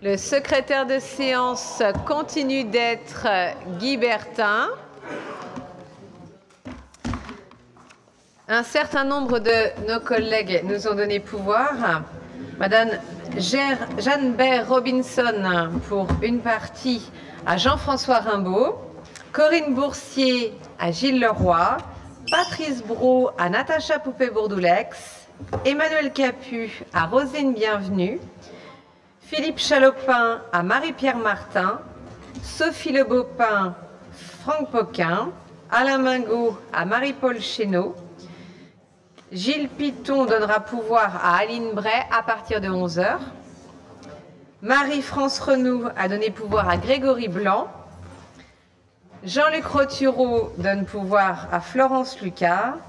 Le secrétaire de séance continue d'être Guy Bertin. Un certain nombre de nos collègues nous ont donné pouvoir. Madame Jeanne Baird Robinson pour une partie à Jean-François Rimbaud, Corinne Boursier à Gilles Leroy, Patrice Brault à Natacha Poupée-Bourdoulex, Emmanuel Capu à Roselyne Bienvenue, Philippe Chalopin à Marie-Pierre Martin, Sophie Le Beaupin, Franck Poquin, Alain Mingot à Marie-Paul Chénaud. Gilles Piton donnera pouvoir à Aline Bray à partir de 11 h. Marie-France Renoux a donné pouvoir à Grégory Blanc. Jean-Luc Rotureau donne pouvoir à Florence Lucas.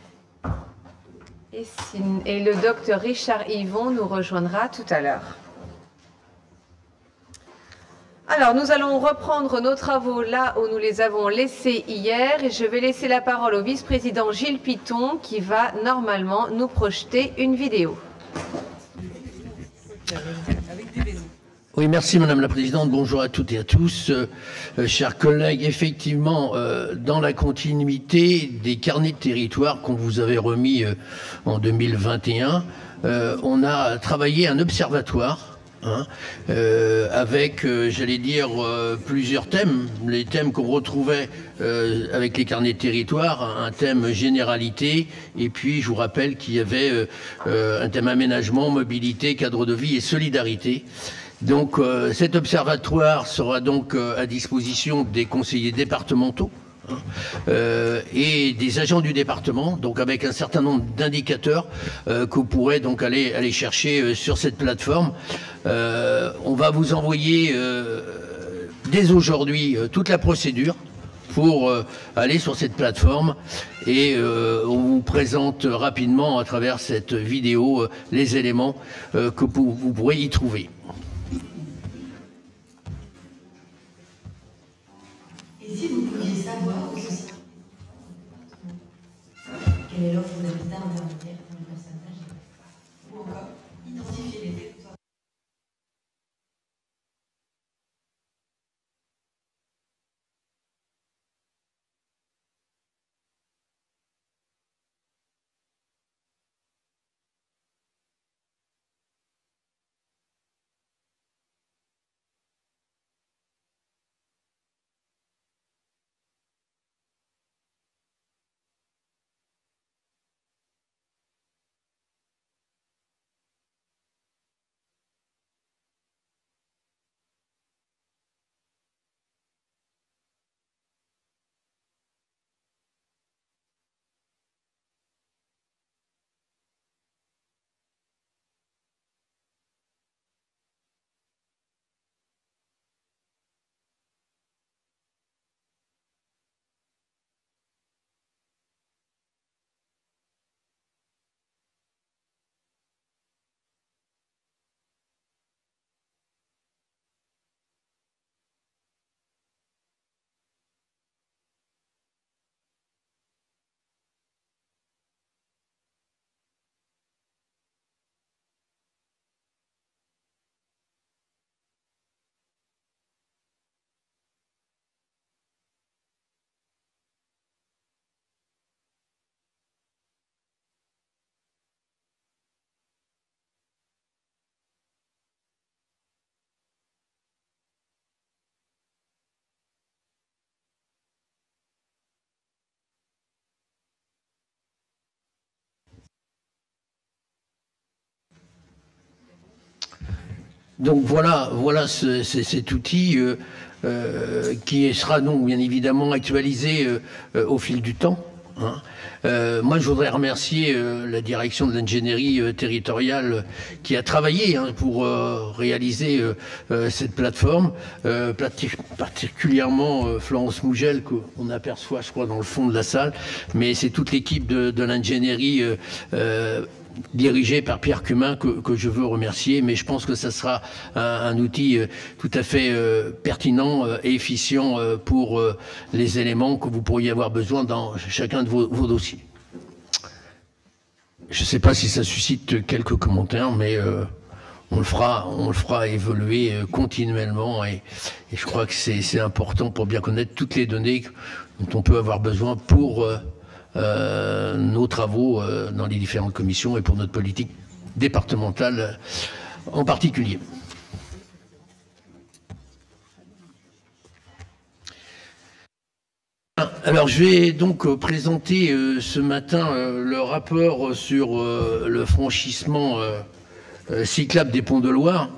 Et le docteur Richard Yvon nous rejoindra tout à l'heure. Alors, nous allons reprendre nos travaux là où nous les avons laissés hier et je vais laisser la parole au vice-président Gilles Piton qui va normalement nous projeter une vidéo. Oui, merci Madame la Présidente. Bonjour à toutes et à tous. Chers collègues, effectivement, dans la continuité des carnets de territoire qu'on vous avait remis en 2021, on a travaillé un observatoire avec, j'allais dire, plusieurs thèmes. Les thèmes qu'on retrouvait avec les carnets de territoire, un thème généralité, et puis je vous rappelle qu'il y avait un thème aménagement, mobilité, cadre de vie et solidarité. Donc cet observatoire sera donc à disposition des conseillers départementaux et des agents du département, donc avec un certain nombre d'indicateurs que vous pourrez donc aller chercher sur cette plateforme. On va vous envoyer dès aujourd'hui toute la procédure pour aller sur cette plateforme et on vous présente rapidement à travers cette vidéo les éléments que vous pourrez y trouver. Et si vous pouviez savoir aussi quelle est l'offre d'habitat intermédiaire pour les personnes âgées, ou encore identifier les territoires. Donc voilà cet outil qui sera donc bien évidemment actualisé au fil du temps. Moi, je voudrais remercier la direction de l'ingénierie territoriale qui a travaillé pour réaliser cette plateforme, particulièrement Florence Mougel, qu'on aperçoit, je crois, dans le fond de la salle, mais c'est toute l'équipe de l'ingénierie dirigé par Pierre Cumin que je veux remercier, mais je pense que ça sera un outil tout à fait pertinent et efficient pour les éléments que vous pourriez avoir besoin dans chacun de vos dossiers. Je ne sais pas si ça suscite quelques commentaires, mais on le fera évoluer continuellement et je crois que c'est important pour bien connaître toutes les données dont on peut avoir besoin pour nos travaux dans les différentes commissions et pour notre politique départementale en particulier. Alors je vais donc présenter ce matin le rapport sur le franchissement cyclable des ponts de Loire.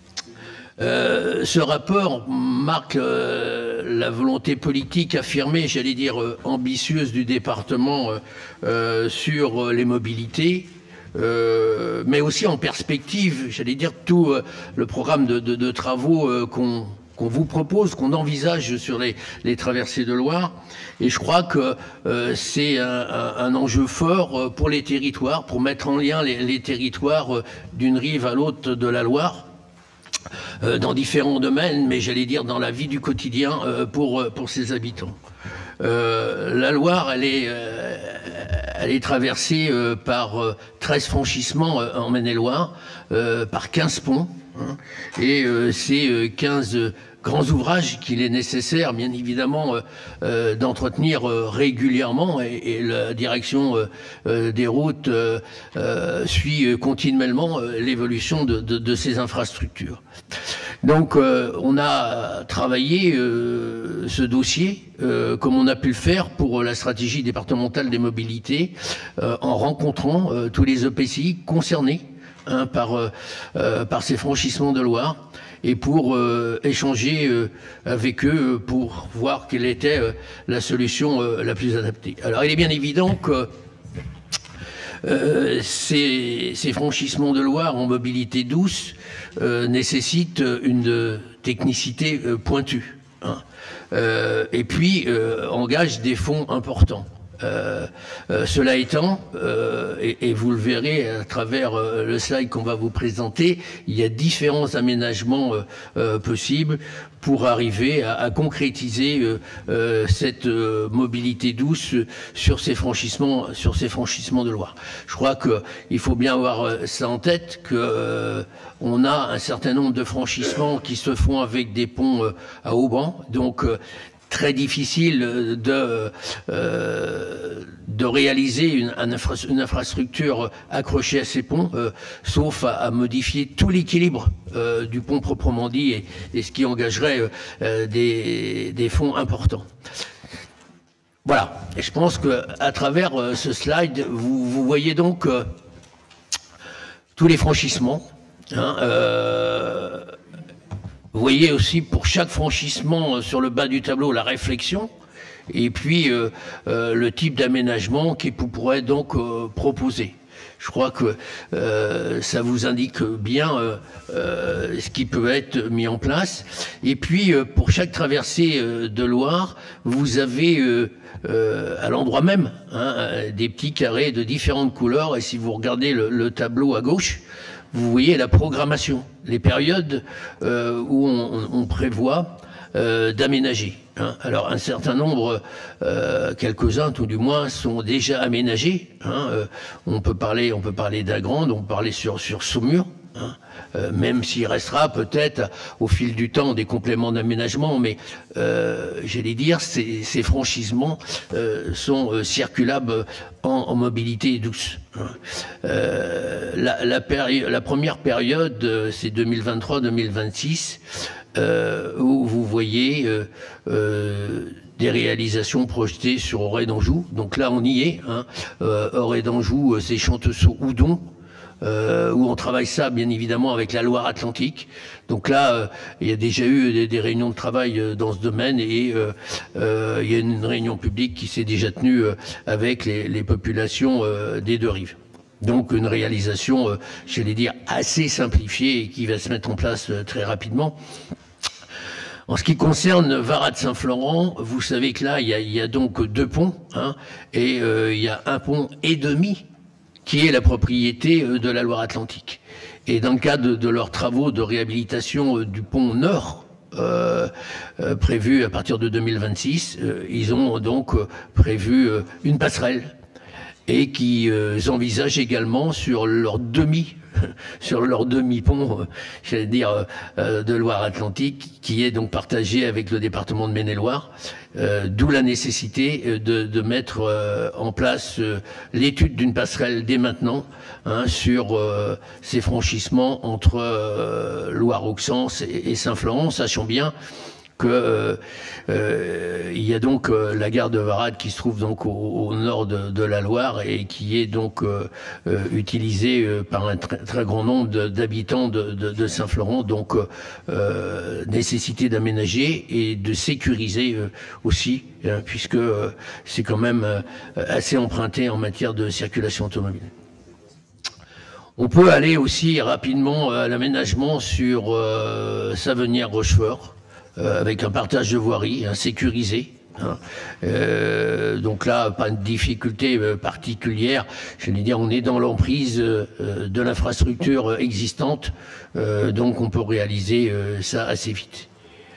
Ce rapport marque la volonté politique affirmée, j'allais dire ambitieuse du département sur les mobilités, mais aussi en perspective, j'allais dire, tout le programme de travaux qu'on vous propose, qu'on envisage sur les traversées de Loire. Et je crois que c'est un enjeu fort pour les territoires, pour mettre en lien les territoires d'une rive à l'autre de la Loire, dans différents domaines, mais j'allais dire dans la vie du quotidien pour ses habitants. La Loire, elle est traversée par 13 franchissements en Maine-et-Loire, par 15 ponts, hein, et c'est 15 grands ouvrages qu'il est nécessaire, bien évidemment, d'entretenir régulièrement, et la direction des routes suit continuellement l'évolution de ces infrastructures. Donc, on a travaillé ce dossier, comme on a pu le faire pour la stratégie départementale des mobilités, en rencontrant tous les EPCI concernés hein, par ces franchissements de Loire, et pour échanger avec eux pour voir quelle était la solution la plus adaptée. Alors il est bien évident que ces franchissements de Loire en mobilité douce nécessitent une technicité pointue, hein, et puis engagent des fonds importants. Cela étant, et vous le verrez à travers le slide qu'on va vous présenter, il y a différents aménagements possibles pour arriver à concrétiser cette mobilité douce sur ces franchissements de Loire. Je crois qu'il faut bien avoir ça en tête, que on a un certain nombre de franchissements qui se font avec des ponts à haubans, donc très difficile de réaliser une infrastructure accrochée à ces ponts, sauf à modifier tout l'équilibre du pont proprement dit, et ce qui engagerait des fonds importants. Voilà, et je pense qu'à travers ce slide, vous voyez donc tous les franchissements, hein, vous voyez aussi pour chaque franchissement sur le bas du tableau la réflexion et puis le type d'aménagement qui pourrait donc proposer. Je crois que ça vous indique bien ce qui peut être mis en place. Et puis pour chaque traversée de Loire, vous avez à l'endroit même hein, des petits carrés de différentes couleurs. Et si vous regardez le tableau à gauche, vous voyez la programmation, les périodes où on prévoit d'aménager. Hein. Alors un certain nombre, quelques-uns tout du moins, sont déjà aménagés. Hein. On peut parler d'Agrande, on peut parler sur Saumur. Hein, même s'il restera peut-être au fil du temps des compléments d'aménagement, mais j'allais dire ces franchissements sont circulables en mobilité douce. Hein. La première période, c'est 2023-2026, où vous voyez des réalisations projetées sur Auray d'Anjou. Donc là, on y est. Hein. Auray d'Anjou, c'est Chanteceau-Houdon. Où on travaille ça bien évidemment avec la Loire-Atlantique. Donc là, il y a déjà eu des réunions de travail dans ce domaine, et il y a une réunion publique qui s'est déjà tenue avec les populations des deux rives. Donc une réalisation, j'allais dire, assez simplifiée et qui va se mettre en place très rapidement. En ce qui concerne Varade-Saint-Florent, vous savez que là, il y a donc 2 ponts, hein, et il y a 1 pont et demi qui est la propriété de la Loire-Atlantique. Et dans le cadre de leurs travaux de réhabilitation du pont Nord, prévu à partir de 2026, ils ont donc prévu une passerelle. et qui envisagent également sur leur demi-pont, j'allais dire, de Loire-Atlantique, qui est donc partagé avec le département de Maine-et-Loire, d'où la nécessité de mettre en place l'étude d'une passerelle dès maintenant, hein, sur ces franchissements entre Loire-Auxances et Saint-Florent, sachant bien que il y a donc la gare de Varades qui se trouve donc au nord de la Loire et qui est donc utilisée par un très grand nombre d'habitants de Saint-Florent. Donc nécessité d'aménager et de sécuriser aussi, hein, puisque c'est quand même assez emprunté en matière de circulation automobile. On peut aller aussi rapidement à l'aménagement sur Savenière-Rochefort, avec un partage de voirie, hein, sécurisé. Hein. Donc là, pas de difficulté particulière. Je veux dire, on est dans l'emprise de l'infrastructure existante, donc on peut réaliser ça assez vite.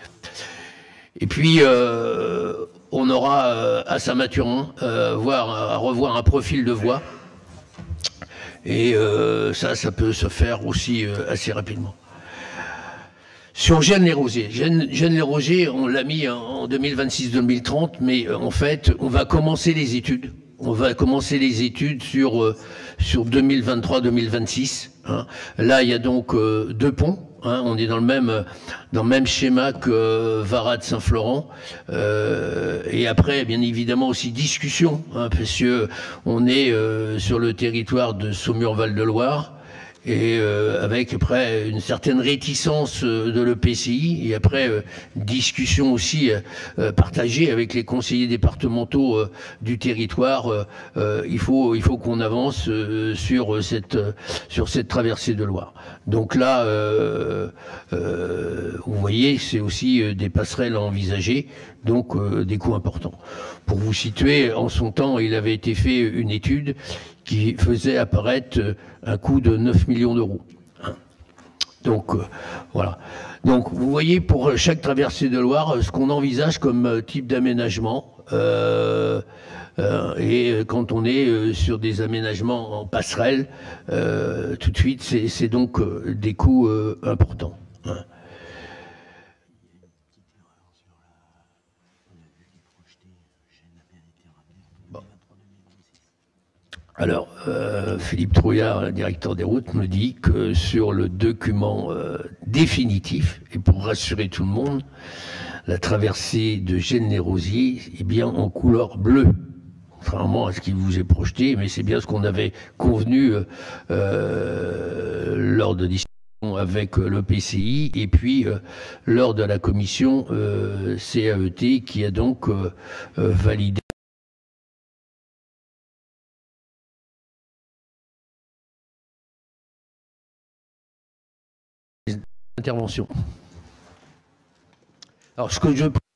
Et puis, on aura à Saint-Mathurin à revoir un profil de voie. Et ça peut se faire aussi assez rapidement. Sur Gênes-les-Rosiers. Gênes-les-Rosiers, on l'a mis en 2026-2030, mais en fait, on va commencer les études. On va commencer les études sur 2023-2026. Hein. Là, il y a donc 2 ponts. Hein, on est dans le même schéma que Varades-Saint-Florent. Et après, bien évidemment, aussi discussion, hein, parce que on est sur le territoire de Saumur-Val-de-Loire. Et avec après une certaine réticence de l'EPCI et après discussion aussi partagée avec les conseillers départementaux du territoire, il faut qu'on avance sur cette traversée de Loire. Donc là, vous voyez, c'est aussi des passerelles à envisager, donc des coûts importants. Pour vous situer, en son temps, il avait été fait une étude qui faisait apparaître un coût de 9 millions d'euros. Donc, voilà. Donc, vous voyez, pour chaque traversée de Loire, ce qu'on envisage comme type d'aménagement, et quand on est sur des aménagements en passerelle, tout de suite, c'est donc des coûts importants. Hein. Alors, Philippe Trouillard, directeur des routes, me dit que sur le document définitif, et pour rassurer tout le monde, la traversée de Gênes-les-Rosiers est bien en couleur bleue, contrairement à ce qui vous est projeté, mais c'est bien ce qu'on avait convenu lors de discussions avec le PCI et puis lors de la commission CAET qui a donc validé intervention. Alors, ce que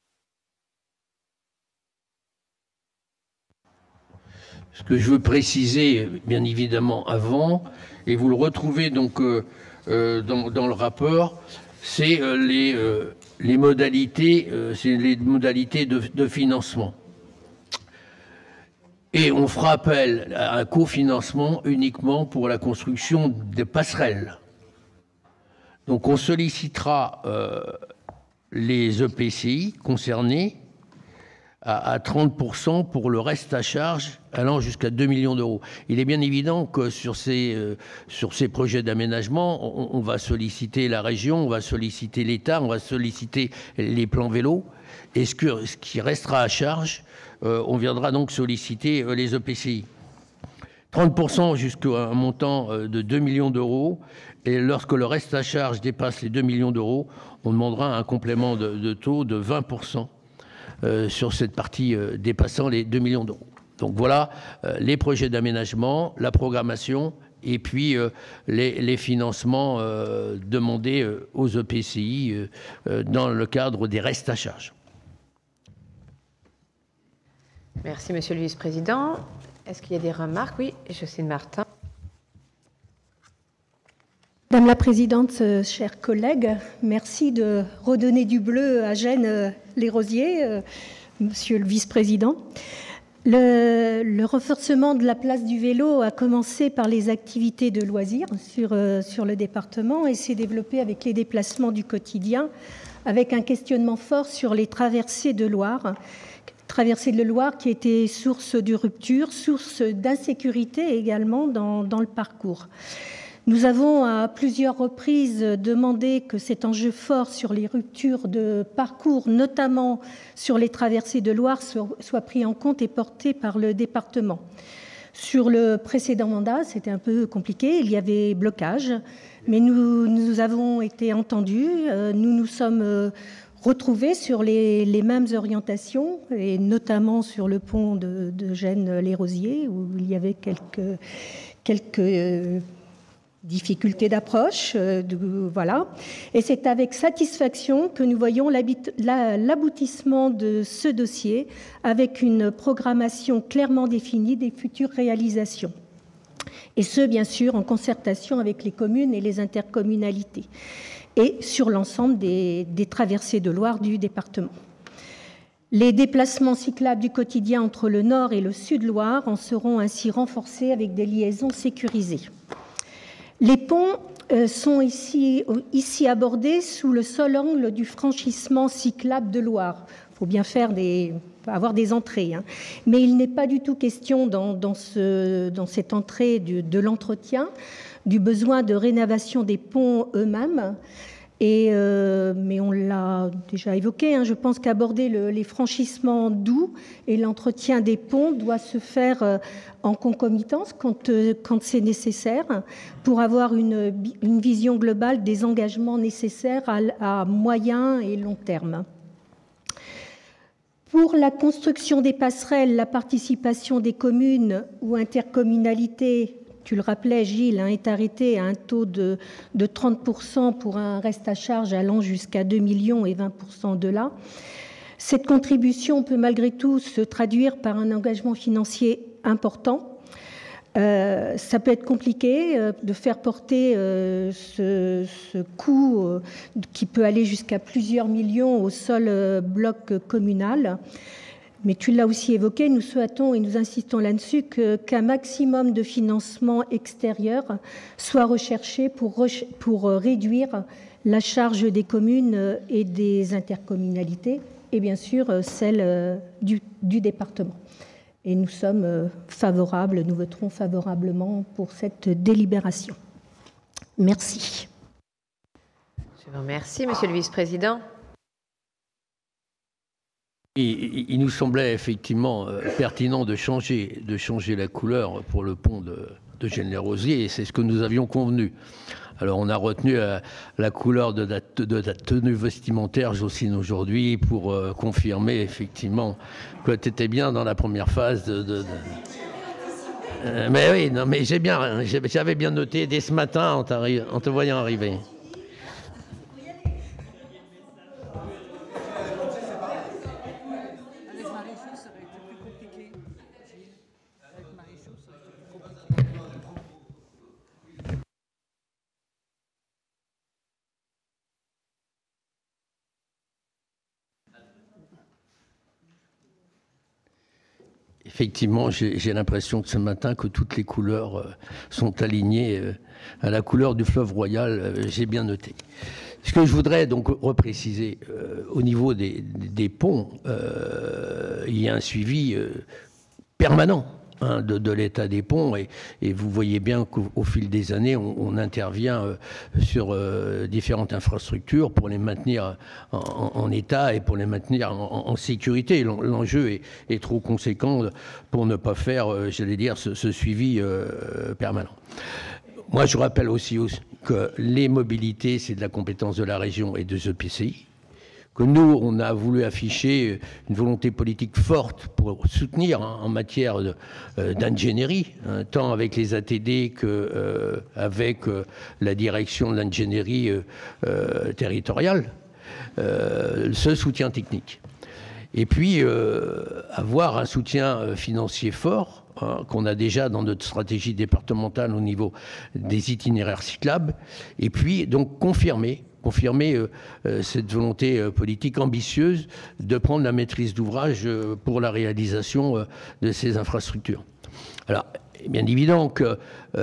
je veux préciser, bien évidemment, avant, et vous le retrouvez donc dans le rapport, c'est les modalités, de financement. Et on fera appel à un cofinancement uniquement pour la construction des passerelles. Donc on sollicitera les EPCI concernés à 30% pour le reste à charge allant jusqu'à 2 millions d'euros. Il est bien évident que sur ces projets d'aménagement, on va solliciter la région, on va solliciter l'État, on va solliciter les plans vélos. Et ce qui restera à charge, on viendra donc solliciter les EPCI. 30% jusqu'à un montant de 2 millions d'euros. Et lorsque le reste à charge dépasse les 2 millions d'euros, on demandera un complément de taux de 20% sur cette partie dépassant les 2 millions d'euros. Donc voilà les projets d'aménagement, la programmation et puis les financements demandés aux EPCI dans le cadre des restes à charge. Merci, Monsieur le Vice-président. Est-ce qu'il y a des remarques? Oui, Jocelyne Martin. Madame la Présidente, chers collègues, merci de redonner du bleu à Gênes-les-Rosiers, Monsieur le Vice-président. Le renforcement de la place du vélo a commencé par les activités de loisirs sur le département et s'est développé avec les déplacements du quotidien, avec un questionnement fort sur les traversées de Loire qui étaient source de rupture, source d'insécurité également dans le parcours. Nous avons à plusieurs reprises demandé que cet enjeu fort sur les ruptures de parcours, notamment sur les traversées de Loire, soit pris en compte et porté par le département. Sur le précédent mandat, c'était un peu compliqué, il y avait blocage, mais nous avons été entendus, nous nous sommes retrouvés sur les mêmes orientations, et notamment sur le pont de Gênes-les-Rosiers, où il y avait quelques difficultés d'approche, voilà. Et c'est avec satisfaction que nous voyons l'aboutissement de ce dossier avec une programmation clairement définie des futures réalisations. Et ce, bien sûr, en concertation avec les communes et les intercommunalités, et sur l'ensemble des traversées de Loire du département. Les déplacements cyclables du quotidien entre le nord et le sud Loire en seront ainsi renforcés avec des liaisons sécurisées. Les ponts sont ici abordés sous le seul angle du franchissement cyclable de Loire. Il faut bien avoir des entrées, hein. Mais il n'est pas du tout question dans cette entrée de l'entretien, du besoin de rénovation des ponts eux-mêmes. Mais on l'a déjà évoqué, hein, je pense qu'aborder les franchissements doux et l'entretien des ponts doit se faire en concomitance quand c'est nécessaire pour avoir une vision globale des engagements nécessaires à moyen et long terme. Pour la construction des passerelles, la participation des communes ou intercommunalités, tu le rappelais Gilles, est arrêtée à un taux de 30% pour un reste à charge allant jusqu'à 2 millions et 20% de là. Cette contribution peut malgré tout se traduire par un engagement financier important. Ça peut être compliqué de faire porter ce coût qui peut aller jusqu'à plusieurs millions au seul bloc communal. Mais tu l'as aussi évoqué, nous souhaitons et nous insistons là-dessus qu'un maximum de financement extérieur soit recherché pour réduire la charge des communes et des intercommunalités et bien sûr celle du département. Et nous sommes favorables, nous voterons favorablement pour cette délibération. Merci. Je vous remercie, Monsieur le Vice-président. Il nous semblait effectivement pertinent de changer la couleur pour le pont de Gênes-les-Rosiers, et c'est ce que nous avions convenu. Alors on a retenu la couleur de la tenue vestimentaire, Jocelyne, aujourd'hui, pour confirmer effectivement que tu étais bien dans la première phase Mais oui, non, mais j'avais bien noté dès ce matin en te voyant arriver. Effectivement, j'ai l'impression que ce matin, que toutes les couleurs sont alignées à la couleur du fleuve royal. J'ai bien noté. Ce que je voudrais donc repréciser, au niveau des ponts, il y a un suivi permanent de l'état des ponts, et vous voyez bien qu'au fil des années, on intervient sur différentes infrastructures pour les maintenir en état et pour les maintenir en sécurité. L'enjeu est trop conséquent pour ne pas faire, j'allais dire, ce suivi permanent. Moi, je rappelle aussi que les mobilités, c'est de la compétence de la région et des EPCI, que nous, on a voulu afficher une volonté politique forte pour soutenir en matière d'ingénierie, tant avec les ATD qu'avec la direction de l'ingénierie territoriale, ce soutien technique. Et puis, avoir un soutien financier fort, qu'on a déjà dans notre stratégie départementale au niveau des itinéraires cyclables, et puis donc confirmer confirmer cette volonté politique ambitieuse de prendre la maîtrise d'ouvrage pour la réalisation de ces infrastructures. Alors, bien évident que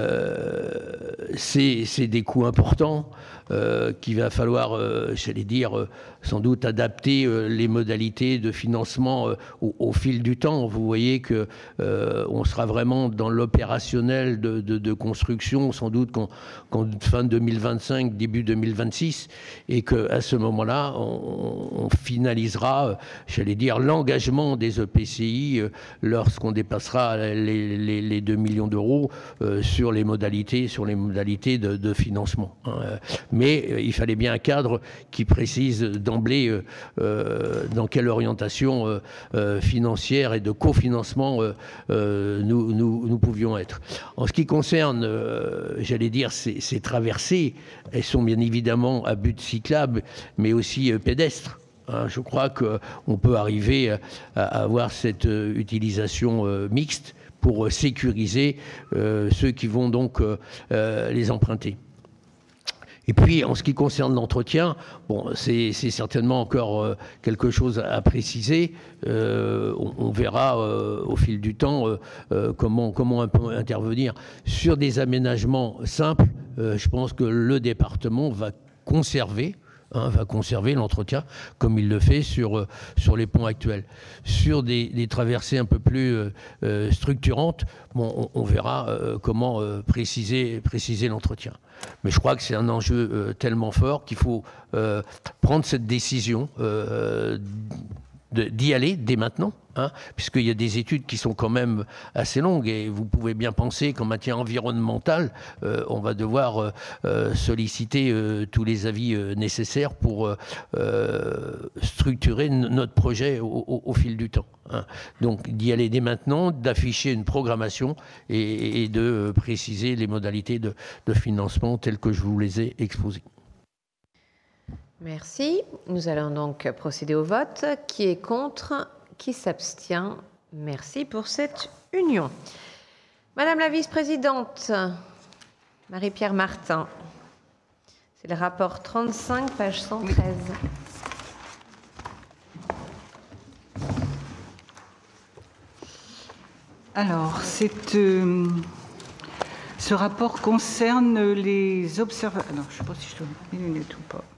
c'est des coûts importants qu'il va falloir, j'allais dire, sans doute adapter les modalités de financement au fil du temps. Vous voyez que on sera vraiment dans l'opérationnel de construction, sans doute qu'en fin 2025, début 2026, et qu'à ce moment-là, on finalisera, j'allais dire, l'engagement des EPCI lorsqu'on dépassera les 2 millions d'euros sur les modalités de financement. Mais il fallait bien un cadre qui précise d'emblée dans quelle orientation financière et de cofinancement nous pouvions être. En ce qui concerne, j'allais dire, ces traversées, elles sont bien évidemment à but cyclable, mais aussi pédestre. Je crois qu'on peut arriver à avoir cette utilisation mixte pour sécuriser ceux qui vont donc les emprunter. Et puis, en ce qui concerne l'entretien, bon, c'est certainement encore quelque chose à préciser. On verra au fil du temps comment on peut intervenir. Sur des aménagements simples, je pense que le département va conserver l'entretien comme il le fait sur les ponts actuels. Sur des traversées un peu plus structurantes, bon, on verra comment préciser l'entretien. Mais je crois que c'est un enjeu tellement fort qu'il faut prendre cette décision d'y aller dès maintenant, puisqu'il y a des études qui sont quand même assez longues et vous pouvez bien penser qu'en matière environnementale, on va devoir solliciter tous les avis nécessaires pour structurer notre projet au fil du temps. Donc d'y aller dès maintenant, d'afficher une programmation et de préciser les modalités de financement telles que je vous les ai exposées. Merci. Nous allons donc procéder au vote. Qui est contre? Qui s'abstient? Merci pour cette union. Madame la vice-présidente, Marie-Pierre Martin, c'est le rapport 35, page 113. Oui. Alors, ce rapport concerne les observations... Non, je ne sais pas si je dois mettre mes lunettes ou pas.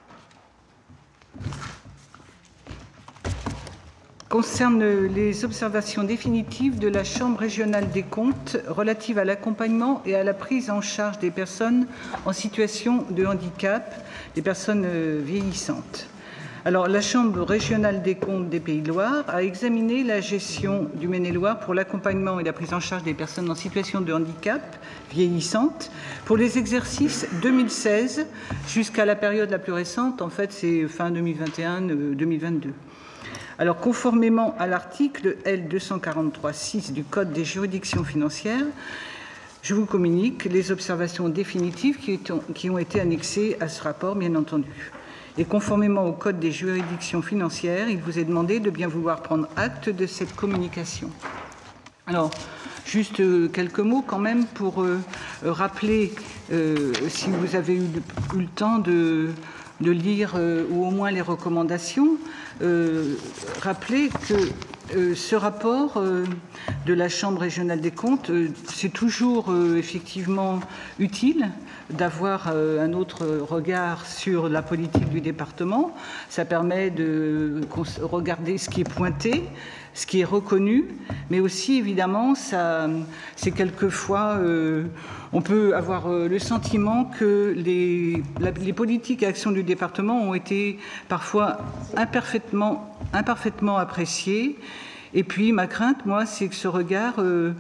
Concerne les observations définitives de la Chambre régionale des comptes relatives à l'accompagnement et à la prise en charge des personnes en situation de handicap, des personnes vieillissantes. Alors, la Chambre régionale des comptes des Pays de Loire a examiné la gestion du Maine-et-Loire pour l'accompagnement et la prise en charge des personnes en situation de handicap vieillissantes pour les exercices 2016 jusqu'à la période la plus récente, en fait c'est fin 2021-2022. Alors, conformément à l'article L243-6 du Code des juridictions financières, je vous communique les observations définitives qui ont été annexées à ce rapport, bien entendu. Et conformément au Code des juridictions financières, il vous est demandé de bien vouloir prendre acte de cette communication. Alors, juste quelques mots quand même pour rappeler, si vous avez eu le temps de lire ou au moins les recommandations, rappeler que ce rapport de la Chambre régionale des comptes, c'est toujours effectivement utile d'avoir un autre regard sur la politique du département. Ça permet de regarder ce qui est pointé, ce qui est reconnu, mais aussi évidemment, c'est quelquefois, on peut avoir le sentiment que les politiques et actions du département ont été parfois imparfaitement appréciées. Et puis ma crainte, moi, c'est que ce regard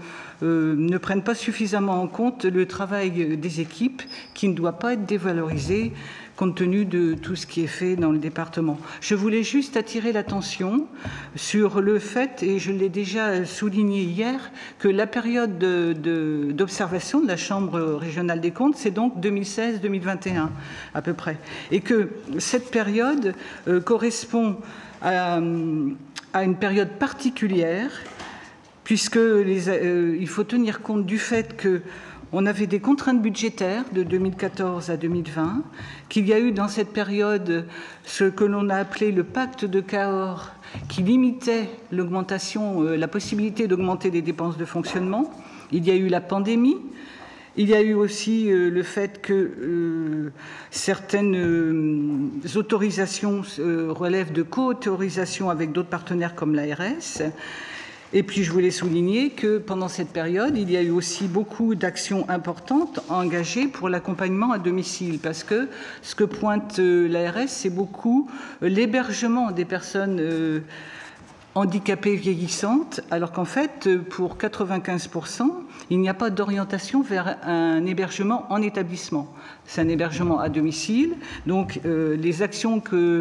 ne prenne pas suffisamment en compte le travail des équipes qui ne doit pas être dévalorisé compte tenu de tout ce qui est fait dans le département. Je voulais juste attirer l'attention sur le fait, et je l'ai déjà souligné hier, que la période d'observation de la Chambre régionale des comptes, c'est donc 2016-2021 à peu près. Et que cette période correspond à une période particulière, puisque il faut tenir compte du fait que on avait des contraintes budgétaires de 2014 à 2020, qu'il y a eu dans cette période ce que l'on a appelé le pacte de Cahors, qui limitait l'augmentation, la possibilité d'augmenter les dépenses de fonctionnement. Il y a eu la pandémie. Il y a eu aussi le fait que certaines autorisations relèvent de co-autorisation avec d'autres partenaires comme l'ARS. Et puis, je voulais souligner que pendant cette période, il y a eu aussi beaucoup d'actions importantes engagées pour l'accompagnement à domicile, parce que ce que pointe l'ARS, c'est beaucoup l'hébergement des personnes handicapées vieillissantes, alors qu'en fait, pour 95%, il n'y a pas d'orientation vers un hébergement en établissement. C'est un hébergement à domicile. Donc, les actions que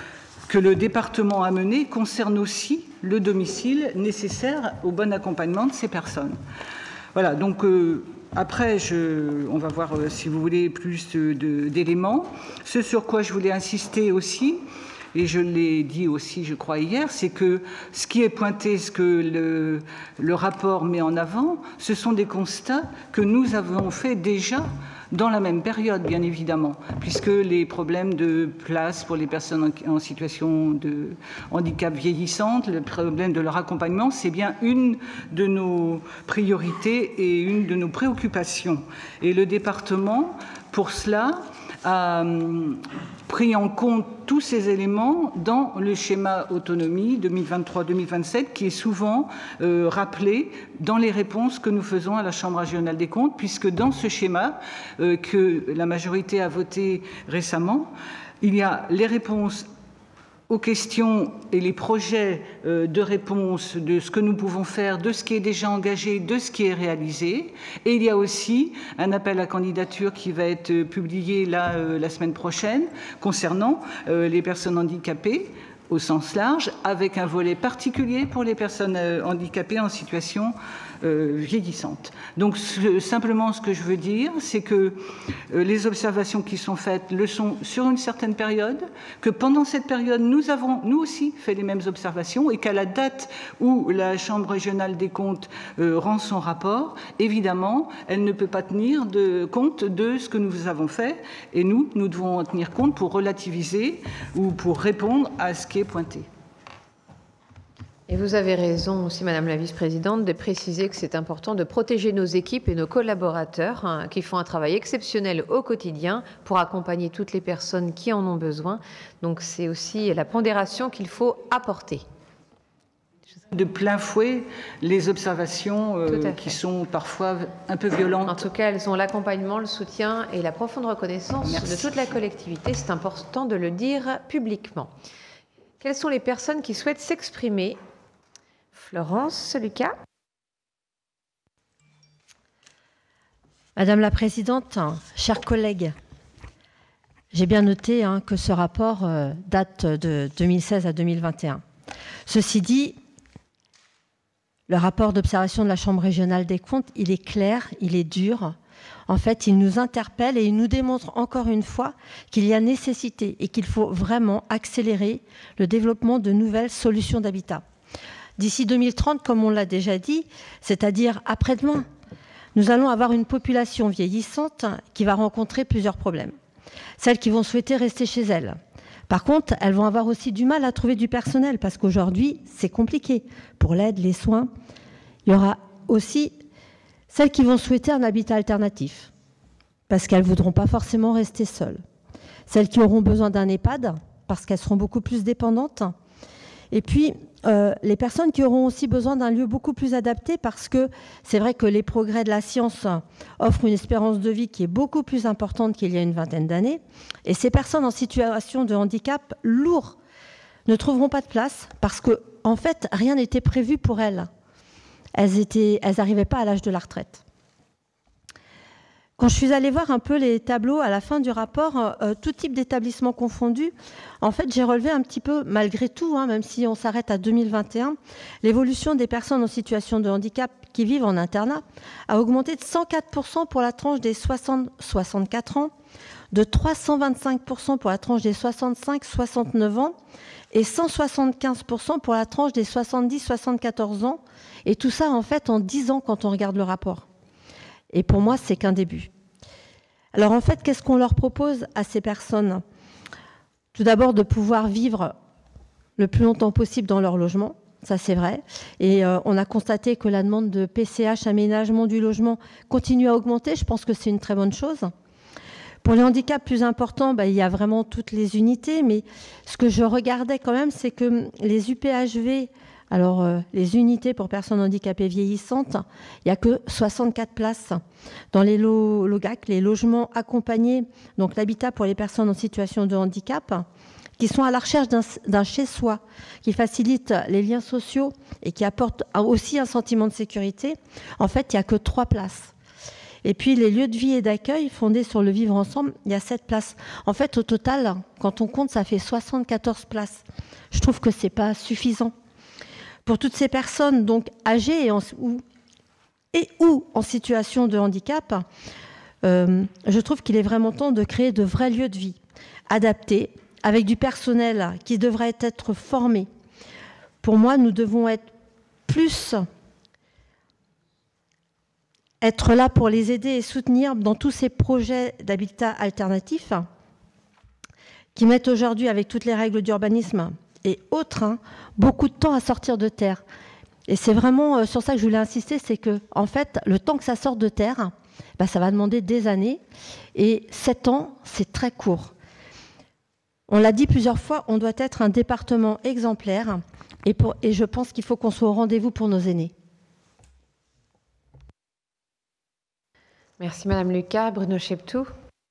le département a menées concernent aussi le domicile nécessaire au bon accompagnement de ces personnes. Voilà, donc après, on va voir, si vous voulez, plus d'éléments. Ce sur quoi je voulais insister aussi, et je l'ai dit aussi, je crois, hier, c'est que ce qui est pointé, ce que le rapport met en avant, ce sont des constats que nous avons fait déjà dans la même période, bien évidemment, puisque les problèmes de place pour les personnes en situation de handicap vieillissante, le problème de leur accompagnement, c'est bien une de nos priorités et une de nos préoccupations. Et le département, pour cela, a pris en compte tous ces éléments dans le schéma autonomie 2023-2027 qui est souvent rappelé dans les réponses que nous faisons à la Chambre régionale des comptes, puisque dans ce schéma que la majorité a voté récemment, il y a les réponses aux questions et les projets de réponse de ce que nous pouvons faire, de ce qui est déjà engagé, de ce qui est réalisé. Et il y a aussi un appel à candidature qui va être publié la semaine prochaine concernant les personnes handicapées au sens large, avec un volet particulier pour les personnes handicapées en situation vieillissante. Donc simplement ce que je veux dire, c'est que les observations qui sont faites le sont sur une certaine période, que pendant cette période nous avons nous aussi fait les mêmes observations et qu'à la date où la Chambre régionale des comptes rend son rapport, évidemment elle ne peut pas tenir compte de ce que nous avons fait et nous devons en tenir compte pour relativiser ou pour répondre à ce qui est pointé. Et vous avez raison aussi, Madame la Vice-présidente, de préciser que c'est important de protéger nos équipes et nos collaborateurs qui font un travail exceptionnel au quotidien pour accompagner toutes les personnes qui en ont besoin. Donc c'est aussi la pondération qu'il faut apporter. De plein fouet les observations qui sont parfois un peu violentes. En tout cas, elles ont l'accompagnement, le soutien et la profonde reconnaissance de toute la collectivité. C'est important de le dire publiquement. Quelles sont les personnes qui souhaitent s'exprimer ? Florence, Lucas. Madame la Présidente, chers collègues, j'ai bien noté que ce rapport date de 2016 à 2021. Ceci dit, le rapport d'observation de la Chambre régionale des comptes, il est clair, il est dur. En fait, il nous interpelle et il nous démontre encore une fois qu'il y a nécessité et qu'il faut vraiment accélérer le développement de nouvelles solutions d'habitat. D'ici 2030, comme on l'a déjà dit, c'est-à-dire après-demain, nous allons avoir une population vieillissante qui va rencontrer plusieurs problèmes. Celles qui vont souhaiter rester chez elles. Par contre, elles vont avoir aussi du mal à trouver du personnel parce qu'aujourd'hui, c'est compliqué. Pour l'aide, les soins, il y aura aussi celles qui vont souhaiter un habitat alternatif parce qu'elles ne voudront pas forcément rester seules. Celles qui auront besoin d'un EHPAD parce qu'elles seront beaucoup plus dépendantes. Et puis, les personnes qui auront aussi besoin d'un lieu beaucoup plus adapté parce que c'est vrai que les progrès de la science offrent une espérance de vie qui est beaucoup plus importante qu'il y a une vingtaine d'années. Et ces personnes en situation de handicap lourd ne trouveront pas de place parce qu'en fait, rien n'était prévu pour elles. Elles n'arrivaient pas à l'âge de la retraite. Quand je suis allée voir un peu les tableaux à la fin du rapport, tout type d'établissement confondu, en fait, j'ai relevé un petit peu, malgré tout, même si on s'arrête à 2021, l'évolution des personnes en situation de handicap qui vivent en internat a augmenté de 104% pour la tranche des 60-64 ans, de 325% pour la tranche des 65-69 ans et 175% pour la tranche des 70-74 ans. Et tout ça, en fait, en 10 ans quand on regarde le rapport. Et pour moi, c'est qu'un début. Alors en fait, qu'est-ce qu'on leur propose à ces personnes? Tout d'abord, de pouvoir vivre le plus longtemps possible dans leur logement, ça c'est vrai. Et on a constaté que la demande de PCH, aménagement du logement, continue à augmenter. Je pense que c'est une très bonne chose. Pour les handicaps plus importants, il y a vraiment toutes les unités, mais ce que je regardais quand même, c'est que les UPHV, alors les unités pour personnes handicapées vieillissantes, il n'y a que 64 places. Dans les LOGAC, les logements accompagnés, donc l'habitat pour les personnes en situation de handicap, qui sont à la recherche d'un chez-soi, qui facilite les liens sociaux et qui apporte aussi un sentiment de sécurité, en fait, il n'y a que 3 places. Et puis, les lieux de vie et d'accueil fondés sur le vivre ensemble, il y a 7 places. En fait, au total, quand on compte, ça fait 74 places. Je trouve que ce n'est pas suffisant. Pour toutes ces personnes donc âgées ou en situation de handicap, je trouve qu'il est vraiment temps de créer de vrais lieux de vie, adaptés, avec du personnel qui devrait être formé. Pour moi, nous devons être là pour les aider et soutenir dans tous ces projets d'habitat alternatif qui mettent aujourd'hui, avec toutes les règles d'urbanisme et autres, beaucoup de temps à sortir de terre. Et c'est vraiment sur ça que je voulais insister, c'est que en fait, le temps que ça sorte de terre, ça va demander des années. Et 7 ans, c'est très court. On l'a dit plusieurs fois, on doit être un département exemplaire. Et je pense qu'il faut qu'on soit au rendez-vous pour nos aînés. Merci Madame Lucas. Bruno Cheptou.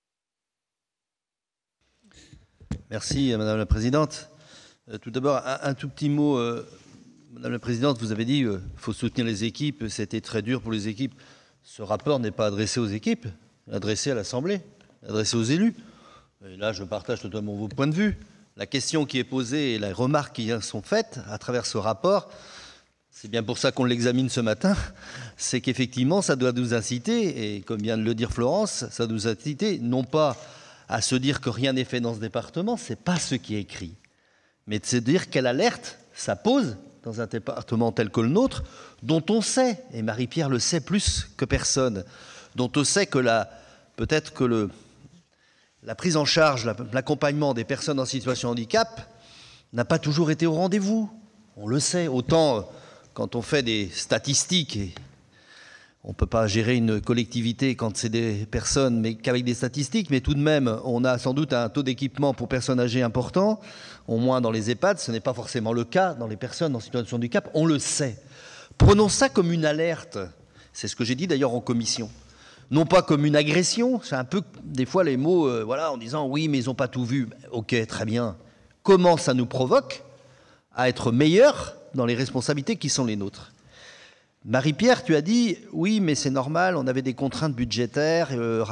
Merci Madame la Présidente. Tout d'abord, un tout petit mot. Madame la Présidente, vous avez dit qu'il faut soutenir les équipes, c'était très dur pour les équipes. Ce rapport n'est pas adressé aux équipes, adressé à l'Assemblée, adressé aux élus. Et là, je partage totalement vos points de vue. La question qui est posée et les remarques qui sont faites à travers ce rapport, c'est bien pour ça qu'on l'examine ce matin, c'est qu'effectivement, ça doit nous inciter, et comme vient de le dire Florence, ça doit nous inciter non pas à se dire que rien n'est fait dans ce département, ce n'est pas ce qui est écrit, mais de se dire quelle alerte ça pose dans un département tel que le nôtre, dont on sait, et Marie-Pierre le sait plus que personne, dont on sait que peut-être que la prise en charge, l'accompagnement des personnes en situation de handicap n'a pas toujours été au rendez-vous. On le sait, autant quand on fait des statistiques, et on ne peut pas gérer une collectivité quand c'est des personnes, mais qu'avec des statistiques, mais tout de même, on a sans doute un taux d'équipement pour personnes âgées important, au moins dans les EHPAD, ce n'est pas forcément le cas dans les personnes en situation de handicap, on le sait. Prenons ça comme une alerte, c'est ce que j'ai dit d'ailleurs en commission. Non pas comme une agression, c'est un peu des fois les mots, en disant oui mais ils n'ont pas tout vu. Ok, très bien. Comment ça nous provoque à être meilleurs dans les responsabilités qui sont les nôtres? Marie-Pierre, tu as dit oui mais c'est normal, on avait des contraintes budgétaires,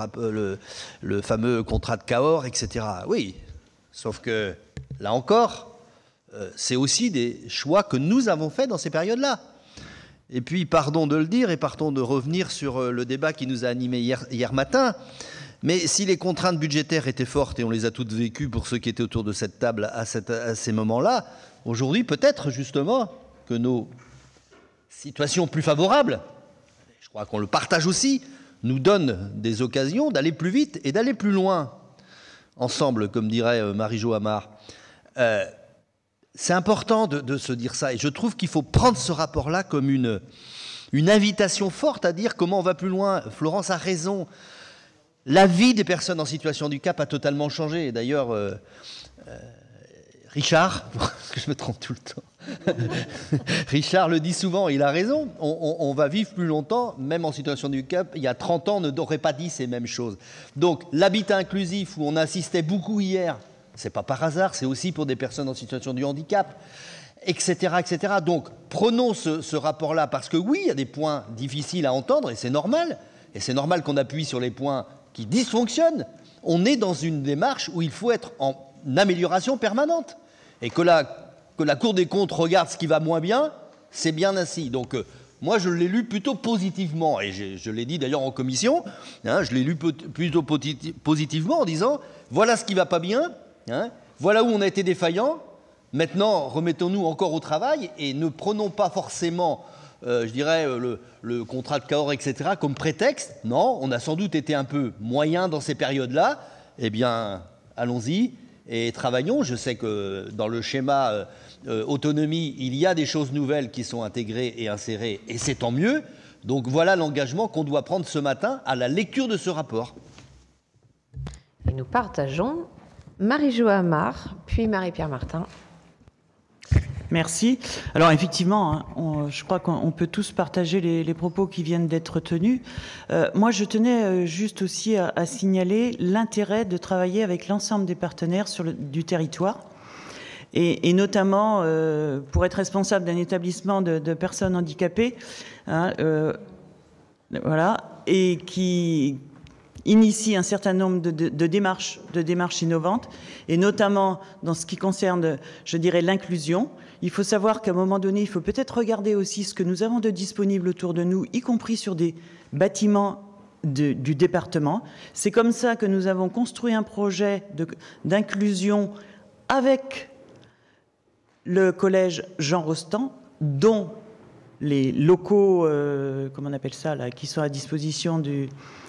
le fameux contrat de Cahors, etc. Oui, sauf que là encore, c'est aussi des choix que nous avons faits dans ces périodes-là. Et puis, pardon de le dire et pardon de revenir sur le débat qui nous a animés hier matin, mais si les contraintes budgétaires étaient fortes, et on les a toutes vécues pour ceux qui étaient autour de cette table à ces moments-là, aujourd'hui, peut-être justement que nos situations plus favorables, je crois qu'on le partage aussi, nous donnent des occasions d'aller plus vite et d'aller plus loin, ensemble, comme dirait Marie-Jo Amar. C'est important de se dire ça, et je trouve qu'il faut prendre ce rapport-là comme une invitation forte à dire comment on va plus loin. Florence a raison. La vie des personnes en situation de handicap a totalement changé. Et d'ailleurs, Richard, parce que je me trompe tout le temps, Richard le dit souvent, il a raison, on va vivre plus longtemps, même en situation de handicap. Il y a 30 ans, on n'aurait pas dit ces mêmes choses. Donc, l'habitat inclusif, où on insistait beaucoup hier, c'est pas par hasard, c'est aussi pour des personnes en situation de handicap, etc., etc. Donc, prenons ce rapport-là, parce que oui, il y a des points difficiles à entendre, et c'est normal qu'on appuie sur les points qui dysfonctionnent. On est dans une démarche où il faut être en amélioration permanente, et que la Cour des comptes regarde ce qui va moins bien, c'est bien ainsi. Donc, moi, je l'ai lu plutôt positivement, et je l'ai dit d'ailleurs en commission, je l'ai lu plutôt positivement en disant, voilà ce qui ne va pas bien, voilà où on a été défaillant. Maintenant, remettons-nous encore au travail et ne prenons pas forcément je dirais, le contrat de Cahors, etc., comme prétexte. Non, on a sans doute été un peu moyen dans ces périodes-là. Eh bien, allons-y et travaillons. Je sais que dans le schéma autonomie, il y a des choses nouvelles qui sont intégrées et insérées, et c'est tant mieux. Donc voilà l'engagement qu'on doit prendre ce matin à la lecture de ce rapport. Et nous partageons Marie-Jo Amar, puis Marie-Pierre Martin. Merci. Alors effectivement, je crois qu'on peut tous partager les propos qui viennent d'être tenus. Moi, je tenais juste aussi à signaler l'intérêt de travailler avec l'ensemble des partenaires du territoire. Et notamment, pour être responsable d'un établissement de personnes handicapées, voilà, et qui initie un certain nombre de démarches innovantes, et notamment dans ce qui concerne, je dirais, l'inclusion. Il faut savoir qu'à un moment donné, il faut peut-être regarder aussi ce que nous avons de disponible autour de nous, y compris sur des bâtiments du département. C'est comme ça que nous avons construit un projet d'inclusion avec le collège Jean Rostand, dont les locaux, comment on appelle ça, là, qui sont à disposition du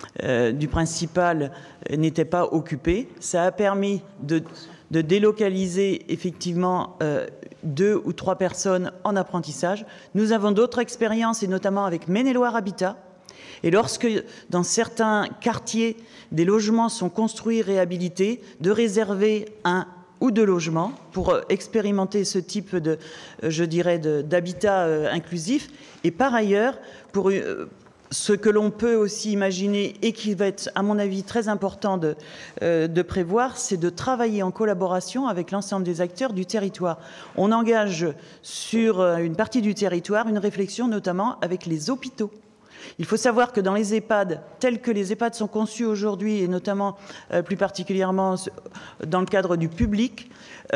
principal n'étaient pas occupés. Ça a permis de délocaliser effectivement 2 ou 3 personnes en apprentissage. Nous avons d'autres expériences, et notamment avec Maine-et-Loire Habitat. Et lorsque, dans certains quartiers, des logements sont construits, réhabilités, de réserver 1 ou 2 logements pour expérimenter ce type de, je dirais, d'habitat inclusif. Et par ailleurs, pour ce que l'on peut aussi imaginer et qui va être, à mon avis, très important de prévoir, c'est de travailler en collaboration avec l'ensemble des acteurs du territoire. On engage sur une partie du territoire une réflexion notamment avec les hôpitaux. Il faut savoir que dans les EHPAD, tels que les EHPAD sont conçus aujourd'hui, et notamment plus particulièrement dans le cadre du public,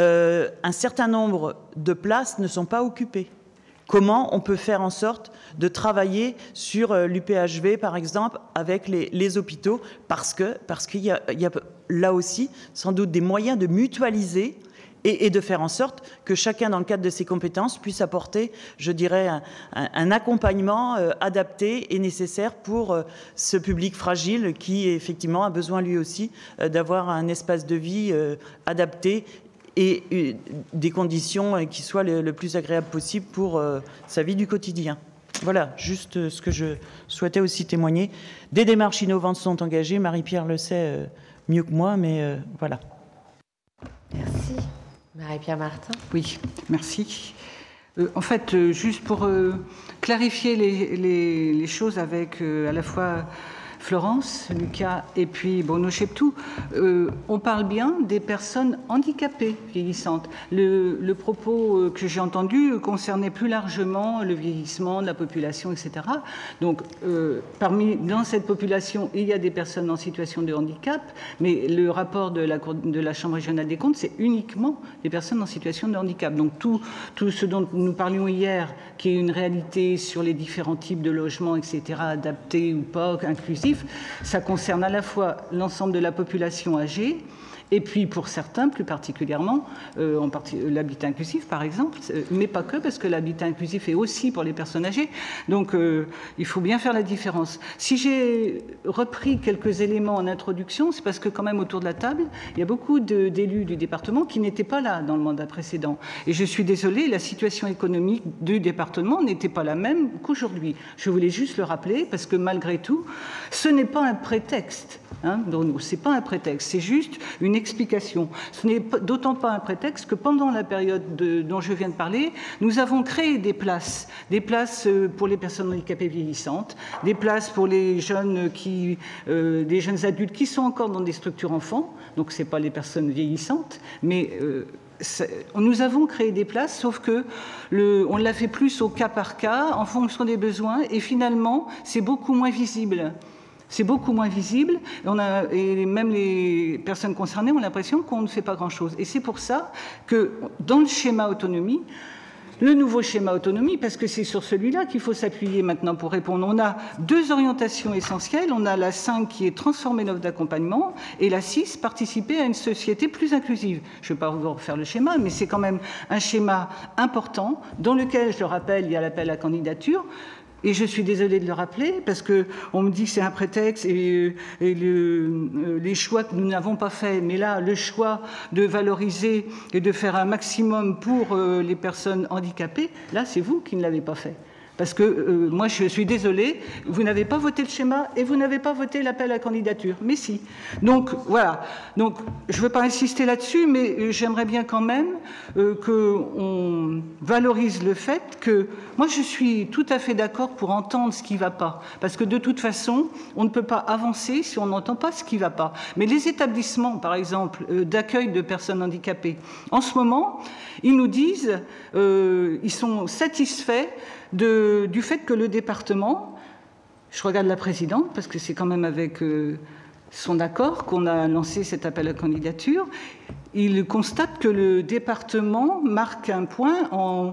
un certain nombre de places ne sont pas occupées. Comment on peut faire en sorte de travailler sur l'UPHV, par exemple, avec les hôpitaux, parce qu'il y a là aussi sans doute des moyens de mutualiser et de faire en sorte que chacun, dans le cadre de ses compétences, puisse apporter, je dirais, un accompagnement adapté et nécessaire pour ce public fragile qui, effectivement, a besoin lui aussi d'avoir un espace de vie adapté et des conditions qui soient le plus agréables possible pour sa vie du quotidien. Voilà, juste ce que je souhaitais aussi témoigner. Des démarches innovantes sont engagées, Marie-Pierre le sait mieux que moi, mais voilà. Merci. Marie-Pierre Martin. Oui, merci. En fait, juste pour clarifier les choses avec à la fois Florence, Lucas et puis Bruno Cheptou, on parle bien des personnes handicapées vieillissantes. Le propos que j'ai entendu concernait plus largement le vieillissement de la population, etc. Donc, dans cette population, il y a des personnes en situation de handicap, mais le rapport de la Chambre régionale des comptes, c'est uniquement des personnes en situation de handicap. Donc, tout ce dont nous parlions hier, qui est une réalité sur les différents types de logements, etc., adaptés ou pas, inclusifs, ça concerne à la fois l'ensemble de la population âgée, et puis pour certains, plus particulièrement, l'habitat inclusif par exemple, mais pas que, parce que l'habitat inclusif est aussi pour les personnes âgées. Donc il faut bien faire la différence. Si j'ai repris quelques éléments en introduction, c'est parce que quand même autour de la table, il y a beaucoup d'élus du département qui n'étaient pas là dans le mandat précédent. Et je suis désolée, la situation économique du département n'était pas la même qu'aujourd'hui. Je voulais juste le rappeler, parce que malgré tout, ce n'est pas un prétexte. Ce n'est pas un prétexte, c'est juste une explication. Ce n'est d'autant pas un prétexte que pendant la période dont je viens de parler, nous avons créé des places pour les personnes handicapées vieillissantes, des places pour les jeunes des jeunes adultes qui sont encore dans des structures enfants, donc ce n'est pas les personnes vieillissantes, mais nous avons créé des places, sauf que on l'a fait plus au cas par cas, en fonction des besoins, et finalement, c'est beaucoup moins visible. C'est beaucoup moins visible, et même les personnes concernées ont l'impression qu'on ne fait pas grand-chose. Et c'est pour ça que, dans le schéma autonomie, Le nouveau schéma autonomie, parce que c'est sur celui-là qu'il faut s'appuyer maintenant pour répondre. On a 2 orientations essentielles. On a la 5 qui est transformer l'offre d'accompagnement et la 6, participer à une société plus inclusive. Je ne vais pas vous refaire le schéma, mais c'est quand même un schéma important dans lequel, je le rappelle, il y a l'appel à candidature. Et je suis désolée de le rappeler parce qu'on me dit que c'est un prétexte et les choix que nous n'avons pas faits. Mais là, le choix de valoriser et de faire un maximum pour les personnes handicapées, là, c'est vous qui ne l'avez pas fait. Parce que moi, je suis désolée, vous n'avez pas voté le schéma et vous n'avez pas voté l'appel à candidature. Mais si. Donc, voilà. Donc, je ne veux pas insister là-dessus, mais j'aimerais bien quand même qu'on valorise le fait que... Moi, je suis tout à fait d'accord pour entendre ce qui ne va pas. Parce que de toute façon, on ne peut pas avancer si on n'entend pas ce qui ne va pas. Mais les établissements, par exemple, d'accueil de personnes handicapées, en ce moment, ils nous disent, ils sont satisfaits du fait que le département, je regarde la présidente parce que c'est quand même avec son accord qu'on a lancé cet appel à candidature, il constate que le département marque un point en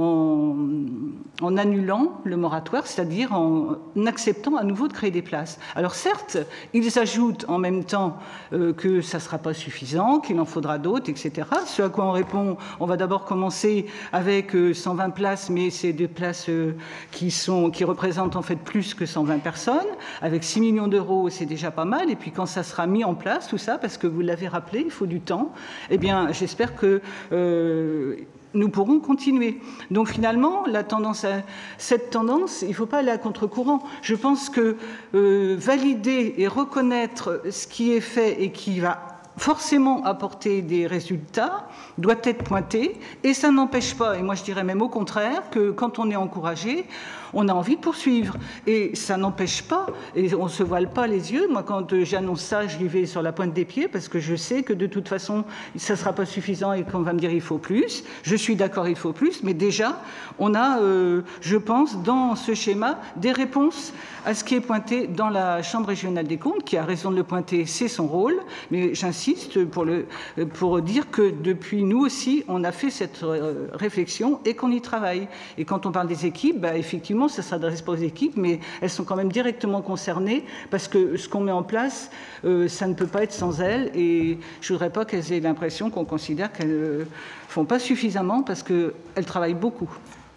annulant le moratoire, c'est-à-dire en acceptant à nouveau de créer des places. Alors certes, ils ajoutent en même temps que ça ne sera pas suffisant, qu'il en faudra d'autres, etc. Ce à quoi on répond, on va d'abord commencer avec 120 places, mais c'est des places qui représentent en fait plus que 120 personnes. Avec 6 millions d'euros, c'est déjà pas mal. Et puis quand ça sera mis en place, tout ça, parce que vous l'avez rappelé, il faut du temps, eh bien, j'espère que nous pourrons continuer. Donc finalement, cette tendance, il ne faut pas aller à contre-courant. Je pense que valider et reconnaître ce qui est fait et qui va forcément apporter des résultats doit être pointé, et ça n'empêche pas, et moi je dirais même au contraire, que quand on est encouragé, on a envie de poursuivre. Et ça n'empêche pas, et on ne se voile pas les yeux, moi quand j'annonce ça, j'y vais sur la pointe des pieds, parce que je sais que de toute façon, ça ne sera pas suffisant et qu'on va me dire il faut plus. Je suis d'accord, il faut plus, mais déjà, on a, je pense, dans ce schéma, des réponses à ce qui est pointé dans la Chambre régionale des comptes, qui a raison de le pointer, c'est son rôle, mais j'insiste pour dire que depuis nous aussi, on a fait cette réflexion et qu'on y travaille. Et quand on parle des équipes, bah, effectivement, ça ne s'adresse pas aux équipes, mais elles sont quand même directement concernées parce que ce qu'on met en place, ça ne peut pas être sans elles. Et je ne voudrais pas qu'elles aient l'impression qu'on considère qu'elles ne font pas suffisamment parce qu'elles travaillent beaucoup.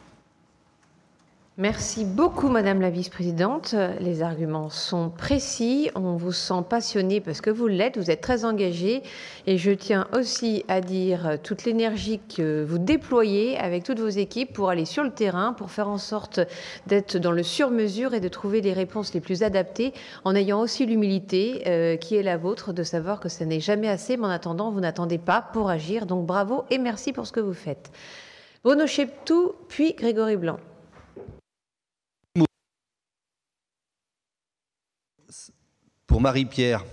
Merci beaucoup, Madame la Vice-présidente. Les arguments sont précis. On vous sent passionné parce que vous l'êtes. Vous êtes très engagé. Et je tiens aussi à dire toute l'énergie que vous déployez avec toutes vos équipes pour aller sur le terrain, pour faire en sorte d'être dans le sur-mesure et de trouver les réponses les plus adaptées, en ayant aussi l'humilité qui est la vôtre de savoir que ça n'est jamais assez. Mais en attendant, vous n'attendez pas pour agir. Donc bravo et merci pour ce que vous faites. Bruno Cheptou, puis Grégory Blanc. Pour Marie-Pierre,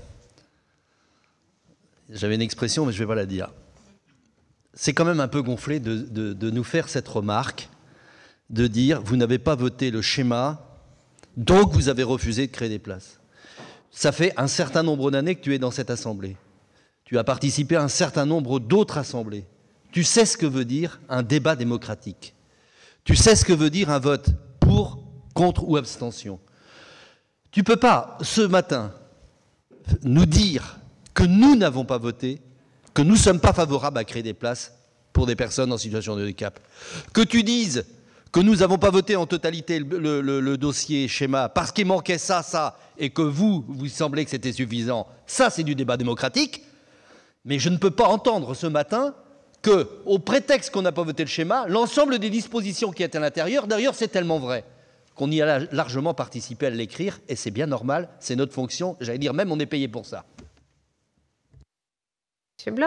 j'avais une expression, mais je ne vais pas la dire. C'est quand même un peu gonflé de nous faire cette remarque, de dire « vous n'avez pas voté le schéma, donc vous avez refusé de créer des places ». Ça fait un certain nombre d'années que tu es dans cette assemblée. Tu as participé à un certain nombre d'autres assemblées. Tu sais ce que veut dire un débat démocratique. Tu sais ce que veut dire un vote pour, contre ou abstention. Tu ne peux pas, ce matin, nous dire que nous n'avons pas voté, que nous ne sommes pas favorables à créer des places pour des personnes en situation de handicap. Que tu dises que nous n'avons pas voté en totalité le dossier schéma parce qu'il manquait ça, et que vous semblez que c'était suffisant. Ça, c'est du débat démocratique. Mais je ne peux pas entendre ce matin que, au prétexte qu'on n'a pas voté le schéma, l'ensemble des dispositions qui étaient à l'intérieur, d'ailleurs, c'est tellement vrai qu'on y a largement participé à l'écrire, et c'est bien normal, c'est notre fonction, j'allais dire même on est payé pour ça. Monsieur Blanc ?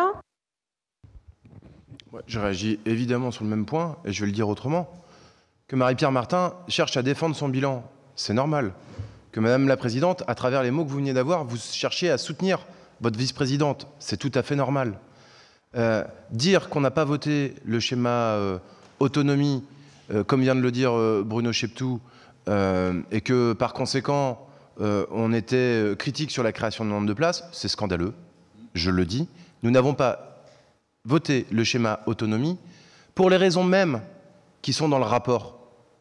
Je réagis évidemment sur le même point, et je vais le dire autrement. Que Marie-Pierre Martin cherche à défendre son bilan, c'est normal. Que Madame la Présidente, à travers les mots que vous venez d'avoir, vous cherchiez à soutenir votre vice-présidente, c'est tout à fait normal. Dire qu'on n'a pas voté le schéma autonomie, comme vient de le dire Bruno Cheptou, et que par conséquent on était critique sur la création de nombre de places, c'est scandaleux, je le dis. Nous n'avons pas voté le schéma autonomie pour les raisons mêmes qui sont dans le rapport.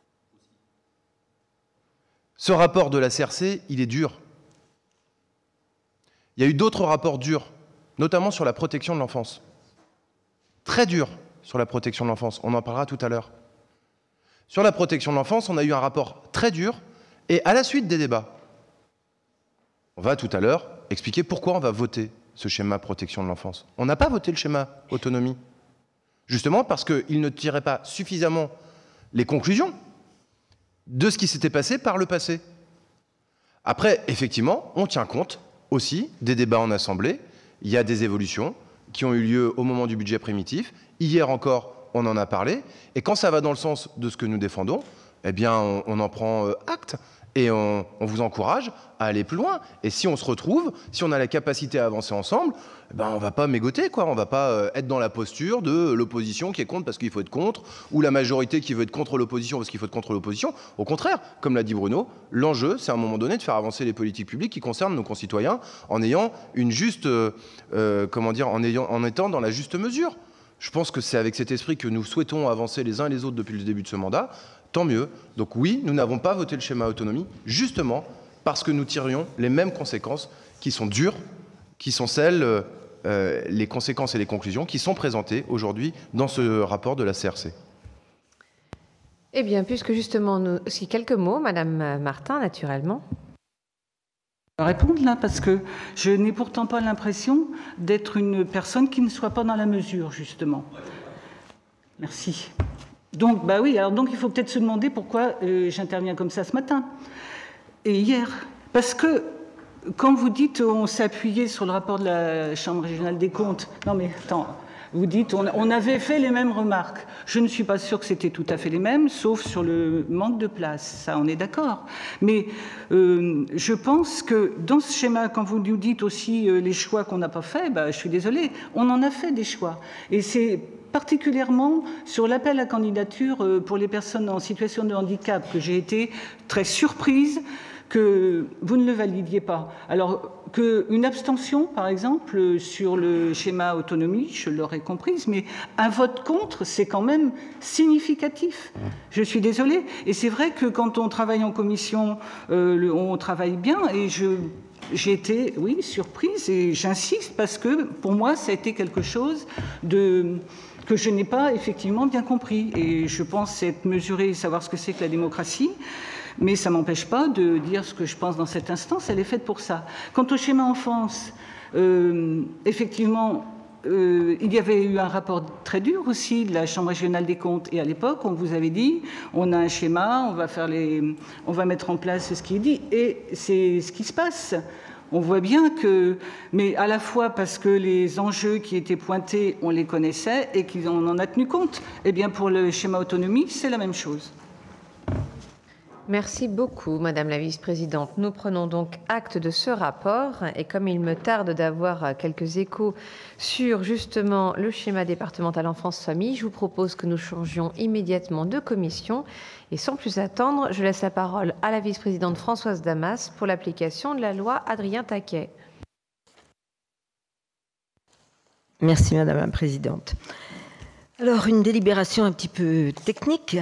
Ce rapport de la CRC, il est dur. Il y a eu d'autres rapports durs, notamment sur la protection de l'enfance. Très durs sur la protection de l'enfance, on en parlera tout à l'heure. Sur la protection de l'enfance, on a eu un rapport très dur, et à la suite des débats, on va tout à l'heure expliquer pourquoi on va voter ce schéma protection de l'enfance. On n'a pas voté le schéma autonomie, justement parce qu'il ne tirait pas suffisamment les conclusions de ce qui s'était passé par le passé. Après, effectivement, on tient compte aussi des débats en Assemblée. Il y a des évolutions qui ont eu lieu au moment du budget primitif. Hier encore, on en a parlé. Et quand ça va dans le sens de ce que nous défendons, eh bien, on en prend acte. Et on vous encourage à aller plus loin. Et si on se retrouve, si on a la capacité à avancer ensemble, eh ben on ne va pas mégoter, quoi. On ne va pas être dans la posture de l'opposition qui est contre parce qu'il faut être contre, ou la majorité qui veut être contre l'opposition parce qu'il faut être contre l'opposition. Au contraire, comme l'a dit Bruno, l'enjeu, c'est à un moment donné de faire avancer les politiques publiques qui concernent nos concitoyens en ayant une juste, en étant dans la juste mesure. Je pense que c'est avec cet esprit que nous souhaitons avancer les uns et les autres depuis le début de ce mandat. Tant mieux. Donc oui, nous n'avons pas voté le schéma autonomie, justement parce que nous tirions les mêmes conséquences qui sont dures, qui sont celles, les conséquences et les conclusions qui sont présentées aujourd'hui dans ce rapport de la CRC. Eh bien, puisque justement, si quelques mots, Madame Martin, naturellement. Je vais répondre là, parce que je n'ai pourtant pas l'impression d'être une personne qui ne soit pas dans la mesure, justement. Merci. Donc, bah oui, alors donc il faut peut-être se demander pourquoi j'interviens comme ça ce matin et hier. Parce que quand vous dites on s'est appuyé sur le rapport de la Chambre régionale des comptes, non mais attends, vous dites on avait fait les mêmes remarques. Je ne suis pas sûre que c'était tout à fait les mêmes, sauf sur le manque de place, ça on est d'accord. Mais je pense que dans ce schéma, quand vous nous dites aussi les choix qu'on n'a pas faits, bah, je suis désolée, on en a fait des choix. Et c'est particulièrement sur l'appel à candidature pour les personnes en situation de handicap que j'ai été très surprise que vous ne le validiez pas. Alors qu'une abstention, par exemple, sur le schéma autonomie, je l'aurais comprise, mais un vote contre, c'est quand même significatif. Je suis désolée. Et c'est vrai que quand on travaille en commission, on travaille bien, et j'ai été, oui, surprise, et j'insiste parce que pour moi, ça a été quelque chose que je n'ai pas effectivement bien compris. Et je pense être mesurée et savoir ce que c'est que la démocratie, mais ça ne m'empêche pas de dire ce que je pense dans cette instance, elle est faite pour ça. Quant au schéma enfance, effectivement, il y avait eu un rapport très dur aussi de la Chambre régionale des comptes, et à l'époque, on vous avait dit, on a un schéma, on va mettre en place ce qui est dit, et c'est ce qui se passe. On voit bien que, mais à la fois parce que les enjeux qui étaient pointés, on les connaissait et qu'on en a tenu compte. Eh bien, pour le schéma autonomie, c'est la même chose. Merci beaucoup, Madame la Vice-présidente. Nous prenons donc acte de ce rapport, et comme il me tarde d'avoir quelques échos sur justement le schéma départemental enfance-famille, je vous propose que nous changions immédiatement de commission. Et sans plus attendre, je laisse la parole à la vice-présidente Françoise Damas pour l'application de la loi Adrien Taquet. Merci Madame la Présidente. Alors, une délibération un petit peu technique.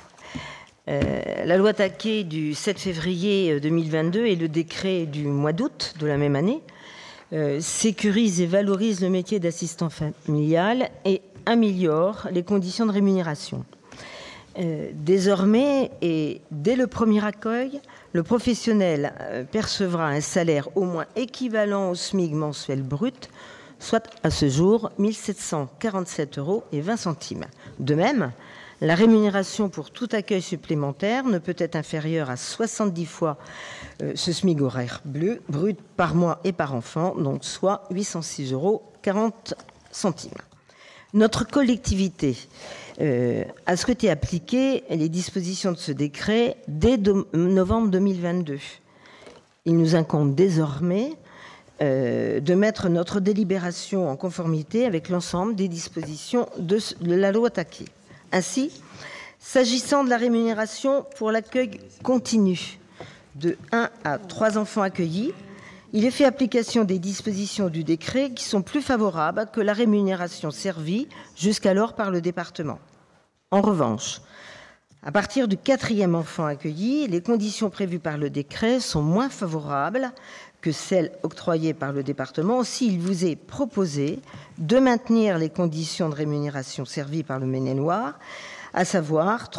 La loi Taquet du 7 février 2022 et le décret du mois d'août de la même année sécurisent et valorisent le métier d'assistant familial et améliorent les conditions de rémunération. Désormais, et dès le premier accueil, le professionnel percevra un salaire au moins équivalent au SMIC mensuel brut, soit à ce jour 1 747,20 €. De même, la rémunération pour tout accueil supplémentaire ne peut être inférieure à 70 fois ce SMIC horaire brut par mois et par enfant, donc soit 806,40 €. Notre collectivité a souhaité appliquer les dispositions de ce décret dès novembre 2022. Il nous incombe désormais de mettre notre délibération en conformité avec l'ensemble des dispositions de la loi Taquet. Ainsi, s'agissant de la rémunération pour l'accueil continu de 1 à 3 enfants accueillis, il est fait application des dispositions du décret qui sont plus favorables que la rémunération servie jusqu'alors par le département. En revanche, à partir du 4e enfant accueilli, les conditions prévues par le décret sont moins favorables que celles octroyées par le département. Aussi, il vous est proposé de maintenir les conditions de rémunération servies par le Maine-et-Loire, à savoir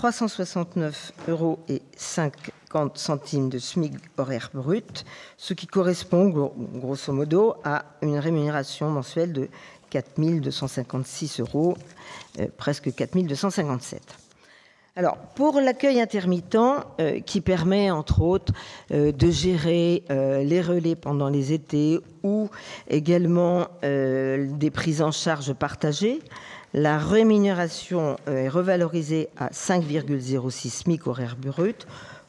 369,50 € de SMIC horaire brut, ce qui correspond grosso modo à une rémunération mensuelle de 4 256 €, presque 4 257 €. Alors, pour l'accueil intermittent, qui permet, entre autres, de gérer les relais pendant les étés ou également des prises en charge partagées, la rémunération est revalorisée à 5,06 SMIC horaire brut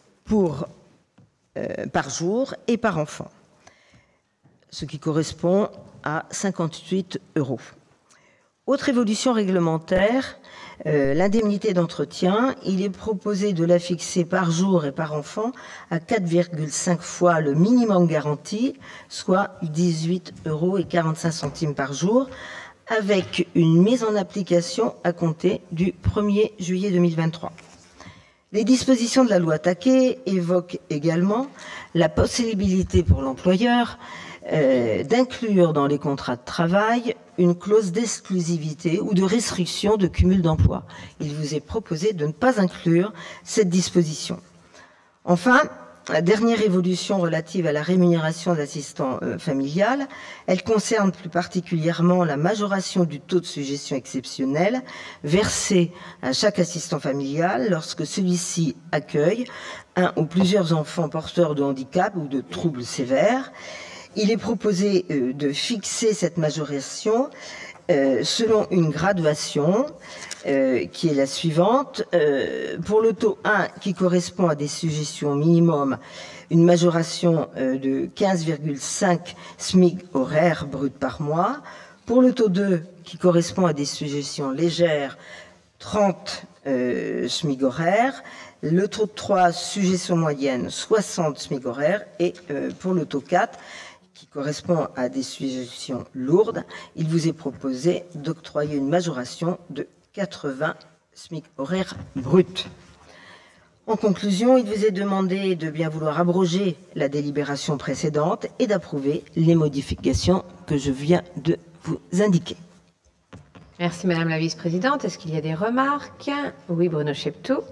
par jour et par enfant, ce qui correspond à 58 €. Autre évolution réglementaire, l'indemnité d'entretien, il est proposé de la fixer par jour et par enfant à 4,5 fois le minimum garanti, soit 18,45 € par jour, avec une mise en application à compter du 1er juillet 2023. Les dispositions de la loi Taquet évoquent également la possibilité pour l'employeur d'inclure dans les contrats de travail une clause d'exclusivité ou de restriction de cumul d'emploi. Il vous est proposé de ne pas inclure cette disposition. Enfin, la dernière évolution relative à la rémunération d'assistant familial, elle concerne plus particulièrement la majoration du taux de suggestion exceptionnelle versé à chaque assistant familial lorsque celui-ci accueille un ou plusieurs enfants porteurs de handicap ou de troubles sévères. Il est proposé de fixer cette majoration selon une graduation qui est la suivante. Pour le taux 1, qui correspond à des suggestions minimum, une majoration de 15,5 SMIC horaires brut par mois. Pour le taux 2, qui correspond à des suggestions légères, 30 SMIC horaires. Le taux 3, suggestion moyenne, 60 SMIC horaires. Et pour le taux 4, qui correspond à des suggestions lourdes, il vous est proposé d'octroyer une majoration de 80 SMIC horaires bruts. En conclusion, il vous est demandé de bien vouloir abroger la délibération précédente et d'approuver les modifications que je viens de vous indiquer. Merci Madame la Vice-Présidente. Est-ce qu'il y a des remarques? Oui, Bruno Chepteau.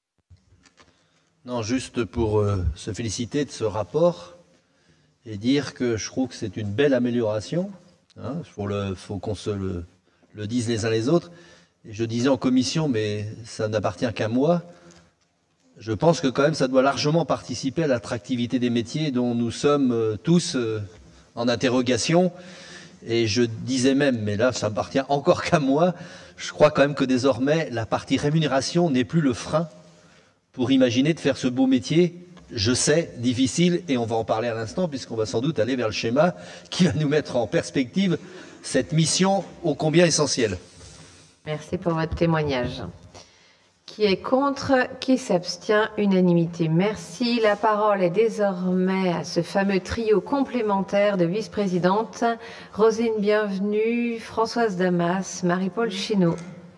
Non, juste pour se féliciter de ce rapport et dire que je trouve que c'est une belle amélioration. Hein, faut qu'on se le dise les uns les autres. Et je disais en commission, mais ça n'appartient qu'à moi, je pense que quand même ça doit largement participer à l'attractivité des métiers dont nous sommes tous en interrogation. Et je disais même, mais là ça n'appartient encore qu'à moi, je crois quand même que désormais la partie rémunération n'est plus le frein pour imaginer de faire ce beau métier. Je sais, difficile, et on va en parler à l'instant, puisqu'on va sans doute aller vers le schéma qui va nous mettre en perspective cette mission ô combien essentielle. Merci pour votre témoignage. Qui est contre? Qui s'abstient? Unanimité. Merci. La parole est désormais à ce fameux trio complémentaire de vice-présidentes. Roselyne Bienvenue, Françoise Damas, Marie-Paul Chénaud.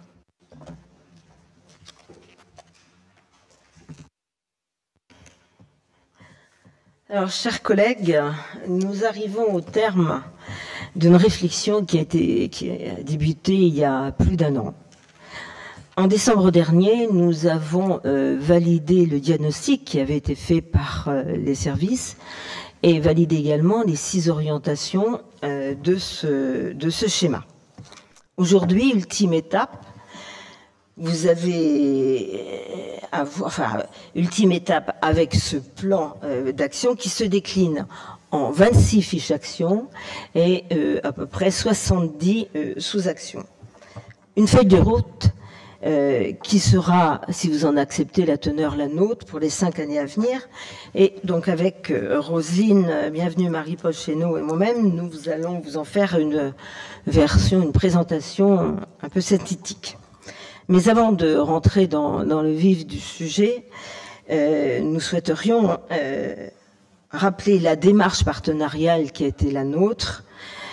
Alors, chers collègues, nous arrivons au terme d'une réflexion qui a débuté il y a plus d'1 an. En décembre dernier, nous avons validé le diagnostic qui avait été fait par les services et validé également les 6 orientations de ce schéma. Aujourd'hui, ultime étape, vous avez ultime étape avec ce plan d'action qui se décline en 26 fiches actions et à peu près 70 sous-actions. Une feuille de route qui sera, si vous en acceptez la teneur, la nôtre pour les 5 années à venir. Et donc avec Roselyne Bienvenue, Marie-Paul Chénaud et moi-même, nous allons vous en faire une présentation un peu synthétique. Mais avant de rentrer dans le vif du sujet, nous souhaiterions rappeler la démarche partenariale qui a été la nôtre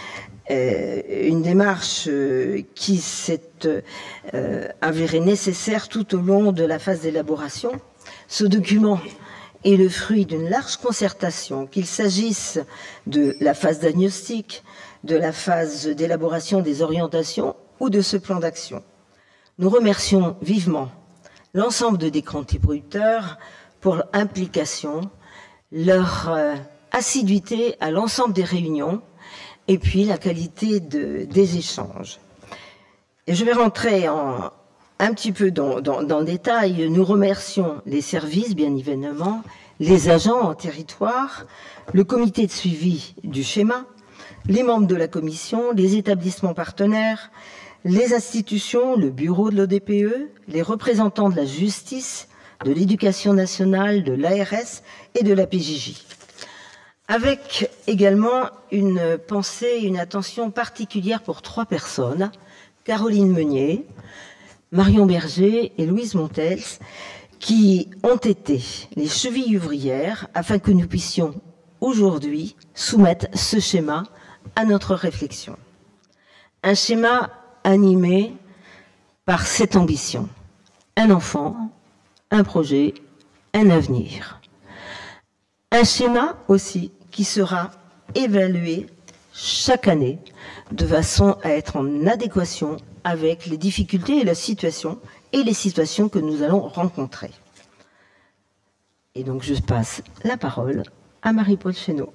une démarche qui s'est avérée nécessaire tout au long de la phase d'élaboration. Ce document est le fruit d'une large concertation, qu'il s'agisse de la phase diagnostique, de la phase d'élaboration des orientations ou de ce plan d'action. Nous remercions vivement l'ensemble des contributeurs pour leur implication, leur assiduité à l'ensemble des réunions et puis la qualité des échanges. Et je vais rentrer un petit peu dans le détail. Nous remercions les services, bien évidemment, les agents en territoire, le comité de suivi du schéma, les membres de la commission, les établissements partenaires, les institutions, le bureau de l'ODPE, les représentants de la justice, de l'éducation nationale, de l'ARS et de la PJJ. Avec également une pensée, une attention particulière pour 3 personnes, Caroline Meunier, Marion Berger et Louise Montels, qui ont été les chevilles ouvrières afin que nous puissions aujourd'hui soumettre ce schéma à notre réflexion. Un schéma animé par cette ambition. Un enfant, un projet, un avenir. Un schéma aussi qui sera évalué chaque année de façon à être en adéquation avec les difficultés et la situation et les situations que nous allons rencontrer. Et donc je passe la parole à Marie-Paule Chénaud.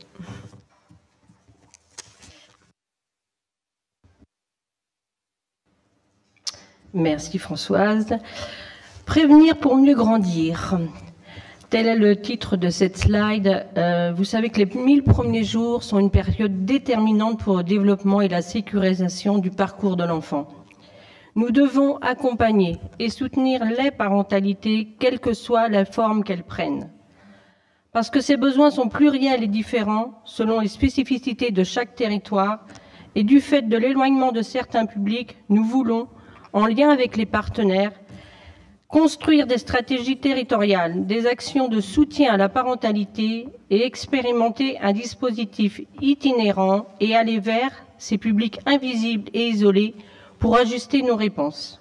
Merci Françoise. Prévenir pour mieux grandir. Tel est le titre de cette slide. Vous savez que les 1000 premiers jours sont une période déterminante pour le développement et la sécurisation du parcours de l'enfant. Nous devons accompagner et soutenir les parentalités, quelle que soit la forme qu'elles prennent. Parce que ces besoins sont pluriels et différents selon les spécificités de chaque territoire et du fait de l'éloignement de certains publics, nous voulons, en lien avec les partenaires, construire des stratégies territoriales, des actions de soutien à la parentalité et expérimenter un dispositif itinérant et aller vers ces publics invisibles et isolés pour ajuster nos réponses.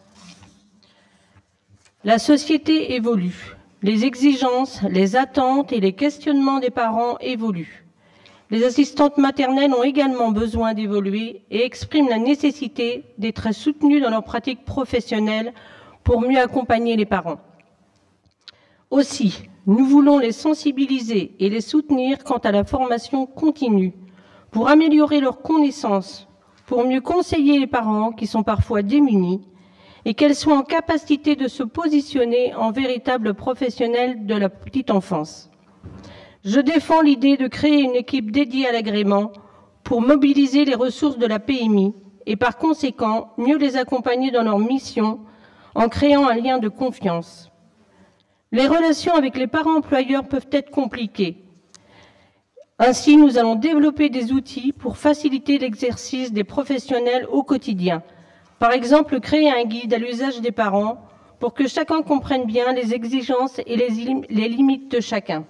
La société évolue. Les exigences, les attentes et les questionnements des parents évoluent. Les assistantes maternelles ont également besoin d'évoluer et expriment la nécessité d'être soutenues dans leur pratique professionnelle pour mieux accompagner les parents. Aussi, nous voulons les sensibiliser et les soutenir quant à la formation continue, pour améliorer leurs connaissances, pour mieux conseiller les parents qui sont parfois démunis, et qu'elles soient en capacité de se positionner en véritables professionnels de la petite enfance. Je défends l'idée de créer une équipe dédiée à l'agrément pour mobiliser les ressources de la PMI et par conséquent mieux les accompagner dans leur mission en créant un lien de confiance. Les relations avec les parents employeurs peuvent être compliquées. Ainsi, nous allons développer des outils pour faciliter l'exercice des professionnels au quotidien. Par exemple, créer un guide à l'usage des parents pour que chacun comprenne bien les exigences et les limites de chacun.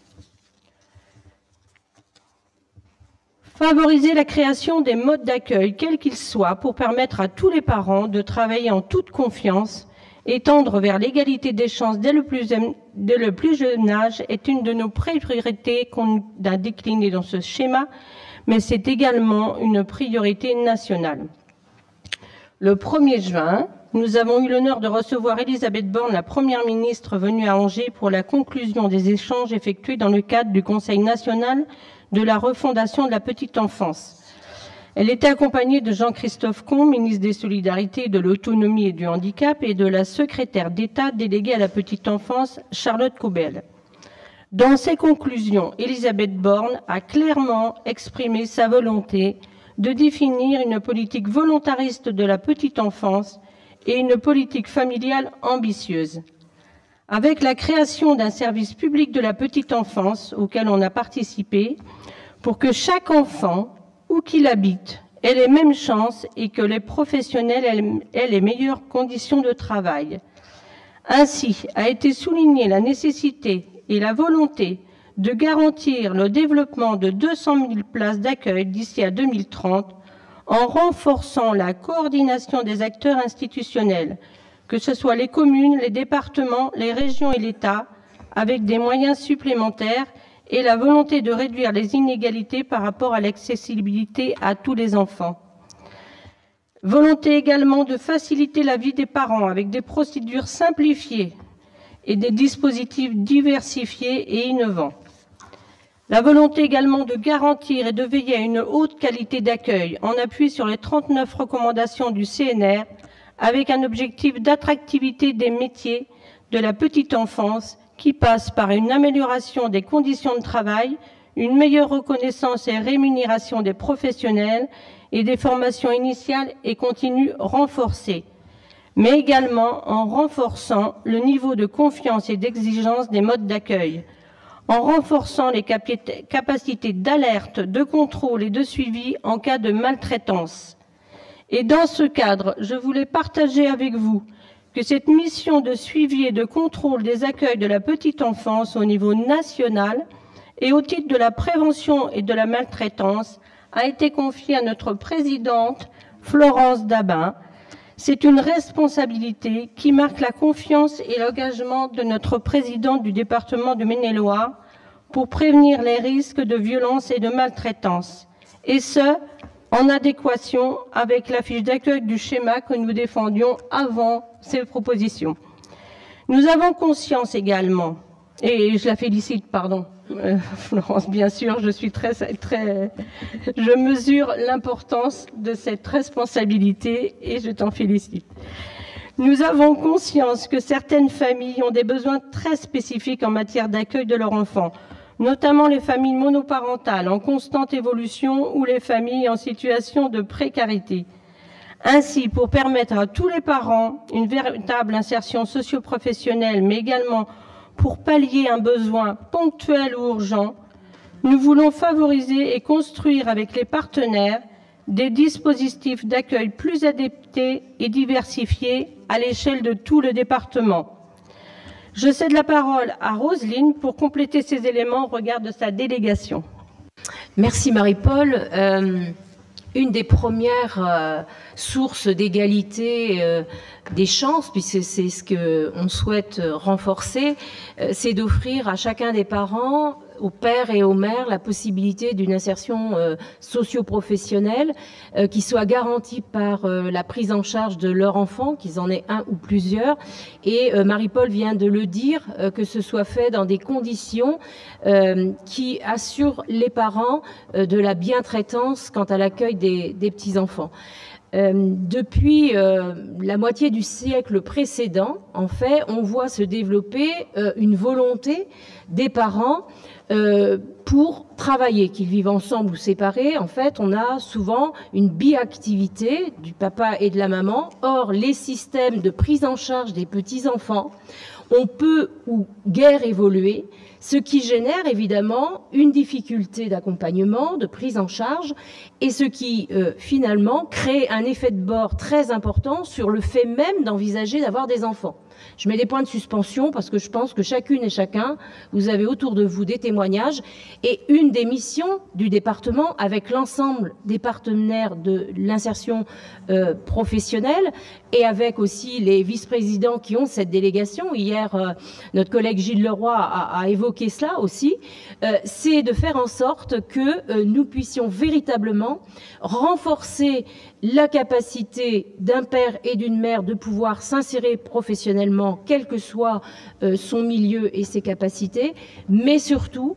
Favoriser la création des modes d'accueil, quels qu'ils soient, pour permettre à tous les parents de travailler en toute confiance et tendre vers l'égalité des chances dès le plus jeune âge est une de nos priorités qu'on a déclinées dans ce schéma, mais c'est également une priorité nationale. Le 1er juin, nous avons eu l'honneur de recevoir Elisabeth Borne, la Première ministre, venue à Angers pour la conclusion des échanges effectués dans le cadre du Conseil national de la refondation de la petite enfance. Elle était accompagnée de Jean-Christophe Combe, ministre des Solidarités, de l'Autonomie et du Handicap, et de la secrétaire d'État déléguée à la petite enfance, Charlotte Cobel. Dans ses conclusions, Elisabeth Borne a clairement exprimé sa volonté de définir une politique volontariste de la petite enfance et une politique familiale ambitieuse. Avec la création d'un service public de la petite enfance auquel on a participé, pour que chaque enfant, où qu'il habite, ait les mêmes chances et que les professionnels aient les meilleures conditions de travail. Ainsi, a été soulignée la nécessité et la volonté de garantir le développement de 200 000 places d'accueil d'ici à 2030, en renforçant la coordination des acteurs institutionnels, que ce soit les communes, les départements, les régions et l'État, avec des moyens supplémentaires et la volonté de réduire les inégalités par rapport à l'accessibilité à tous les enfants. Volonté également de faciliter la vie des parents avec des procédures simplifiées et des dispositifs diversifiés et innovants. La volonté également de garantir et de veiller à une haute qualité d'accueil en appui sur les 39 recommandations du CNR avec un objectif d'attractivité des métiers de la petite enfance qui passe par une amélioration des conditions de travail, une meilleure reconnaissance et rémunération des professionnels et des formations initiales et continues renforcées, mais également en renforçant le niveau de confiance et d'exigence des modes d'accueil, en renforçant les capacités d'alerte, de contrôle et de suivi en cas de maltraitance. Et dans ce cadre, je voulais partager avec vous que cette mission de suivi et de contrôle des accueils de la petite enfance au niveau national et au titre de la prévention et de la maltraitance a été confiée à notre présidente Florence Dabin. C'est une responsabilité qui marque la confiance et l'engagement de notre présidente du département de Maine-et-Loire pour prévenir les risques de violence et de maltraitance, et ce, en adéquation avec la fiche d'accueil du schéma que nous défendions avant ces propositions. Nous avons conscience également, et je la félicite, pardon, Florence, bien sûr, je mesure l'importance de cette responsabilité et je t'en félicite. Nous avons conscience que certaines familles ont des besoins très spécifiques en matière d'accueil de leurs enfants, notamment les familles monoparentales en constante évolution ou les familles en situation de précarité. Ainsi, pour permettre à tous les parents une véritable insertion socio-professionnelle, mais également pour pallier un besoin ponctuel ou urgent, nous voulons favoriser et construire avec les partenaires des dispositifs d'accueil plus adaptés et diversifiés à l'échelle de tout le département. Je cède la parole à Roselyne pour compléter ces éléments au regard de sa délégation. Merci Marie-Paul. Une des premières sources d'égalité des chances, puisque c'est ce qu'on souhaite renforcer, c'est d'offrir à chacun des parents, aux pères et aux mères, la possibilité d'une insertion socio-professionnelle qui soit garantie par la prise en charge de leur enfant, qu'ils en aient un ou plusieurs. Et Marie-Paul vient de le dire, que ce soit fait dans des conditions qui assurent les parents de la bientraitance quant à l'accueil des petits-enfants. Depuis la moitié du siècle précédent, en fait, on voit se développer une volonté des parents pour travailler, qu'ils vivent ensemble ou séparés. En fait, on a souvent une biactivité du papa et de la maman. Or, les systèmes de prise en charge des petits-enfants ont peu ou guère évolué, ce qui génère évidemment une difficulté d'accompagnement, de prise en charge, et ce qui finalement crée un effet de bord très important sur le fait même d'envisager d'avoir des enfants. Je mets des points de suspension parce que je pense que chacune et chacun, vous avez autour de vous des témoignages, et une des missions du département avec l'ensemble des partenaires de l'insertion professionnelle et avec aussi les vice-présidents qui ont cette délégation. Hier, notre collègue Gilles Leroy a évoqué cela aussi, c'est de faire en sorte que nous puissions véritablement renforcer la capacité d'un père et d'une mère de pouvoir s'insérer professionnellement, quel que soit son milieu et ses capacités, mais surtout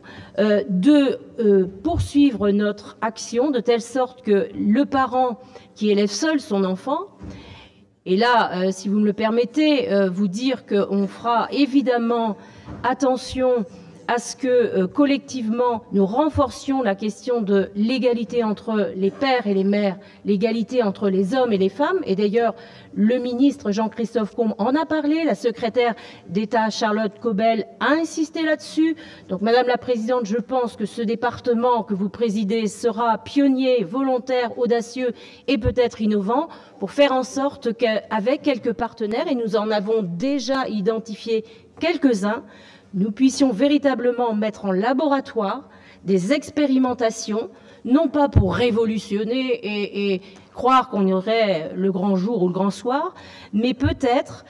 de poursuivre notre action de telle sorte que le parent qui élève seul son enfant, et là, si vous me le permettez, vous dire qu'on fera évidemment attention à ce que collectivement nous renforcions la question de l'égalité entre les pères et les mères, l'égalité entre les hommes et les femmes. Et d'ailleurs, le ministre Jean-Christophe Combe en a parlé, la secrétaire d'État Charlotte Cobel a insisté là-dessus. Donc, Madame la Présidente, je pense que ce département que vous présidez sera pionnier, volontaire, audacieux et peut-être innovant pour faire en sorte qu'avec quelques partenaires, et nous en avons déjà identifié quelques-uns, nous puissions véritablement mettre en laboratoire des expérimentations, non pas pour révolutionner et croire qu'on y aurait le grand jour ou le grand soir, mais peut-être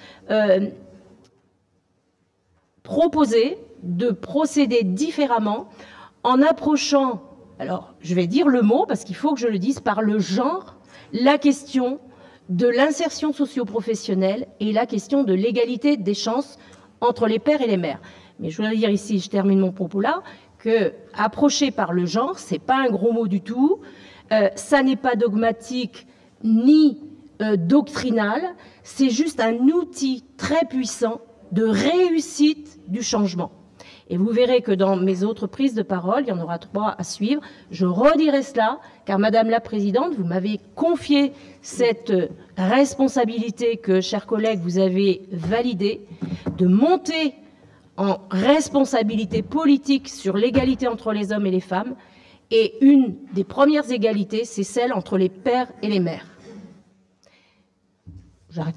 proposer de procéder différemment en approchant, alors je vais dire le mot parce qu'il faut que je le dise, par le genre, la question de l'insertion socio-professionnelle et la question de l'égalité des chances entre les pères et les mères. Mais je voudrais dire ici, je termine mon propos là, que approcher par le genre, c'est pas un gros mot du tout, ça n'est pas dogmatique ni doctrinal, c'est juste un outil très puissant de réussite du changement. Et vous verrez que dans mes autres prises de parole, il y en aura 3 à suivre, je redirai cela, car Madame la Présidente, vous m'avez confié cette responsabilité que, chers collègues, vous avez validée, de monter en responsabilité politique sur l'égalité entre les hommes et les femmes. Et une des premières égalités, c'est celle entre les pères et les mères. J'arrête.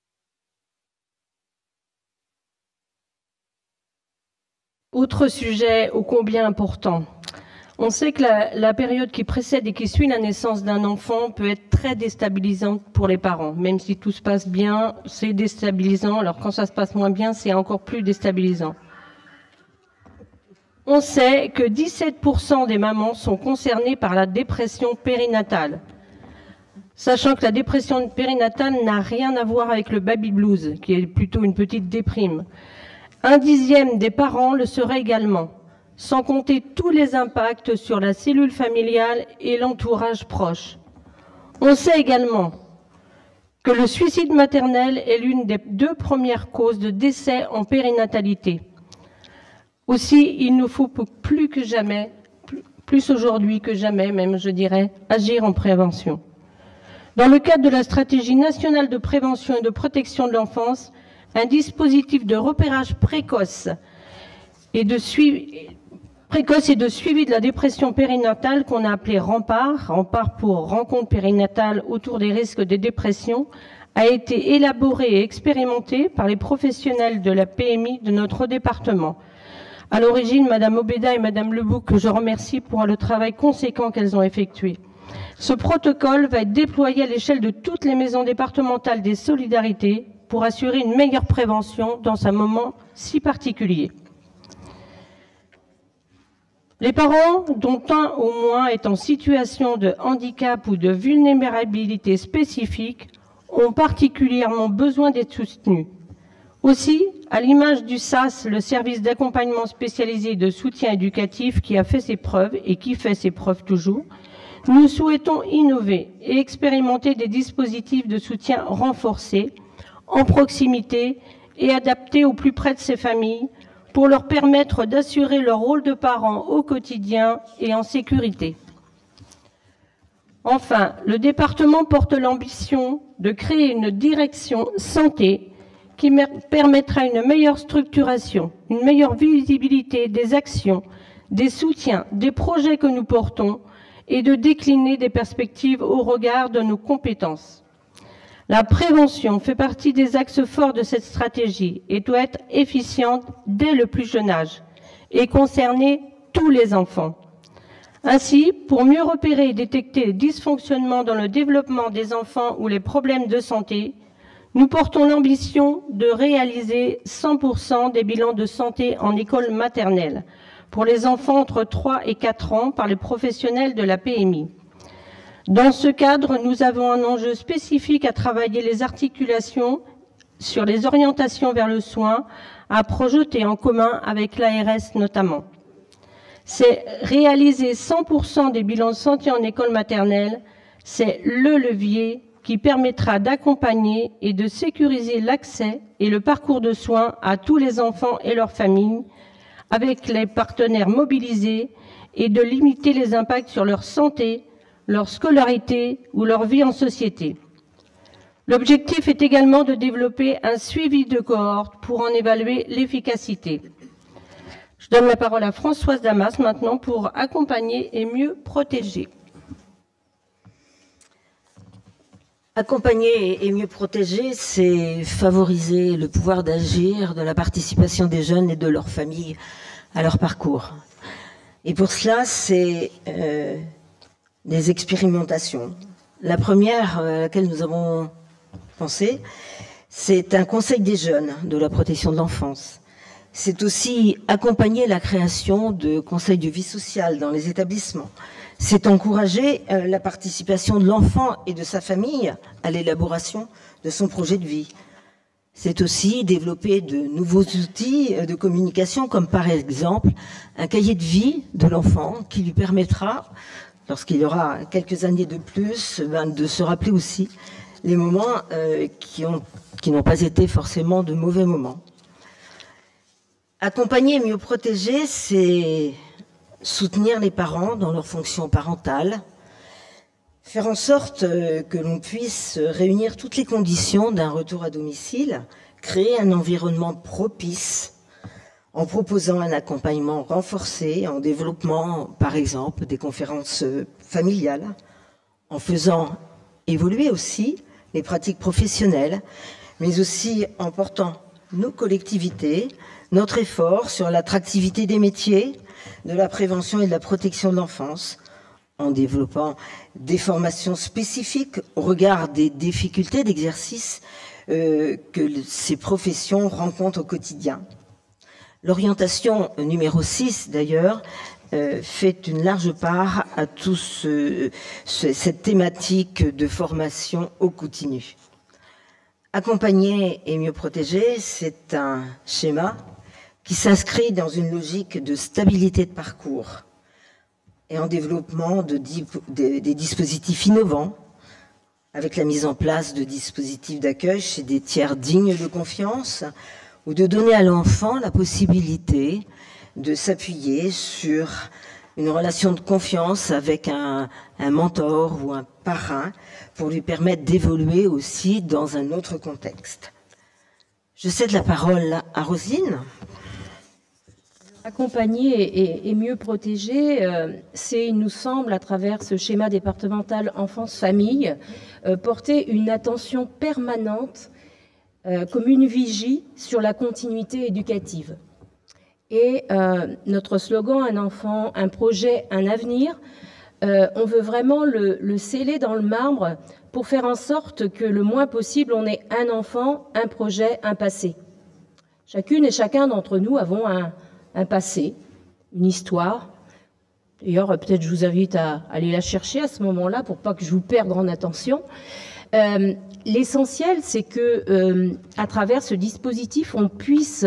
Autre sujet ô combien important. On sait que la période qui précède et qui suit la naissance d'un enfant peut être très déstabilisante pour les parents. Même si tout se passe bien, c'est déstabilisant. Alors quand ça se passe moins bien, c'est encore plus déstabilisant. On sait que 17% des mamans sont concernées par la dépression périnatale. Sachant que la dépression périnatale n'a rien à voir avec le baby blues, qui est plutôt une petite déprime. 1/10 des parents le seraient également, sans compter tous les impacts sur la cellule familiale et l'entourage proche. On sait également que le suicide maternel est l'une des 2 premières causes de décès en périnatalité. Aussi, il nous faut plus que jamais, plus aujourd'hui que jamais même, je dirais, agir en prévention. Dans le cadre de la stratégie nationale de prévention et de protection de l'enfance, un dispositif de repérage précoce et de suivi de la dépression périnatale qu'on a appelé Rempart pour rencontre périnatale autour des risques de dépression, a été élaboré et expérimenté par les professionnels de la PMI de notre département. À l'origine, Madame Obeda et Madame Lebouc, que je remercie pour le travail conséquent qu'elles ont effectué. Ce protocole va être déployé à l'échelle de toutes les maisons départementales des solidarités pour assurer une meilleure prévention dans un moment si particulier. Les parents, dont un au moins est en situation de handicap ou de vulnérabilité spécifique, ont particulièrement besoin d'être soutenus. Aussi, à l'image du SAS, le service d'accompagnement spécialisé et de soutien éducatif qui a fait ses preuves et qui fait ses preuves toujours, nous souhaitons innover et expérimenter des dispositifs de soutien renforcés, en proximité et adaptés au plus près de ces familles pour leur permettre d'assurer leur rôle de parents au quotidien et en sécurité. Enfin, le département porte l'ambition de créer une direction santé qui permettra une meilleure structuration, une meilleure visibilité des actions, des soutiens, des projets que nous portons et de décliner des perspectives au regard de nos compétences. La prévention fait partie des axes forts de cette stratégie et doit être efficiente dès le plus jeune âge et concerner tous les enfants. Ainsi, pour mieux repérer et détecter les dysfonctionnements dans le développement des enfants ou les problèmes de santé, nous portons l'ambition de réaliser 100% des bilans de santé en école maternelle pour les enfants entre 3 et 4 ans par les professionnels de la PMI. Dans ce cadre, nous avons un enjeu spécifique à travailler les articulations sur les orientations vers le soin à projeter en commun avec l'ARS notamment. C'est réaliser 100% des bilans de santé en école maternelle, c'est le levier qui permettra d'accompagner et de sécuriser l'accès et le parcours de soins à tous les enfants et leurs familles, avec les partenaires mobilisés et de limiter les impacts sur leur santé, leur scolarité ou leur vie en société. L'objectif est également de développer un suivi de cohorte pour en évaluer l'efficacité. Je donne la parole à Françoise Damas maintenant pour accompagner et mieux protéger. Accompagner et mieux protéger, c'est favoriser le pouvoir d'agir, de la participation des jeunes et de leurs familles à leur parcours. Et pour cela, c'est des expérimentations, La première à laquelle nous avons pensé, c'est un conseil des jeunes de la protection de l'enfance. C'est aussi accompagner la création de conseils de vie sociale dans les établissements. C'est encourager la participation de l'enfant et de sa famille à l'élaboration de son projet de vie. C'est aussi développer de nouveaux outils de communication, comme par exemple un cahier de vie de l'enfant qui lui permettra, lorsqu'il aura quelques années de plus, de se rappeler aussi les moments qui n'ont pas été forcément de mauvais moments. Accompagner et mieux protéger, c'est soutenir les parents dans leur fonction parentale, faire en sorte que l'on puisse réunir toutes les conditions d'un retour à domicile, créer un environnement propice en proposant un accompagnement renforcé, en développant par exemple des conférences familiales, en faisant évoluer aussi les pratiques professionnelles, mais aussi en portant nos collectivités, notre effort sur l'attractivité des métiers, de la prévention et de la protection de l'enfance, en développant des formations spécifiques au regard des difficultés d'exercice que ces professions rencontrent au quotidien. L'orientation numéro 6, d'ailleurs, fait une large part à cette thématique de formation au continu. Accompagner et mieux protéger, c'est un schéma qui s'inscrit dans une logique de stabilité de parcours et en développement des dispositifs innovants, avec la mise en place de dispositifs d'accueil chez des tiers dignes de confiance, ou de donner à l'enfant la possibilité de s'appuyer sur une relation de confiance avec un mentor ou un parrain pour lui permettre d'évoluer aussi dans un autre contexte. Je cède la parole à Roselyne. Accompagner et mieux protéger, c'est, il nous semble, à travers ce schéma départemental enfance-famille, porter une attention permanente comme une vigie sur la continuité éducative. Et notre slogan « Un enfant, un projet, un avenir », on veut vraiment le sceller dans le marbre pour faire en sorte que le moins possible, on ait un enfant, un projet, un passé. Chacune et chacun d'entre nous avons un passé, une histoire. D'ailleurs, peut-être je vous invite à aller la chercher à ce moment-là pour pas que je vous perde en attention. L'essentiel, c'est que à travers ce dispositif, on puisse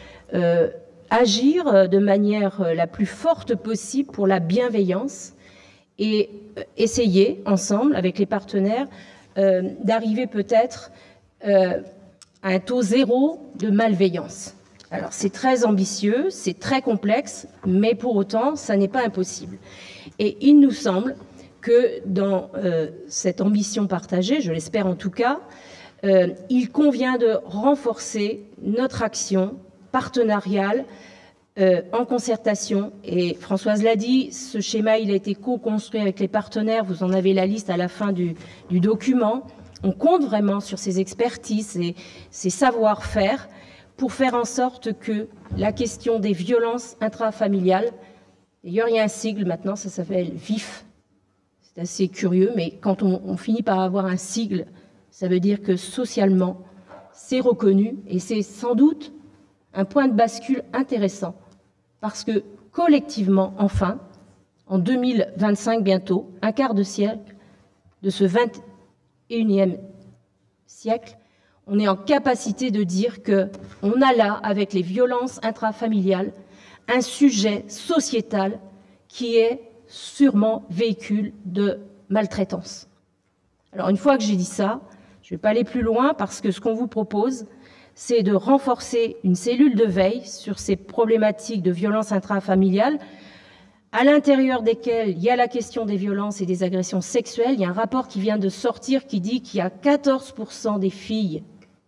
agir de manière la plus forte possible pour la bienveillance et essayer ensemble, avec les partenaires, d'arriver peut-être à un taux zéro de malveillance. Alors c'est très ambitieux, c'est très complexe, mais pour autant, ça n'est pas impossible. Et il nous semble que dans cette ambition partagée, je l'espère en tout cas, il convient de renforcer notre action partenariale en concertation. Et Françoise l'a dit, ce schéma il a été co-construit avec les partenaires, vous en avez la liste à la fin du document. On compte vraiment sur ces expertises et ces savoir-faire pour faire en sorte que la question des violences intrafamiliales, d'ailleurs il y a un sigle maintenant, ça s'appelle VIF, c'est assez curieux, mais quand on finit par avoir un sigle, ça veut dire que socialement, c'est reconnu et c'est sans doute un point de bascule intéressant, parce que collectivement, enfin, en 2025 bientôt, un quart de siècle de ce 21e siècle, on est en capacité de dire qu'on a là, avec les violences intrafamiliales, un sujet sociétal qui est sûrement véhicule de maltraitance. Alors une fois que j'ai dit ça, je ne vais pas aller plus loin parce que ce qu'on vous propose, c'est de renforcer une cellule de veille sur ces problématiques de violences intrafamiliales, à l'intérieur desquelles il y a la question des violences et des agressions sexuelles. Il y a un rapport qui vient de sortir qui dit qu'il y a 14% des filles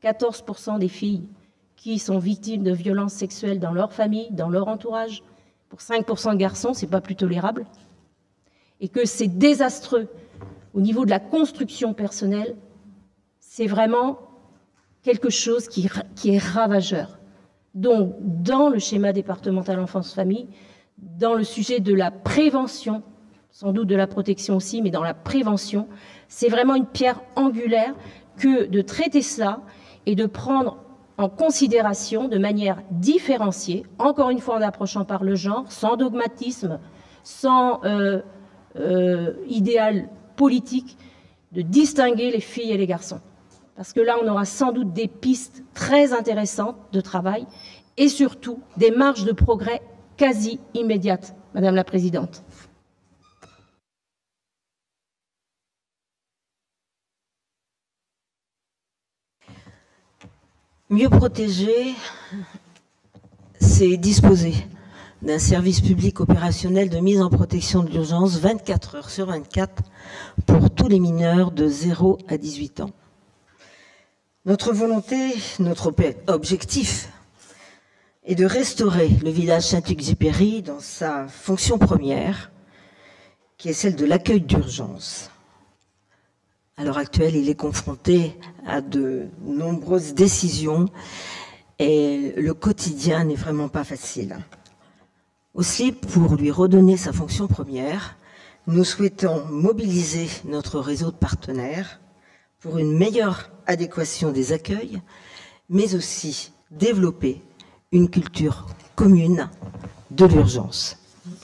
qui sont victimes de violences sexuelles dans leur famille, dans leur entourage. Pour 5% de garçons, ce n'est pas plus tolérable. Et que c'est désastreux au niveau de la construction personnelle. C'est vraiment quelque chose qui est ravageur. Donc, dans le schéma départemental enfance-famille, dans le sujet de la prévention, sans doute de la protection aussi, mais dans la prévention. C'est vraiment une pierre angulaire que de traiter cela et de prendre en considération de manière différenciée, encore une fois en approchant par le genre, sans dogmatisme, sans idéal politique, de distinguer les filles et les garçons. Parce que là, on aura sans doute des pistes très intéressantes de travail et surtout des marges de progrès quasi immédiates, Madame la Présidente. Mieux protéger, c'est disposer d'un service public opérationnel de mise en protection de l'urgence 24 heures sur 24 pour tous les mineurs de 0 à 18 ans. Notre volonté, notre objectif est de restaurer le village Saint-Exupéry dans sa fonction première, qui est celle de l'accueil d'urgence. À l'heure actuelle, il est confronté à de nombreuses décisions et le quotidien n'est vraiment pas facile. Aussi, pour lui redonner sa fonction première, nous souhaitons mobiliser notre réseau de partenaires pour une meilleure adéquation des accueils, mais aussi développer une culture commune de l'urgence.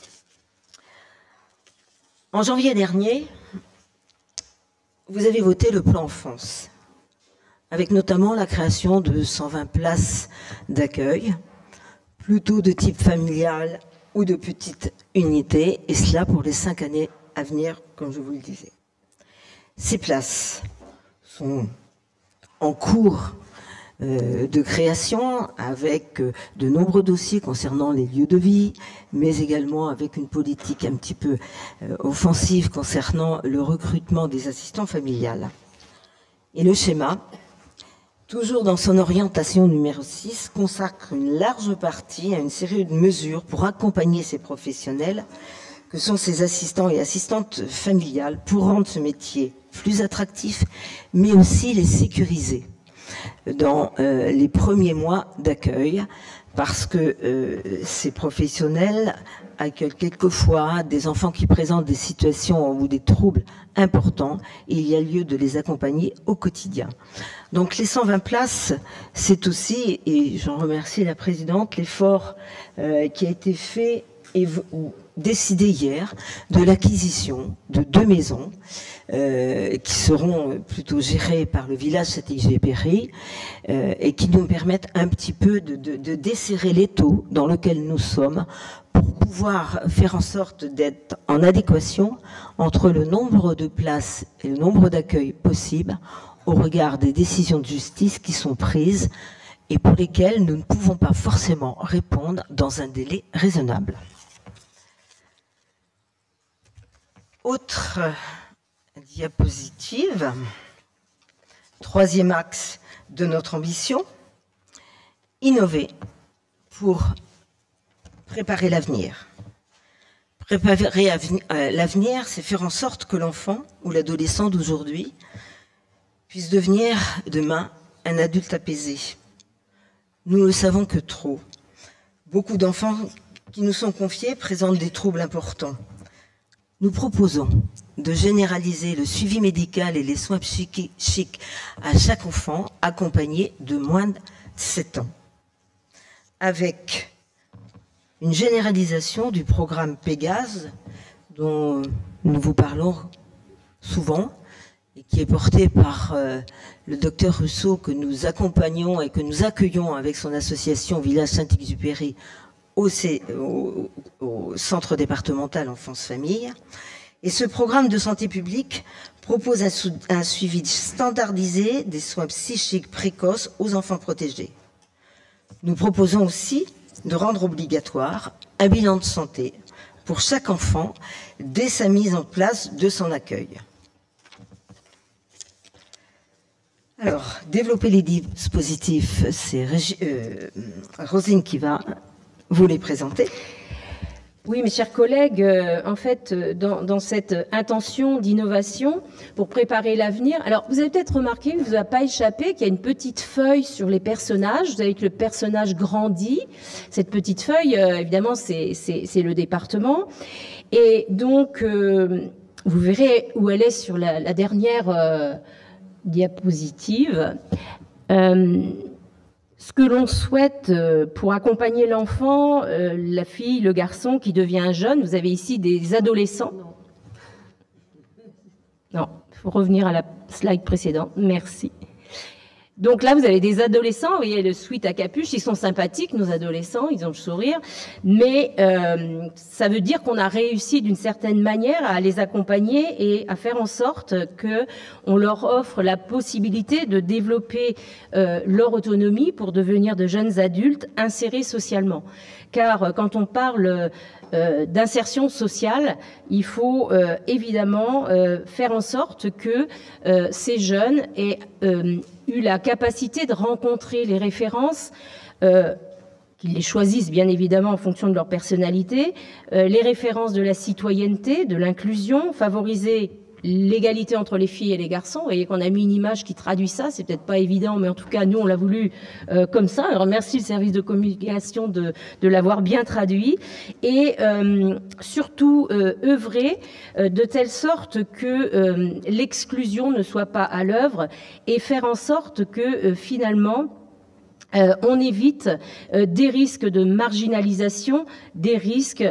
En janvier dernier, vous avez voté le plan enfance, avec notamment la création de 120 places d'accueil, plutôt de type familial ou de petite unité, et cela pour les 5 années à venir, comme je vous le disais. Ces places sont en cours de création, avec de nombreux dossiers concernant les lieux de vie, mais également avec une politique un petit peu offensive concernant le recrutement des assistants familiales. Et le schéma, toujours dans son orientation numéro 6, consacre une large partie à une série de mesures pour accompagner ces professionnels, que sont ces assistants et assistantes familiales, pour rendre ce métier plus attractif, mais aussi les sécuriser dans les premiers mois d'accueil, parce que ces professionnels accueillent quelquefois des enfants qui présentent des situations ou des troubles importants, et il y a lieu de les accompagner au quotidien. Donc les 120 places, c'est aussi, et j'en remercie la présidente, l'effort qui a été fait et décidé hier de l'acquisition de 2 maisons qui seront plutôt gérées par le village Saint-Exupéry et qui nous permettent un petit peu de desserrer l'étau dans lequel nous sommes pour pouvoir faire en sorte d'être en adéquation entre le nombre de places et le nombre d'accueils possibles au regard des décisions de justice qui sont prises et pour lesquelles nous ne pouvons pas forcément répondre dans un délai raisonnable. Autre diapositive, 3e axe de notre ambition, innover pour préparer l'avenir. Préparer l'avenir, c'est faire en sorte que l'enfant ou l'adolescent d'aujourd'hui puisse devenir demain un adulte apaisé. Nous ne savons que trop. Beaucoup d'enfants qui nous sont confiés présentent des troubles importants. Nous proposons de généraliser le suivi médical et les soins psychiques à chaque enfant accompagné de moins de 7 ans, avec une généralisation du programme Pégase, dont nous vous parlons souvent, et qui est porté par le docteur Rousseau, que nous accompagnons et que nous accueillons avec son association Village Saint-Exupéry au centre départemental enfance-famille. Et ce programme de santé publique propose un suivi standardisé des soins psychiques précoces aux enfants protégés. Nous proposons aussi de rendre obligatoire un bilan de santé pour chaque enfant dès sa mise en place de son accueil. Alors, développer les dispositifs, c'est Rosine qui va vous les présenter. Oui, mes chers collègues, en fait, dans cette intention d'innovation pour préparer l'avenir, alors vous avez peut-être remarqué, il ne vous a pas échappé qu'il y a une petite feuille sur les personnages. Vous savez que le personnage grandit. Cette petite feuille, évidemment, c'est le département. Et donc, vous verrez où elle est sur la dernière diapositive. Ce que l'on souhaite pour accompagner l'enfant, la fille, le garçon qui devient jeune, vous avez ici des adolescents. Non, il faut revenir à la slide précédente. Merci. Donc là, vous avez des adolescents, vous voyez le sweat à capuche, ils sont sympathiques, nos adolescents, ils ont le sourire, mais ça veut dire qu'on a réussi d'une certaine manière à les accompagner et à faire en sorte qu'on leur offre la possibilité de développer leur autonomie pour devenir de jeunes adultes insérés socialement. Car quand on parle d'insertion sociale, il faut évidemment faire en sorte que ces jeunes aient eu la capacité de rencontrer les références, qu'ils les choisissent bien évidemment en fonction de leur personnalité, les références de la citoyenneté, de l'inclusion, favoriser l'égalité entre les filles et les garçons. Vous voyez qu'on a mis une image qui traduit ça, c'est peut-être pas évident, mais en tout cas, nous, on l'a voulu comme ça. Alors, merci le service de communication de l'avoir bien traduit. Et surtout, œuvrer de telle sorte que l'exclusion ne soit pas à l'œuvre et faire en sorte que finalement, on évite des risques de marginalisation, des risques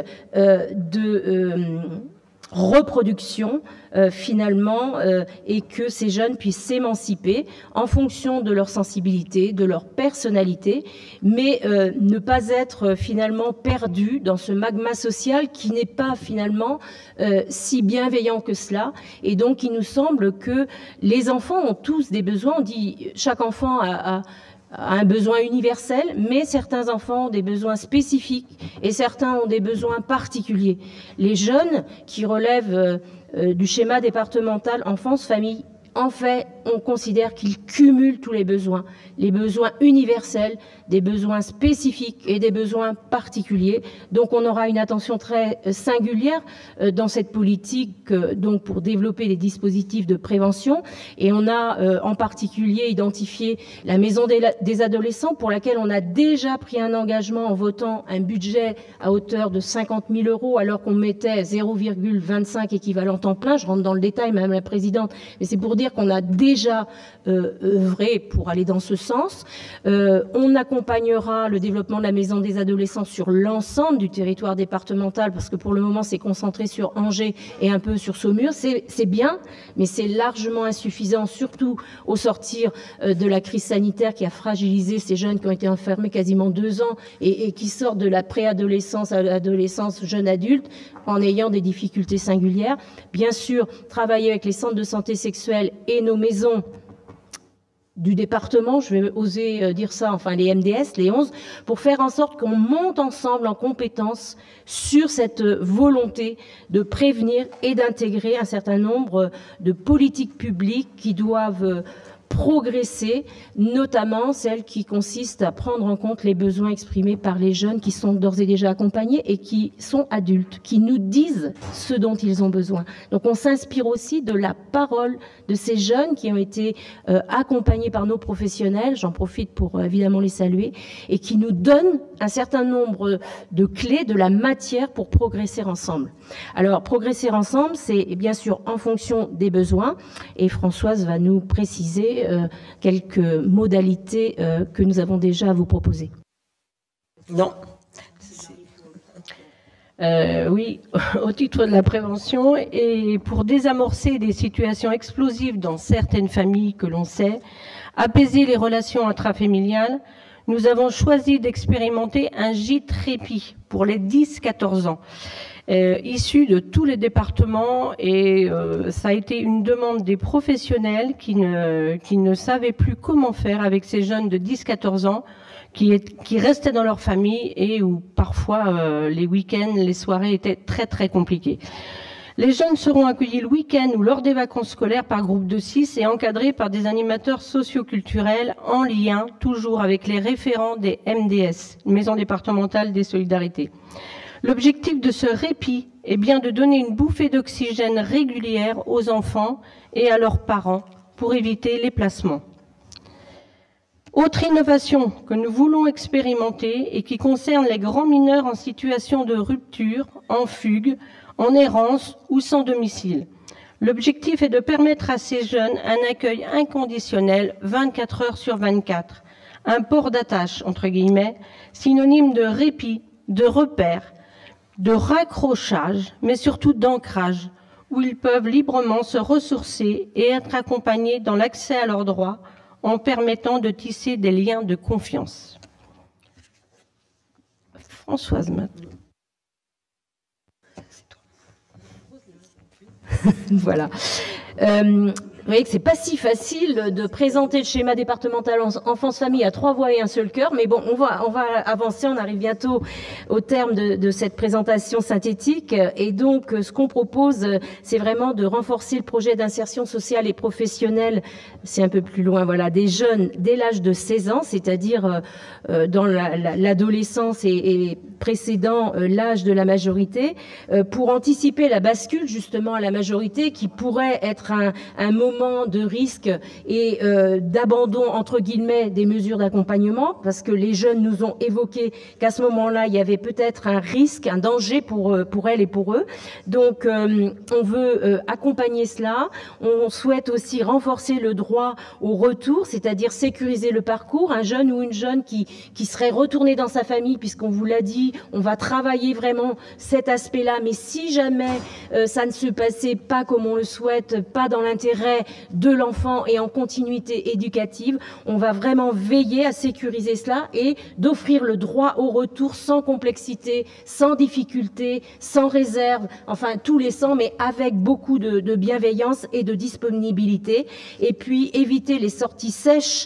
de reproduction finalement, et que ces jeunes puissent s'émanciper en fonction de leur sensibilité, de leur personnalité, mais ne pas être finalement perdus dans ce magma social qui n'est pas finalement si bienveillant que cela. Et donc il nous semble que les enfants ont tous des besoins. On dit chaque enfant a un besoin universel, mais certains enfants ont des besoins spécifiques et certains ont des besoins particuliers. Les jeunes qui relèvent du schéma départemental enfance-famille, en fait, on considère qu'ils cumulent tous les besoins universels, des besoins spécifiques et des besoins particuliers. Donc on aura une attention très singulière dans cette politique donc pour développer les dispositifs de prévention. Et on a en particulier identifié la maison des adolescents pour laquelle on a déjà pris un engagement en votant un budget à hauteur de 50 000 € alors qu'on mettait 0,25 équivalent temps plein. Je rentre dans le détail, Madame la Présidente, mais c'est pour dire qu'on a déjà œuvré pour aller dans ce sens. On accompagnera le développement de la maison des adolescents sur l'ensemble du territoire départemental, parce que pour le moment c'est concentré sur Angers et un peu sur Saumur. C'est bien, mais c'est largement insuffisant, surtout au sortir de la crise sanitaire qui a fragilisé ces jeunes qui ont été enfermés quasiment 2 ans et qui sortent de la préadolescence à l'adolescence, jeune adulte, en ayant des difficultés singulières. Bien sûr, travailler avec les centres de santé sexuelle et nos maisons du département, je vais oser dire ça, enfin les MDS, les 11, pour faire en sorte qu'on monte ensemble en compétences sur cette volonté de prévenir et d'intégrer un certain nombre de politiques publiques qui doivent progresser, notamment celles qui consistent à prendre en compte les besoins exprimés par les jeunes qui sont d'ores et déjà accompagnés et qui sont adultes, qui nous disent ce dont ils ont besoin. Donc on s'inspire aussi de la parole de ces jeunes qui ont été accompagnés par nos professionnels, j'en profite pour évidemment les saluer, et qui nous donnent un certain nombre de clés, de la matière pour progresser ensemble. Alors progresser ensemble, c'est bien sûr en fonction des besoins, et Françoise va nous préciser quelques modalités que nous avons déjà à vous proposer. Non. Oui, au titre de la prévention et pour désamorcer des situations explosives dans certaines familles que l'on sait, apaiser les relations intrafamiliales, nous avons choisi d'expérimenter un gîte répit pour les 10-14 ans. Issus de tous les départements, et ça a été une demande des professionnels qui ne savaient plus comment faire avec ces jeunes de 10-14 ans qui restaient dans leur famille et où parfois les week-ends, les soirées étaient très très compliquées. Les jeunes seront accueillis le week-end ou lors des vacances scolaires par groupe de 6 et encadrés par des animateurs socioculturels en lien toujours avec les référents des MDS, Maison départementale des solidarités. L'objectif de ce répit est bien de donner une bouffée d'oxygène régulière aux enfants et à leurs parents pour éviter les placements. Autre innovation que nous voulons expérimenter et qui concerne les grands mineurs en situation de rupture, en fugue, en errance ou sans domicile. L'objectif est de permettre à ces jeunes un accueil inconditionnel 24 heures sur 24, un port d'attache, entre guillemets, synonyme de répit, de repère, de raccrochage, mais surtout d'ancrage, où ils peuvent librement se ressourcer et être accompagnés dans l'accès à leurs droits en permettant de tisser des liens de confiance. Françoise, maintenant. Voilà. Vous voyez que c'est pas si facile de présenter le schéma départemental enfance-famille à 3 voix et un seul cœur, mais bon, on va avancer, on arrive bientôt au terme de cette présentation synthétique, et donc ce qu'on propose, c'est vraiment de renforcer le projet d'insertion sociale et professionnelle, c'est un peu plus loin, voilà, des jeunes dès l'âge de 16 ans, c'est-à-dire dans l'adolescence et précédant l'âge de la majorité, pour anticiper la bascule justement à la majorité qui pourrait être un moment de risque et d'abandon entre guillemets des mesures d'accompagnement, parce que les jeunes nous ont évoqué qu'à ce moment-là il y avait peut-être un risque, un danger pour elles et pour eux. Donc on veut accompagner cela. On souhaite aussi renforcer le droit au retour, c'est-à-dire sécuriser le parcours. Un jeune ou une jeune qui serait retourné dans sa famille, puisqu'on vous l'a dit, on va travailler vraiment cet aspect-là, mais si jamais ça ne se passait pas comme on le souhaite, pas dans l'intérêt de l'enfant et en continuité éducative, on va vraiment veiller à sécuriser cela et d'offrir le droit au retour sans complexité, sans difficulté, sans réserve, enfin tous les sans, mais avec beaucoup de bienveillance et de disponibilité. Et puis éviter les sorties sèches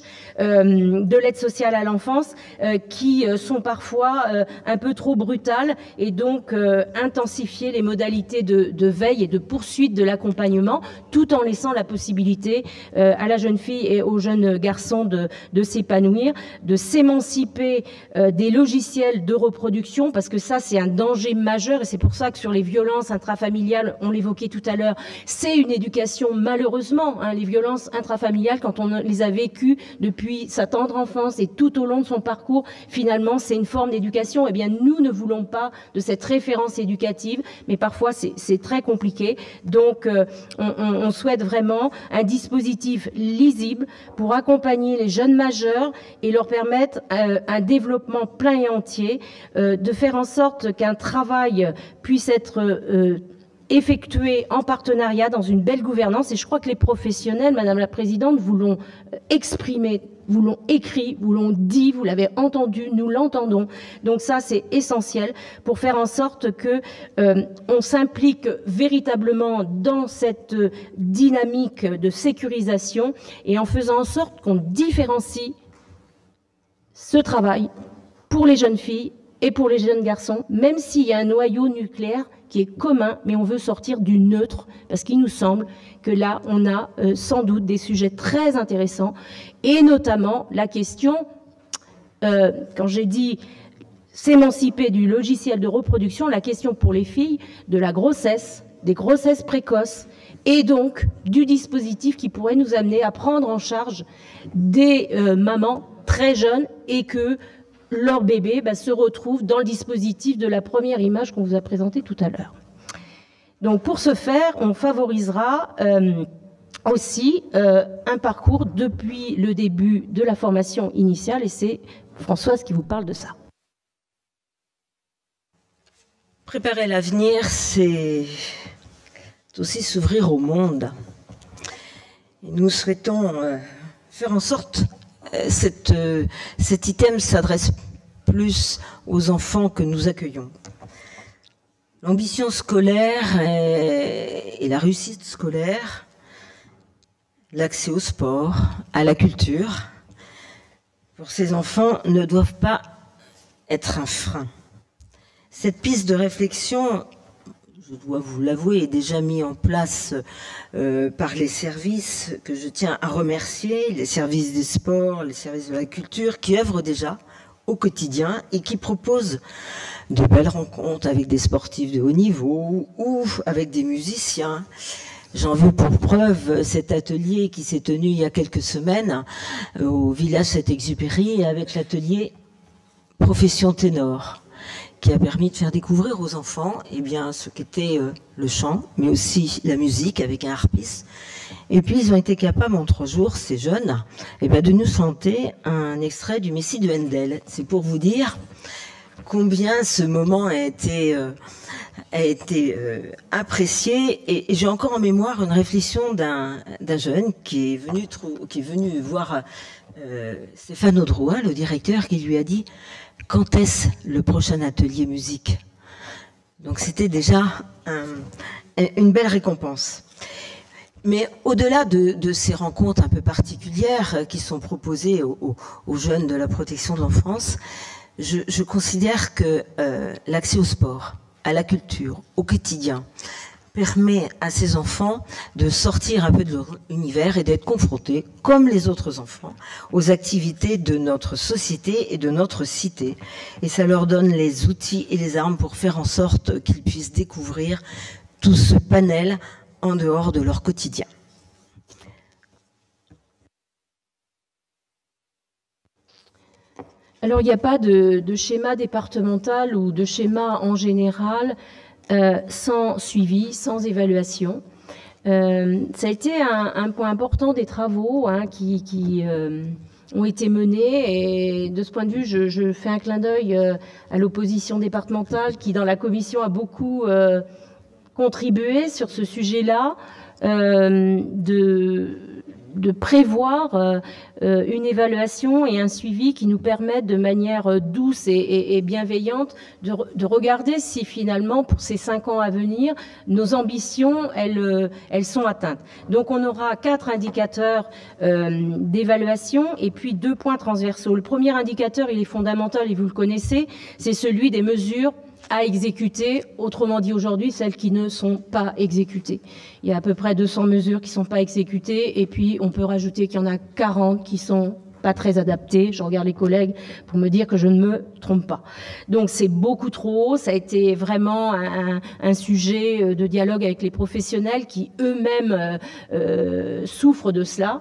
de l'aide sociale à l'enfance qui sont parfois un peu trop brutales, et donc intensifier les modalités de veille et de poursuite de l'accompagnement, tout en laissant la possibilité à la jeune fille et aux jeunes garçons de s'épanouir, de s'émanciper des logiciels de reproduction, parce que ça c'est un danger majeur, et c'est pour ça que sur les violences intrafamiliales, on l'évoquait tout à l'heure, c'est une éducation malheureusement, hein, les violences intrafamiliales, quand on les a vécues depuis sa tendre enfance et tout au long de son parcours, finalement c'est une forme d'éducation. Eh bien nous ne voulons pas de cette référence éducative, mais parfois c'est très compliqué. Donc on souhaite vraiment un dispositif lisible pour accompagner les jeunes majeurs et leur permettre un développement plein et entier, de faire en sorte qu'un travail puisse être effectué en partenariat dans une belle gouvernance. Et je crois que les professionnels, Madame la Présidente, vous l'ont exprimé, vous l'ont écrit, vous l'ont dit, vous l'avez entendu, nous l'entendons. Donc ça, c'est essentiel pour faire en sorte que on s'implique véritablement dans cette dynamique de sécurisation, et en faisant en sorte qu'on différencie ce travail pour les jeunes filles et pour les jeunes garçons, même s'il y a un noyau nucléaire qui est commun, mais on veut sortir du neutre, parce qu'il nous semble que là, on a sans doute des sujets très intéressants, et notamment la question, quand j'ai dit s'émanciper du logiciel de reproduction, la question pour les filles de la grossesse, des grossesses précoces, et donc du dispositif qui pourrait nous amener à prendre en charge des mamans très jeunes et que leur bébé se retrouve dans le dispositif de la première image qu'on vous a présentée tout à l'heure. Donc pour ce faire, on favorisera aussi un parcours depuis le début de la formation initiale, et c'est Françoise qui vous parle de ça. Préparer l'avenir, c'est aussi s'ouvrir au monde. Et nous souhaitons faire en sorte cet item s'adresse plus aux enfants que nous accueillons. L'ambition scolaire et la réussite scolaire, l'accès au sport, à la culture, pour ces enfants ne doivent pas être un frein. Cette piste de réflexion, je dois vous l'avouer, est déjà mise en place par les services que je tiens à remercier, les services des sports, les services de la culture, qui œuvrent déjà au quotidien et qui proposent de belles rencontres avec des sportifs de haut niveau ou avec des musiciens. J'en veux pour preuve cet atelier qui s'est tenu il y a quelques semaines au village Saint-Exupéry avec l'atelier Profession Ténor, qui a permis de faire découvrir aux enfants eh bien, ce qu'était le chant, mais aussi la musique avec un harpiste. Et puis ils ont été capables en 3 jours, ces jeunes, eh bien, de nous chanter un extrait du Messie de Handel. C'est pour vous dire combien ce moment a été apprécié. Et j'ai encore en mémoire une réflexion d'un jeune qui est venu voir Stéphane Audroy, le directeur, qui lui a dit « Quand est-ce le prochain atelier musique ?» Donc c'était déjà une belle récompense. Mais au-delà de ces rencontres un peu particulières qui sont proposées aux jeunes de la protection de l'enfance, je considère que l'accès au sport, à la culture, au quotidien, permet à ces enfants de sortir un peu de leur univers et d'être confrontés, comme les autres enfants, aux activités de notre société et de notre cité. Et ça leur donne les outils et les armes pour faire en sorte qu'ils puissent découvrir tout ce panel en dehors de leur quotidien. Alors, il n'y a pas de schéma départemental ou de schéma en général sans suivi, sans évaluation. Ça a été un point important des travaux qui ont été menés. Et de ce point de vue, je fais un clin d'œil à l'opposition départementale qui, dans la commission, a beaucoup contribué sur ce sujet-là, de prévoir une évaluation et un suivi qui nous permettent de manière douce et bienveillante de regarder si finalement pour ces 5 ans à venir nos ambitions elles sont atteintes. Donc on aura 4 indicateurs d'évaluation et puis 2 points transversaux. Le premier indicateur, il est fondamental et vous le connaissez, c'est celui des mesures à exécuter, autrement dit aujourd'hui, celles qui ne sont pas exécutées. Il y a à peu près 200 mesures qui ne sont pas exécutées et puis on peut rajouter qu'il y en a 40 qui sont pas très adaptées. Je regarde les collègues pour me dire que je ne me trompe pas. Donc c'est beaucoup trop haut. Ça a été vraiment un sujet de dialogue avec les professionnels qui eux-mêmes souffrent de cela.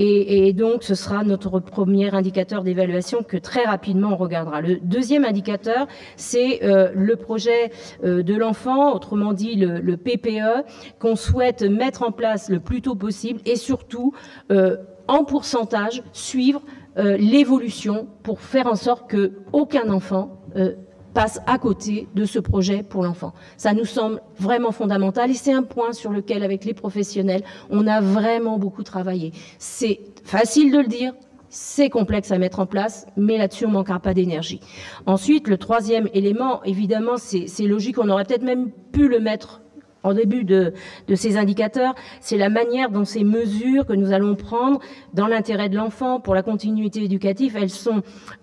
Et donc ce sera notre premier indicateur d'évaluation que très rapidement on regardera. Le deuxième indicateur, c'est le projet de l'enfant, autrement dit le PPE, qu'on souhaite mettre en place le plus tôt possible et surtout en pourcentage, suivre l'évolution pour faire en sorte qu'aucun enfant passe à côté de ce projet pour l'enfant. Ça nous semble vraiment fondamental et c'est un point sur lequel, avec les professionnels, on a vraiment beaucoup travaillé. C'est facile de le dire, c'est complexe à mettre en place, mais là-dessus, on ne manquera pas d'énergie. Ensuite, le troisième élément, évidemment, c'est logique, on aurait peut-être même pu le mettre en début de ces indicateurs, c'est la manière dont ces mesures que nous allons prendre dans l'intérêt de l'enfant, pour la continuité éducative, elles sont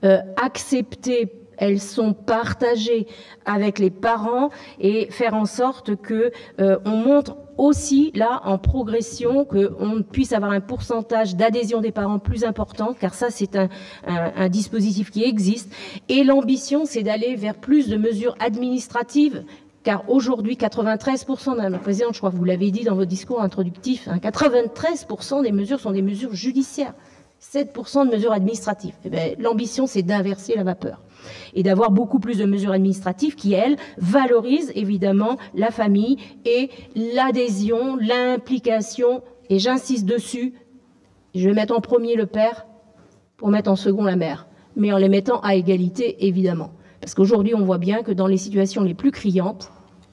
acceptées, elles sont partagées avec les parents et faire en sorte que on montre aussi là en progression, qu'on puisse avoir un pourcentage d'adhésion des parents plus important, car ça c'est un dispositif qui existe. Et l'ambition, c'est d'aller vers plus de mesures administratives. Car aujourd'hui, 93%, Madame la Présidente, je crois que vous l'avez dit dans votre discours introductif, 93% des mesures sont des mesures judiciaires, 7% de mesures administratives. Eh bien, l'ambition, c'est d'inverser la vapeur et d'avoir beaucoup plus de mesures administratives qui, elles, valorisent évidemment la famille et l'adhésion, l'implication, et j'insiste dessus, je vais mettre en premier le père pour mettre en second la mère, mais en les mettant à égalité, évidemment. Parce qu'aujourd'hui, on voit bien que dans les situations les plus criantes,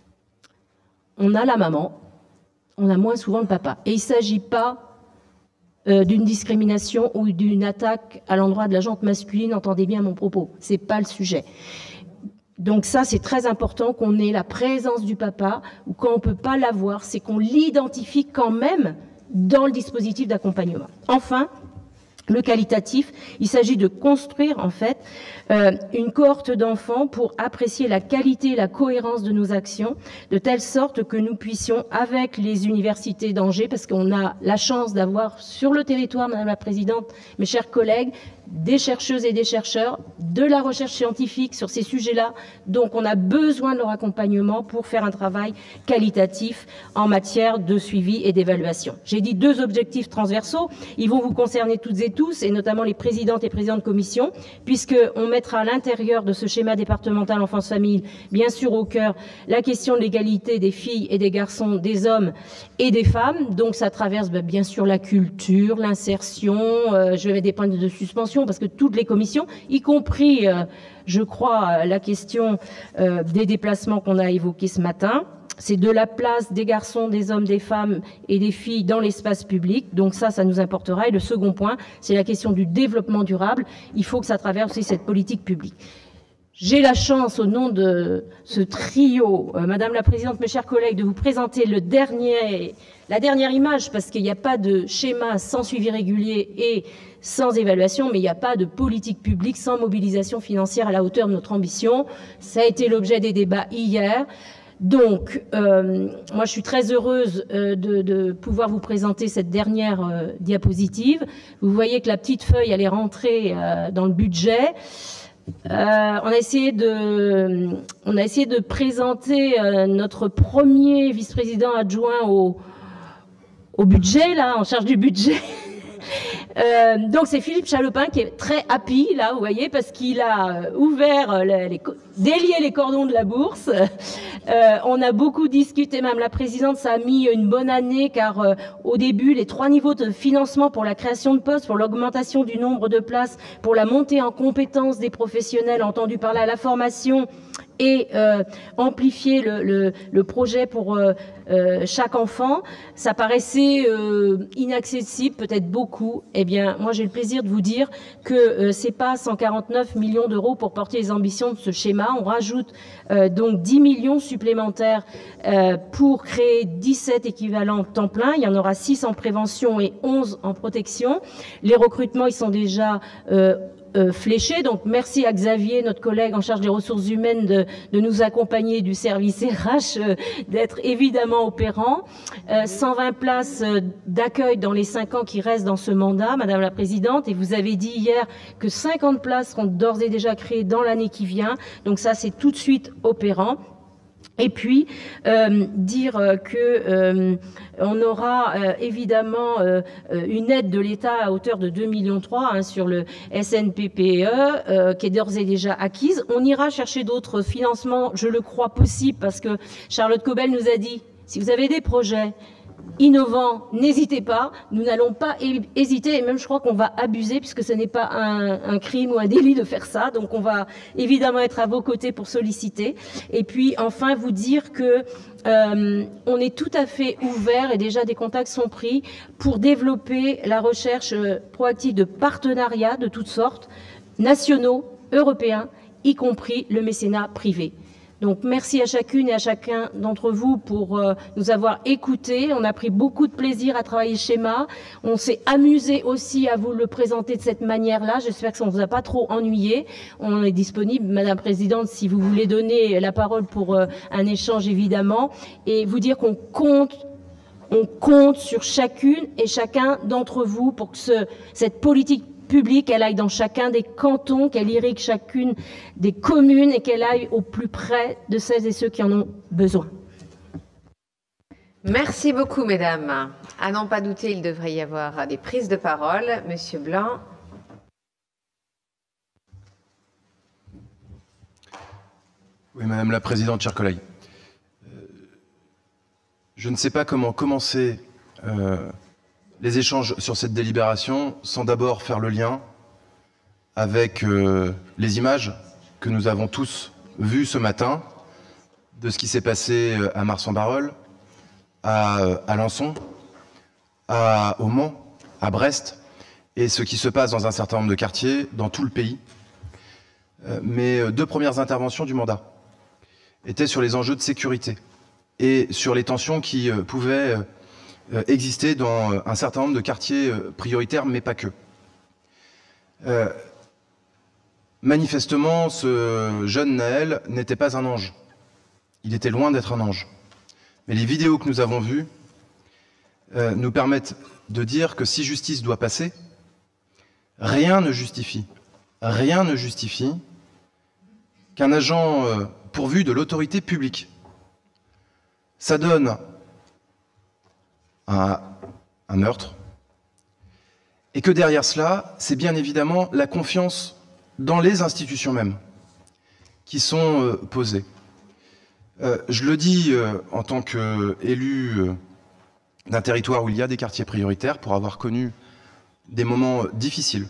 on a la maman, on a moins souvent le papa. Et il ne s'agit pas d'une discrimination ou d'une attaque à l'endroit de la gente masculine, entendez bien mon propos, ce n'est pas le sujet. Donc ça, c'est très important qu'on ait la présence du papa, ou quand on ne peut pas l'avoir, c'est qu'on l'identifie quand même dans le dispositif d'accompagnement. Enfin, le qualitatif, il s'agit de construire en fait une cohorte d'enfants pour apprécier la qualité et la cohérence de nos actions, de telle sorte que nous puissions, avec les universités d'Angers, parce qu'on a la chance d'avoir sur le territoire, Madame la Présidente, mes chers collègues, des chercheuses et des chercheurs, de la recherche scientifique sur ces sujets-là. Donc on a besoin de leur accompagnement pour faire un travail qualitatif en matière de suivi et d'évaluation. J'ai dit 2 objectifs transversaux, ils vont vous concerner toutes et tous. tous, et notamment les présidentes et présidents de commission, puisqu'on mettra à l'intérieur de ce schéma départemental enfance-famille, bien sûr au cœur, la question de l'égalité des filles et des garçons, des hommes et des femmes. Donc ça traverse bien sûr la culture, l'insertion, je vais mettre des points de suspension, parce que toutes les commissions, y compris, je crois, la question des déplacements qu'on a évoqués ce matin, c'est de la place des garçons, des hommes, des femmes et des filles dans l'espace public. Donc ça nous importera. Et le second point, c'est la question du développement durable. Il faut que ça traverse aussi cette politique publique. J'ai la chance, au nom de ce trio, Madame la Présidente, mes chers collègues, de vous présenter la dernière image, parce qu'il n'y a pas de schéma sans suivi régulier et sans évaluation, mais il n'y a pas de politique publique sans mobilisation financière à la hauteur de notre ambition. Ça a été l'objet des débats hier. Donc, moi, je suis très heureuse de pouvoir vous présenter cette dernière diapositive. Vous voyez que la petite feuille, elle est rentrée dans le budget. On a essayé de présenter notre premier vice-président adjoint au budget, là, en charge du budget. Donc c'est Philippe Chalopin qui est très happy là, vous voyez, parce qu'il a ouvert, délié les cordons de la bourse. On a beaucoup discuté, même la présidente, ça a mis une bonne année, car au début, les 3 niveaux de financement pour la création de postes, pour l'augmentation du nombre de places, pour la montée en compétences des professionnels, entendu par là la formation, et amplifier le projet pour chaque enfant, ça paraissait inaccessible, peut-être beaucoup. Eh bien, moi, j'ai le plaisir de vous dire que c'est pas 149 millions d'euros pour porter les ambitions de ce schéma. On rajoute donc 10 millions supplémentaires pour créer 17 équivalents temps plein. Il y en aura 6 en prévention et 11 en protection. Les recrutements, ils sont déjà fléché. Donc merci à Xavier, notre collègue en charge des ressources humaines, de nous accompagner du service RH, d'être évidemment opérant. 120 places d'accueil dans les 5 ans qui restent dans ce mandat, Madame la Présidente, et vous avez dit hier que 50 places seront d'ores et déjà créées dans l'année qui vient. Donc ça, c'est tout de suite opérant. Et puis dire que on aura évidemment une aide de l'État à hauteur de 2,3 millions sur le SNPPE qui est d'ores et déjà acquise. On ira chercher d'autres financements, je le crois possible, parce que Charlotte Cobel nous a dit, si vous avez des projets innovants, n'hésitez pas, nous n'allons pas hésiter, et même je crois qu'on va abuser, puisque ce n'est pas un crime ou un délit de faire ça, donc on va évidemment être à vos côtés pour solliciter. Et puis enfin vous dire que on est tout à fait ouvert, et déjà des contacts sont pris pour développer la recherche proactive de partenariats de toutes sortes, nationaux, européens, y compris le mécénat privé. Donc merci à chacune et à chacun d'entre vous pour nous avoir écoutés. On a pris beaucoup de plaisir à travailler ce schéma. On s'est amusé aussi à vous le présenter de cette manière-là. J'espère que ça ne vous a pas trop ennuyé. On est disponible, Madame la Présidente, si vous voulez donner la parole pour un échange, évidemment. Et vous dire qu'on compte sur chacune et chacun d'entre vous pour que cette politique publique, elle aille dans chacun des cantons, qu'elle irrigue chacune des communes et qu'elle aille au plus près de celles et ceux qui en ont besoin. Merci beaucoup, mesdames. À n'en pas douter, il devrait y avoir des prises de parole. Monsieur Blanc. Oui, Madame la Présidente, chers collègues. Je ne sais pas comment commencer les échanges sur cette délibération sans d'abord faire le lien avec les images que nous avons tous vues ce matin de ce qui s'est passé à Mars-en-Barœul, à Alençon, au Mans, à Brest, et ce qui se passe dans un certain nombre de quartiers dans tout le pays. Mes 2 premières interventions du mandat étaient sur les enjeux de sécurité et sur les tensions qui pouvaient exister dans un certain nombre de quartiers prioritaires, mais pas que. Manifestement, ce jeune Naël n'était pas un ange. Il était loin d'être un ange. Mais les vidéos que nous avons vues nous permettent de dire que si justice doit passer, rien ne justifie qu'un agent pourvu de l'autorité publique s'adonne à un meurtre Et que derrière cela, c'est bien évidemment la confiance dans les institutions mêmes qui sont posées. Je le dis en tant qu'élu d'un territoire où il y a des quartiers prioritaires, pour avoir connu des moments difficiles.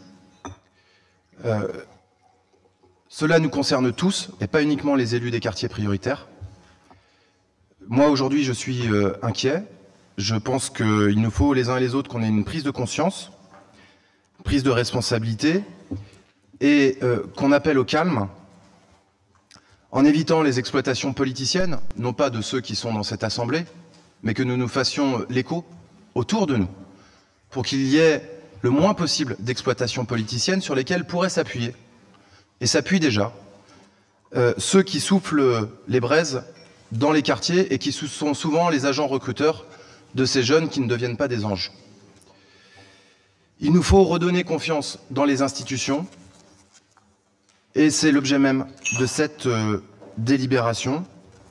Cela nous concerne tous, et pas uniquement les élus des quartiers prioritaires. Moi, aujourd'hui, je suis inquiet. Je pense qu'il nous faut, les uns et les autres, qu'on ait une prise de conscience, prise de responsabilité, et qu'on appelle au calme, en évitant les exploitations politiciennes, non pas de ceux qui sont dans cette Assemblée, mais que nous nous fassions l'écho autour de nous, pour qu'il y ait le moins possible d'exploitations politiciennes sur lesquelles pourraient s'appuyer, et s'appuient déjà, ceux qui soufflent les braises dans les quartiers et qui sont souvent les agents recruteurs de ces jeunes qui ne deviennent pas des anges. Il nous faut redonner confiance dans les institutions, et c'est l'objet même de cette délibération,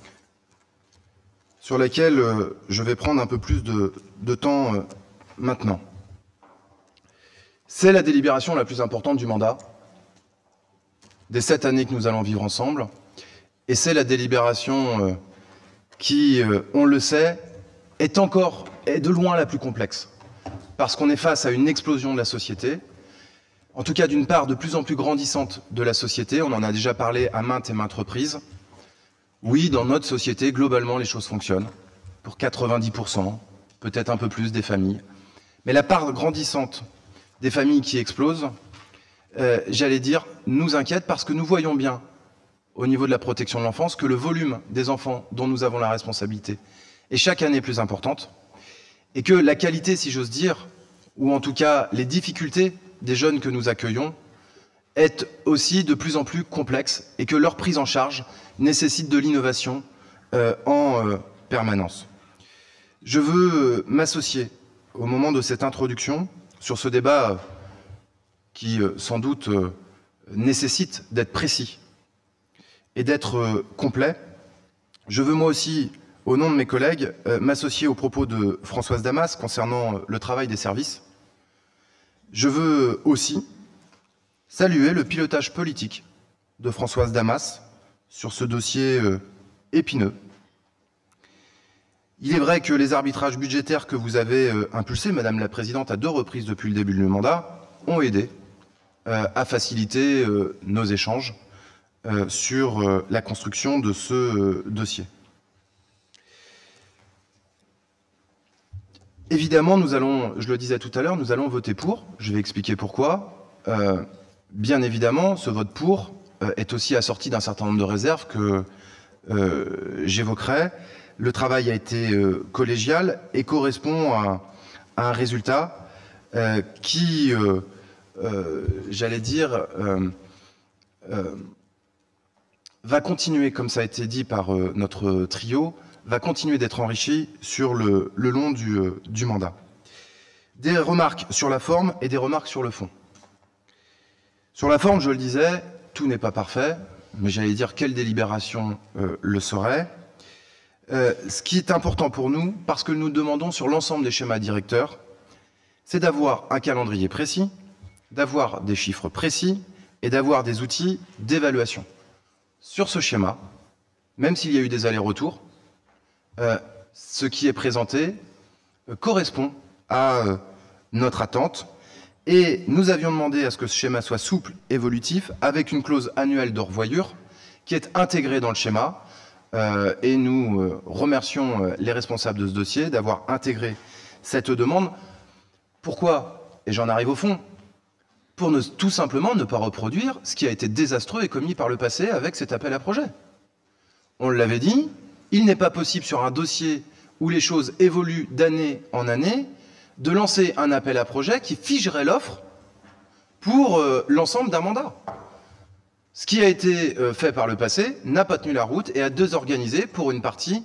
sur laquelle je vais prendre un peu plus de temps maintenant. C'est la délibération la plus importante du mandat, des 7 années que nous allons vivre ensemble, et c'est la délibération qui, on le sait, est de loin la plus complexe, parce qu'on est face à une explosion de la société, en tout cas d'une part de plus en plus grandissante de la société. On en a déjà parlé à maintes et maintes reprises. Oui, dans notre société, globalement, les choses fonctionnent, pour 90%, peut-être un peu plus des familles. Mais la part grandissante des familles qui explosent, j'allais dire, nous inquiète, parce que nous voyons bien, au niveau de la protection de l'enfance, que le volume des enfants dont nous avons la responsabilité est chaque année plus importante, et que la qualité, si j'ose dire, ou en tout cas les difficultés des jeunes que nous accueillons, est aussi de plus en plus complexe, et que leur prise en charge nécessite de l'innovation en permanence. Je veux m'associer au moment de cette introduction sur ce débat qui sans doute nécessite d'être précis et d'être complet. Je veux moi aussi, au nom de mes collègues, m'associer aux propos de Françoise Damas concernant le travail des services. Je veux aussi saluer le pilotage politique de Françoise Damas sur ce dossier épineux. Il est vrai que les arbitrages budgétaires que vous avez impulsés, Madame la Présidente, à 2 reprises depuis le début du mandat, ont aidé à faciliter nos échanges sur la construction de ce dossier. Évidemment, nous allons, je le disais tout à l'heure, nous allons voter pour. Je vais expliquer pourquoi. Bien évidemment, ce vote pour est aussi assorti d'un certain nombre de réserves que j'évoquerai. Le travail a été collégial et correspond à un résultat qui, j'allais dire, va continuer, comme ça a été dit par notre trio, va continuer d'être enrichi sur le long du mandat. Des remarques sur la forme et des remarques sur le fond. Sur la forme, je le disais, tout n'est pas parfait, mais j'allais dire quelle délibération le serait. Ce qui est important pour nous, parce que nous demandons sur l'ensemble des schémas directeurs, c'est d'avoir un calendrier précis, d'avoir des chiffres précis et d'avoir des outils d'évaluation. Sur ce schéma, même s'il y a eu des allers-retours, ce qui est présenté correspond à notre attente, et nous avions demandé à ce que ce schéma soit souple, évolutif, avec une clause annuelle de revoyure qui est intégrée dans le schéma, et nous remercions les responsables de ce dossier d'avoir intégré cette demande. Pourquoi? Et j'en arrive au fond. Pour tout simplement ne pas reproduire ce qui a été désastreux et commis par le passé avec cet appel à projet. On l'avait dit, il n'est pas possible sur un dossier où les choses évoluent d'année en année de lancer un appel à projet qui figerait l'offre pour l'ensemble d'un mandat. Ce qui a été fait par le passé n'a pas tenu la route et a désorganisé pour une partie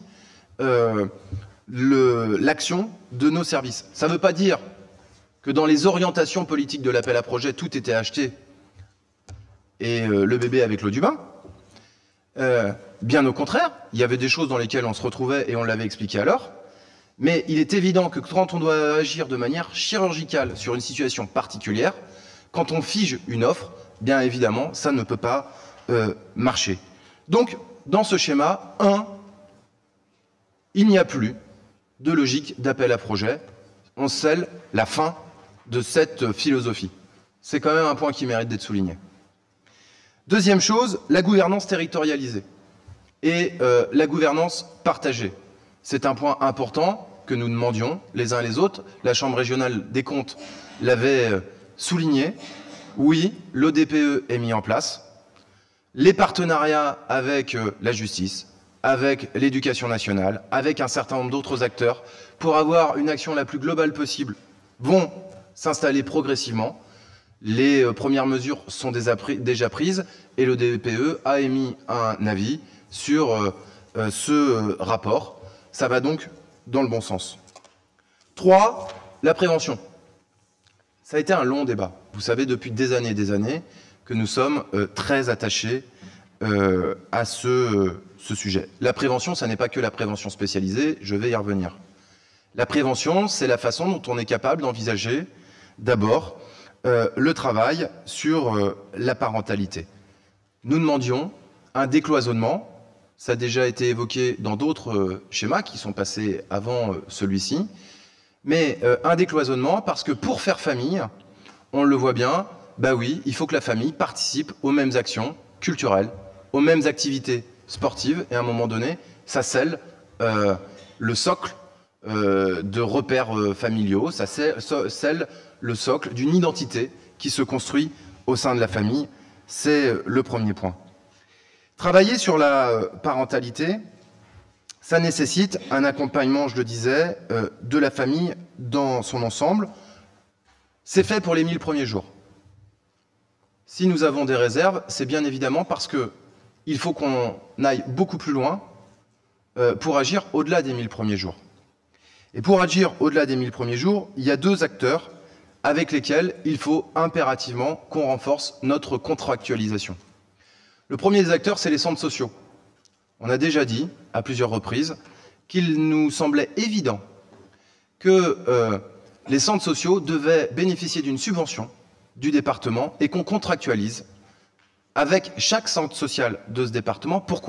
l'action de nos services. Ça ne veut pas dire que dans les orientations politiques de l'appel à projet, tout était acheté et le bébé avec l'eau du bain. Bien au contraire, il y avait des choses dans lesquelles on se retrouvait et on l'avait expliqué alors. Mais il est évident que quand on doit agir de manière chirurgicale sur une situation particulière, quand on fige une offre, bien évidemment, ça ne peut pas marcher. Donc, dans ce schéma, il n'y a plus de logique d'appel à projet. On scelle la fin de cette philosophie. C'est quand même un point qui mérite d'être souligné. Deuxième chose, la gouvernance territorialisée et la gouvernance partagée. C'est un point important que nous demandions les uns et les autres. La Chambre régionale des comptes l'avait souligné. Oui, l'ODPE est mis en place. Les partenariats avec la justice, avec l'éducation nationale, avec un certain nombre d'autres acteurs, pour avoir une action la plus globale possible, vont s'installer progressivement. Les premières mesures sont déjà prises et le DPE a émis un avis sur ce rapport. Ça va donc dans le bon sens. 3, la prévention. Ça a été un long débat. Vous savez depuis des années que nous sommes très attachés à ce sujet. La prévention, ça n'est pas que la prévention spécialisée, je vais y revenir. La prévention, c'est la façon dont on est capable d'envisager d'abord le travail sur la parentalité. Nous demandions un décloisonnement, ça a déjà été évoqué dans d'autres schémas qui sont passés avant celui-ci, mais un décloisonnement parce que pour faire famille, on le voit bien, bah oui, il faut que la famille participe aux mêmes actions culturelles, aux mêmes activités sportives, et à un moment donné, ça scelle le socle de repères familiaux, ça scelle le socle d'une identité qui se construit au sein de la famille. C'est le premier point. Travailler sur la parentalité, ça nécessite un accompagnement, je le disais, de la famille dans son ensemble. C'est fait pour les 1000 premiers jours. Si nous avons des réserves, c'est bien évidemment parce qu'il faut qu'on aille beaucoup plus loin pour agir au-delà des 1000 premiers jours. Et pour agir au-delà des 1000 premiers jours, il y a 2 acteurs avec lesquels il faut impérativement qu'on renforce notre contractualisation. Le premier des acteurs, c'est les centres sociaux. On a déjà dit, à plusieurs reprises, qu'il nous semblait évident que les centres sociaux devaient bénéficier d'une subvention du département et qu'on contractualise avec chaque centre social de ce département. Pourquoi ?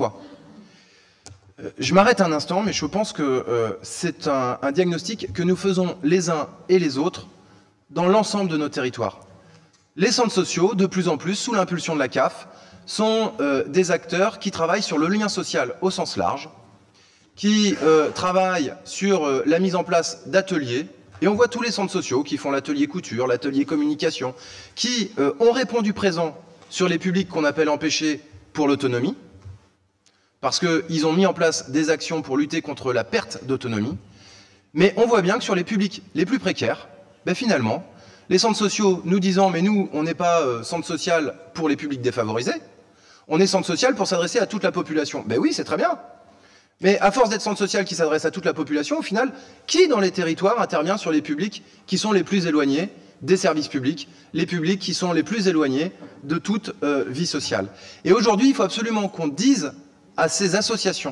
Je m'arrête un instant, mais je pense que c'est un diagnostic que nous faisons les uns et les autres dans l'ensemble de nos territoires. Les centres sociaux, de plus en plus, sous l'impulsion de la CAF, sont des acteurs qui travaillent sur le lien social au sens large, qui travaillent sur la mise en place d'ateliers, et on voit tous les centres sociaux qui font l'atelier couture, l'atelier communication, qui ont répondu présent sur les publics qu'on appelle empêchés pour l'autonomie, parce qu'ils ont mis en place des actions pour lutter contre la perte d'autonomie, mais on voit bien que sur les publics les plus précaires, ben finalement, les centres sociaux nous disant « mais nous, on n'est pas centre social pour les publics défavorisés, on est centre social pour s'adresser à toute la population. » Ben oui, c'est très bien. Mais à force d'être centre social qui s'adresse à toute la population, au final, qui dans les territoires intervient sur les publics qui sont les plus éloignés des services publics, les publics qui sont les plus éloignés de toute vie sociale? Et aujourd'hui, il faut absolument qu'on dise à ces associations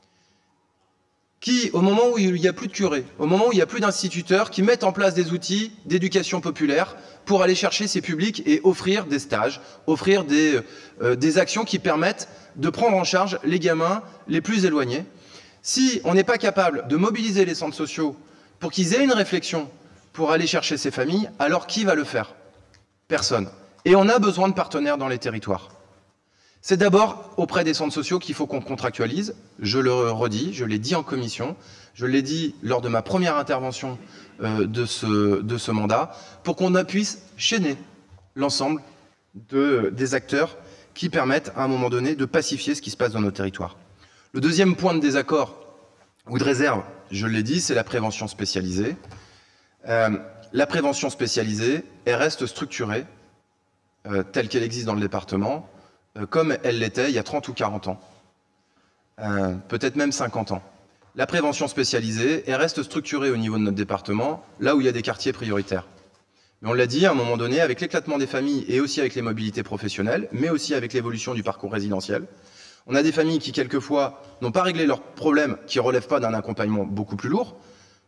qui, au moment où il n'y a plus de curés, au moment où il n'y a plus d'instituteurs, qui mettent en place des outils d'éducation populaire pour aller chercher ces publics et offrir des stages, offrir des actions qui permettent de prendre en charge les gamins les plus éloignés. Si on n'est pas capable de mobiliser les centres sociaux pour qu'ils aient une réflexion pour aller chercher ces familles, alors qui va le faire? Personne. Et on a besoin de partenaires dans les territoires. C'est d'abord auprès des centres sociaux qu'il faut qu'on contractualise. Je le redis, je l'ai dit en commission, je l'ai dit lors de ma première intervention de ce mandat, pour qu'on puisse chaîner l'ensemble des acteurs qui permettent à un moment donné de pacifier ce qui se passe dans nos territoires. Le deuxième point de désaccord ou de réserve, je l'ai dit, c'est la prévention spécialisée. La prévention spécialisée, elle reste structurée telle qu'elle existe dans le département, comme elle l'était il y a 30 ou 40 ans, peut-être même 50 ans. La prévention spécialisée, elle reste structurée au niveau de notre département, là où il y a des quartiers prioritaires. Mais on l'a dit, à un moment donné, avec l'éclatement des familles et aussi avec les mobilités professionnelles, mais aussi avec l'évolution du parcours résidentiel, on a des familles qui, quelquefois, n'ont pas réglé leurs problèmes, qui ne relèvent pas d'un accompagnement beaucoup plus lourd,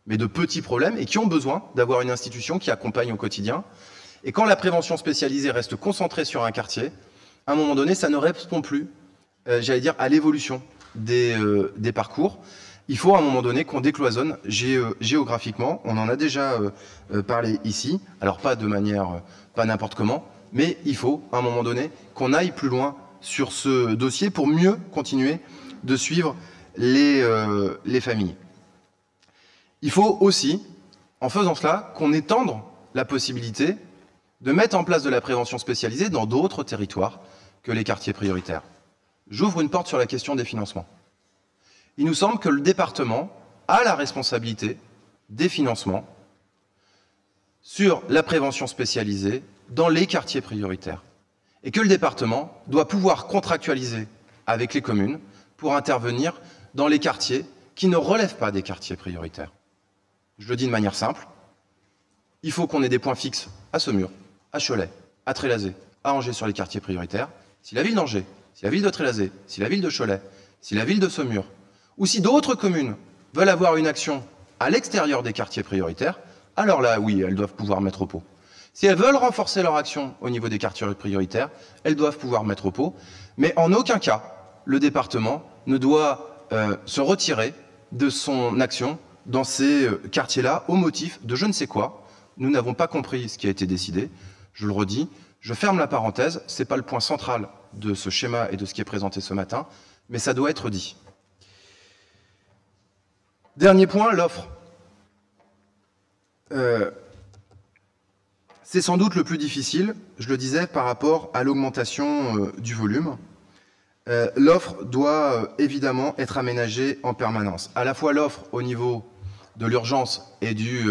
mais de petits problèmes, et qui ont besoin d'avoir une institution qui accompagne au quotidien. Et quand la prévention spécialisée reste concentrée sur un quartier, à un moment donné, ça ne répond plus, j'allais dire, à l'évolution des parcours. Il faut à un moment donné qu'on décloisonne géographiquement. On en a déjà parlé ici, alors pas de manière, pas n'importe comment, mais il faut à un moment donné qu'on aille plus loin sur ce dossier pour mieux continuer de suivre les familles. Il faut aussi, en faisant cela, qu'on étende la possibilité de mettre en place de la prévention spécialisée dans d'autres territoires que les quartiers prioritaires. J'ouvre une porte sur la question des financements. Il nous semble que le département a la responsabilité des financements sur la prévention spécialisée dans les quartiers prioritaires. Et que le département doit pouvoir contractualiser avec les communes pour intervenir dans les quartiers qui ne relèvent pas des quartiers prioritaires. Je le dis de manière simple, il faut qu'on ait des points fixes à Saumur, à Cholet, à Trélazé, à Angers sur les quartiers prioritaires. Si la ville d'Angers, si la ville de Trélazé, si la ville de Cholet, si la ville de Saumur, ou si d'autres communes veulent avoir une action à l'extérieur des quartiers prioritaires, alors là, oui, elles doivent pouvoir mettre au pot. Si elles veulent renforcer leur action au niveau des quartiers prioritaires, elles doivent pouvoir mettre au pot. Mais en aucun cas, le département ne doit se retirer de son action dans ces quartiers-là au motif de je ne sais quoi. Nous n'avons pas compris ce qui a été décidé. Je le redis, je ferme la parenthèse, ce n'est pas le point central de ce schéma et de ce qui est présenté ce matin, mais ça doit être dit. Dernier point, l'offre. C'est sans doute le plus difficile, je le disais, par rapport à l'augmentation du volume. L'offre doit évidemment être aménagée en permanence. À la fois l'offre au niveau de l'urgence et du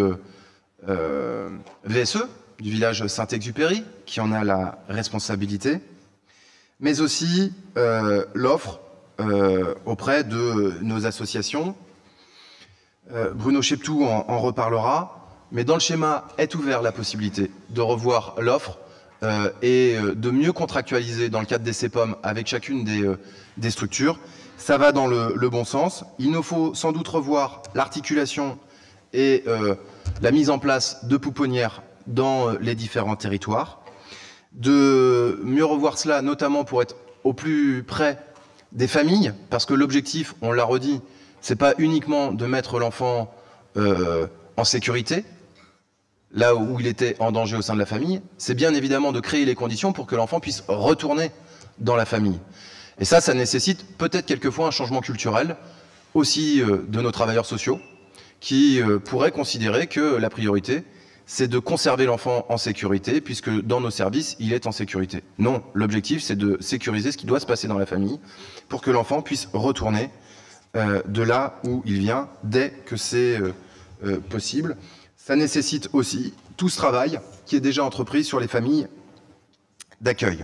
VSE, du village Saint-Exupéry, qui en a la responsabilité, mais aussi l'offre auprès de nos associations. Bruno Cheptou en reparlera, mais dans le schéma est ouvert la possibilité de revoir l'offre et de mieux contractualiser dans le cadre des CEPOM avec chacune des structures. Ça va dans le bon sens. Il nous faut sans doute revoir l'articulation et la mise en place de pouponnières dans les différents territoires, de mieux revoir cela notamment pour être au plus près des familles, parce que l'objectif, on l'a redit, c'est pas uniquement de mettre l'enfant en sécurité, là où il était en danger au sein de la famille, c'est bien évidemment de créer les conditions pour que l'enfant puisse retourner dans la famille. Et ça nécessite peut-être quelquefois un changement culturel, aussi de nos travailleurs sociaux, qui pourraient considérer que la priorité, c'est de conserver l'enfant en sécurité, puisque dans nos services, il est en sécurité. Non, l'objectif, c'est de sécuriser ce qui doit se passer dans la famille, pour que l'enfant puisse retourner de là où il vient, dès que c'est possible. Ça nécessite aussi tout ce travail qui est déjà entrepris sur les familles d'accueil.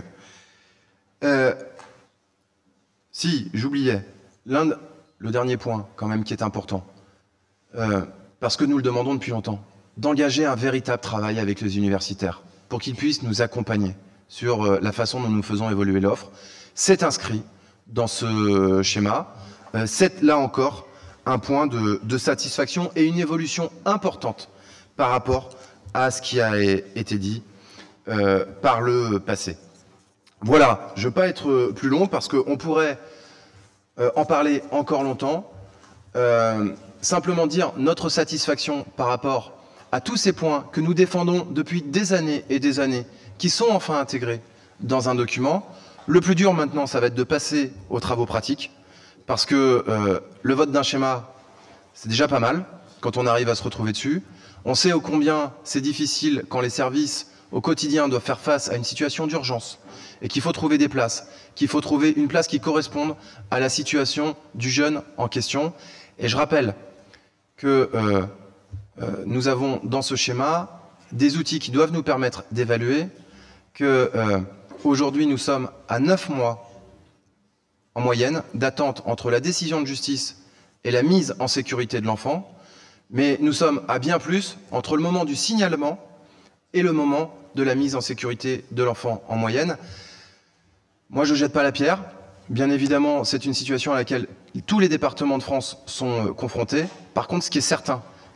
Si, j'oubliais, le dernier point quand même qui est important, parce que nous le demandons depuis longtemps, d'engager un véritable travail avec les universitaires pour qu'ils puissent nous accompagner sur la façon dont nous faisons évoluer l'offre. C'est inscrit dans ce schéma. C'est là encore un point de satisfaction et une évolution importante par rapport à ce qui a été dit par le passé. Voilà, je ne veux pas être plus long parce qu'on pourrait en parler encore longtemps. Simplement dire notre satisfaction par rapport à tous ces points que nous défendons depuis des années et des années, qui sont enfin intégrés dans un document. Le plus dur maintenant, ça va être de passer aux travaux pratiques, parce que le vote d'un schéma, c'est déjà pas mal quand on arrive à se retrouver dessus. On sait ô combien c'est difficile quand les services au quotidien doivent faire face à une situation d'urgence et qu'il faut trouver des places, qu'il faut trouver une place qui corresponde à la situation du jeune en question. Et je rappelle que nous avons dans ce schéma des outils qui doivent nous permettre d'évaluer que aujourd'hui nous sommes à 9 mois en moyenne d'attente entre la décision de justice et la mise en sécurité de l'enfant, mais nous sommes à bien plus entre le moment du signalement et le moment de la mise en sécurité de l'enfant en moyenne. Moi, je ne jette pas la pierre. Bien évidemment, c'est une situation à laquelle tous les départements de France sont confrontés. Par contre, ce qui est certain,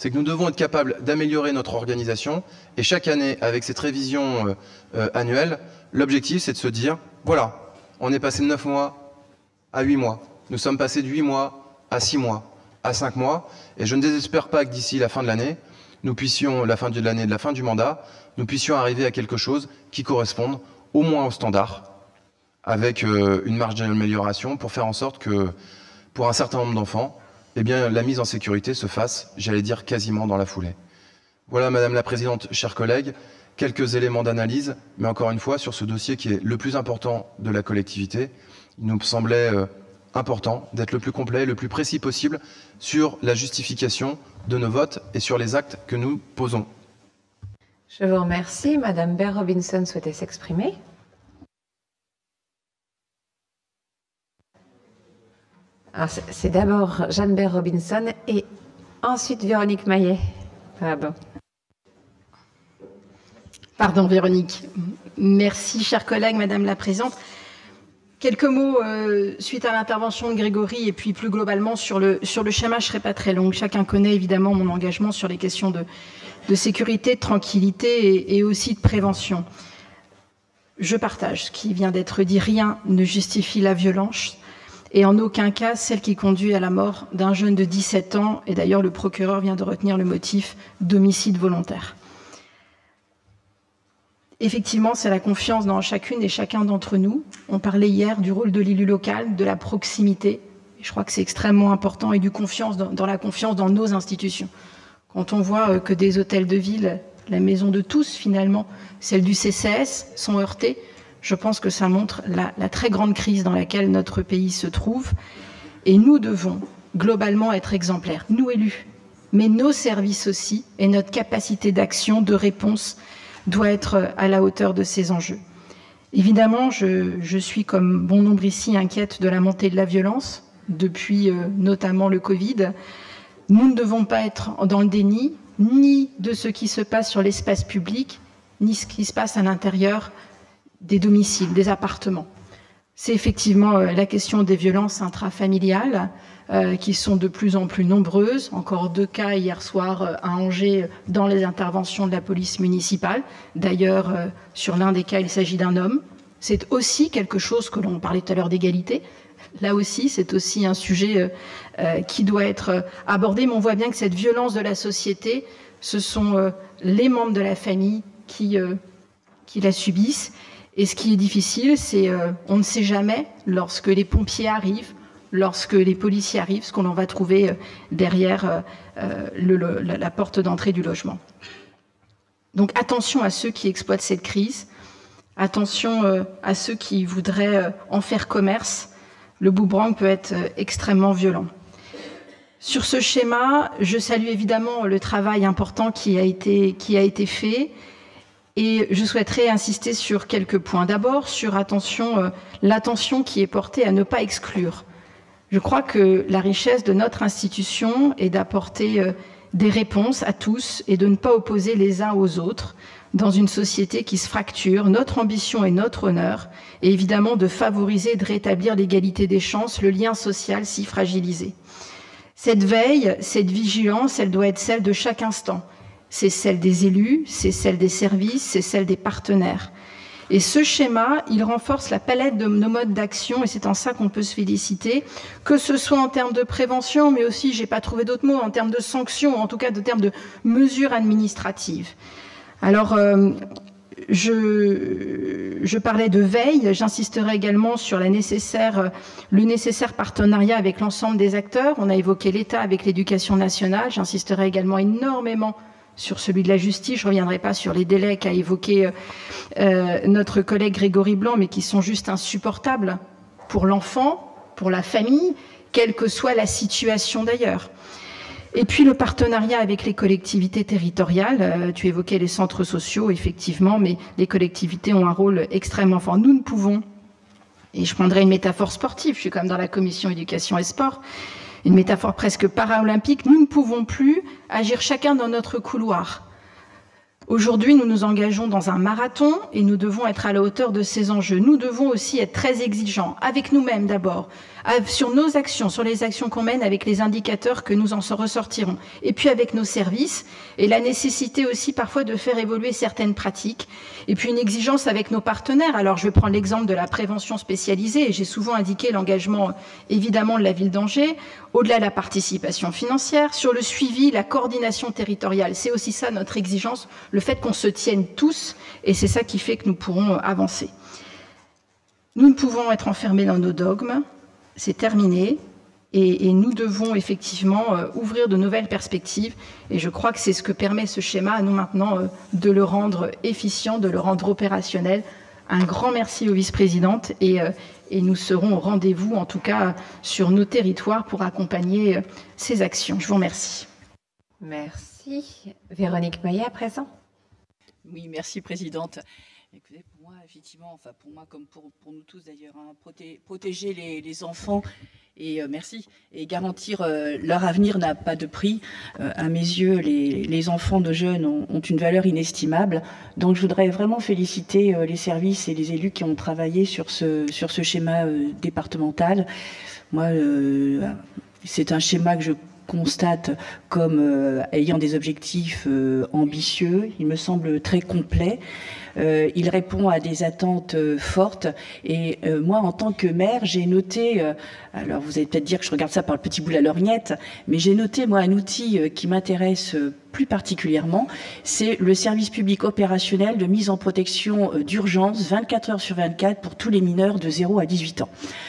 c'est que nous devons être capables d'améliorer notre organisation. Et chaque année, avec cette révision annuelle, l'objectif, c'est de se dire, voilà, on est passé de 9 mois à 8 mois. Nous sommes passés de 8 mois à 6 mois, à 5 mois. Et je ne désespère pas que d'ici la fin de l'année, nous puissions, la fin de l'année, de la fin du mandat, nous puissions arriver à quelque chose qui corresponde au moins au standard, avec une marge d'amélioration pour faire en sorte que, pour un certain nombre d'enfants, eh bien, la mise en sécurité se fasse, j'allais dire, quasiment dans la foulée. Voilà, Madame la Présidente, chers collègues, quelques éléments d'analyse, mais encore une fois, sur ce dossier qui est le plus important de la collectivité, il nous semblait important d'être le plus complet, le plus précis possible sur la justification de nos votes et sur les actes que nous posons. Je vous remercie. Madame Baird Robinson souhaitait s'exprimer. C'est d'abord Jeanne Baird Robinson et ensuite Véronique Maillet. Pardon, Véronique. Merci, chers collègues, Madame la Présidente. Quelques mots suite à l'intervention de Grégory et puis plus globalement sur le schéma, je ne serai pas très longue. Chacun connaît évidemment mon engagement sur les questions de sécurité, de tranquillité et aussi de prévention. Je partage ce qui vient d'être dit. Rien ne justifie la violence et en aucun cas celle qui conduit à la mort d'un jeune de 17 ans. Et d'ailleurs, le procureur vient de retenir le motif d'homicide volontaire. Effectivement, c'est la confiance dans chacune et chacun d'entre nous. On parlait hier du rôle de l'élu local, de la proximité. Je crois que c'est extrêmement important et du confiance dans la confiance dans nos institutions. Quand on voit que des hôtels de ville, la maison de tous finalement, celle du CCS, sont heurtées, je pense que ça montre la très grande crise dans laquelle notre pays se trouve. Et nous devons globalement être exemplaires, nous élus, mais nos services aussi, et notre capacité d'action, de réponse, doit être à la hauteur de ces enjeux. Évidemment, je suis, comme bon nombre ici, inquiète de la montée de la violence, depuis notamment le Covid. Nous ne devons pas être dans le déni, ni de ce qui se passe sur l'espace public, ni ce qui se passe à l'intérieur des domiciles, des appartements. C'est effectivement la question des violences intrafamiliales qui sont de plus en plus nombreuses. Encore 2 cas hier soir à Angers dans les interventions de la police municipale. D'ailleurs, sur l'un des cas, il s'agit d'un homme. C'est aussi quelque chose que l'on parlait tout à l'heure d'égalité. Là aussi, c'est aussi un sujet qui doit être abordé. Mais on voit bien que cette violence de la société, ce sont les membres de la famille qui la subissent. Et ce qui est difficile, c'est on ne sait jamais, lorsque les pompiers arrivent, lorsque les policiers arrivent, ce qu'on en va trouver derrière la porte d'entrée du logement. Donc attention à ceux qui exploitent cette crise, attention à ceux qui voudraient en faire commerce. Le boomerang peut être extrêmement violent. Sur ce schéma, je salue évidemment le travail important qui a été fait. Et je souhaiterais insister sur quelques points. D'abord, sur l'attention qui est portée à ne pas exclure. Je crois que la richesse de notre institution est d'apporter des réponses à tous et de ne pas opposer les uns aux autres dans une société qui se fracture. Notre ambition et notre honneur est évidemment de favoriser et de rétablir l'égalité des chances, le lien social si fragilisé. Cette veille, cette vigilance, elle doit être celle de chaque instant. C'est celle des élus, c'est celle des services, c'est celle des partenaires. Et ce schéma, il renforce la palette de nos modes d'action et c'est en ça qu'on peut se féliciter, que ce soit en termes de prévention, mais aussi, j'ai pas trouvé d'autres mots, en termes de sanctions, en tout cas en termes de mesures administratives. Alors, je parlais de veille, j'insisterai également sur le nécessaire partenariat avec l'ensemble des acteurs. On a évoqué l'État avec l'éducation nationale, j'insisterai également énormément sur celui de la justice. Je ne reviendrai pas sur les délais qu'a évoqué notre collègue Grégory Blanc, mais qui sont juste insupportables pour l'enfant, pour la famille, quelle que soit la situation d'ailleurs. Et puis le partenariat avec les collectivités territoriales. Tu évoquais les centres sociaux, effectivement, mais les collectivités ont un rôle extrêmement fort. Nous ne pouvons, et je prendrai une métaphore sportive, je suis quand même dans la commission éducation et sport, une métaphore presque para-olympique, nous ne pouvons plus agir chacun dans notre couloir. Aujourd'hui, nous nous engageons dans un marathon et nous devons être à la hauteur de ces enjeux. Nous devons aussi être très exigeants, avec nous-mêmes d'abord, sur nos actions, sur les actions qu'on mène, avec les indicateurs que nous en ressortirons, et puis avec nos services, et la nécessité aussi parfois de faire évoluer certaines pratiques, et puis une exigence avec nos partenaires. Alors je vais prendre l'exemple de la prévention spécialisée, et j'ai souvent indiqué l'engagement évidemment de la ville d'Angers, au-delà de la participation financière, sur le suivi, la coordination territoriale. C'est aussi ça notre exigence, le fait qu'on se tienne tous, et c'est ça qui fait que nous pourrons avancer. Nous ne pouvons être enfermés dans nos dogmes, c'est terminé, et nous devons effectivement ouvrir de nouvelles perspectives, et je crois que c'est ce que permet ce schéma à nous maintenant de le rendre efficient, de le rendre opérationnel. Un grand merci aux vice-présidentes, et nous serons au rendez-vous, en tout cas sur nos territoires, pour accompagner ces actions. Je vous remercie. Merci. Véronique Maillet, à présent. Oui, merci, Présidente. Écoutez, pour moi, effectivement, enfin pour moi comme pour nous tous d'ailleurs, hein, protéger les enfants et merci, et garantir leur avenir n'a pas de prix. À mes yeux, les enfants de jeunes ont une valeur inestimable. Donc je voudrais vraiment féliciter les services et les élus qui ont travaillé sur ce schéma départemental. Moi, c'est un schéma que je constate comme ayant des objectifs ambitieux. Il me semble très complet. Il répond à des attentes fortes. Et moi, en tant que maire, j'ai noté, alors vous allez peut-être dire que je regarde ça par le petit bout de la lorgnette, mais j'ai noté, moi, un outil qui m'intéresse plus particulièrement, c'est le service public opérationnel de mise en protection d'urgence 24 heures sur 24 pour tous les mineurs de 0 à 18 ans.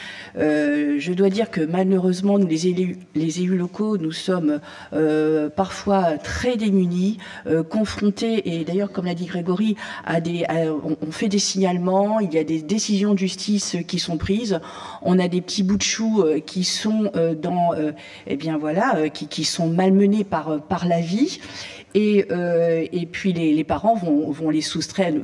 Je dois dire que malheureusement, nous, les élus locaux, nous sommes parfois très démunis, confrontés, et d'ailleurs, comme l'a dit Grégory, on fait des signalements, il y a des décisions de justice qui sont prises, on a des petits bouts de choux qui sont eh bien voilà, qui sont malmenés par la vie. Et puis les parents vont les soustraire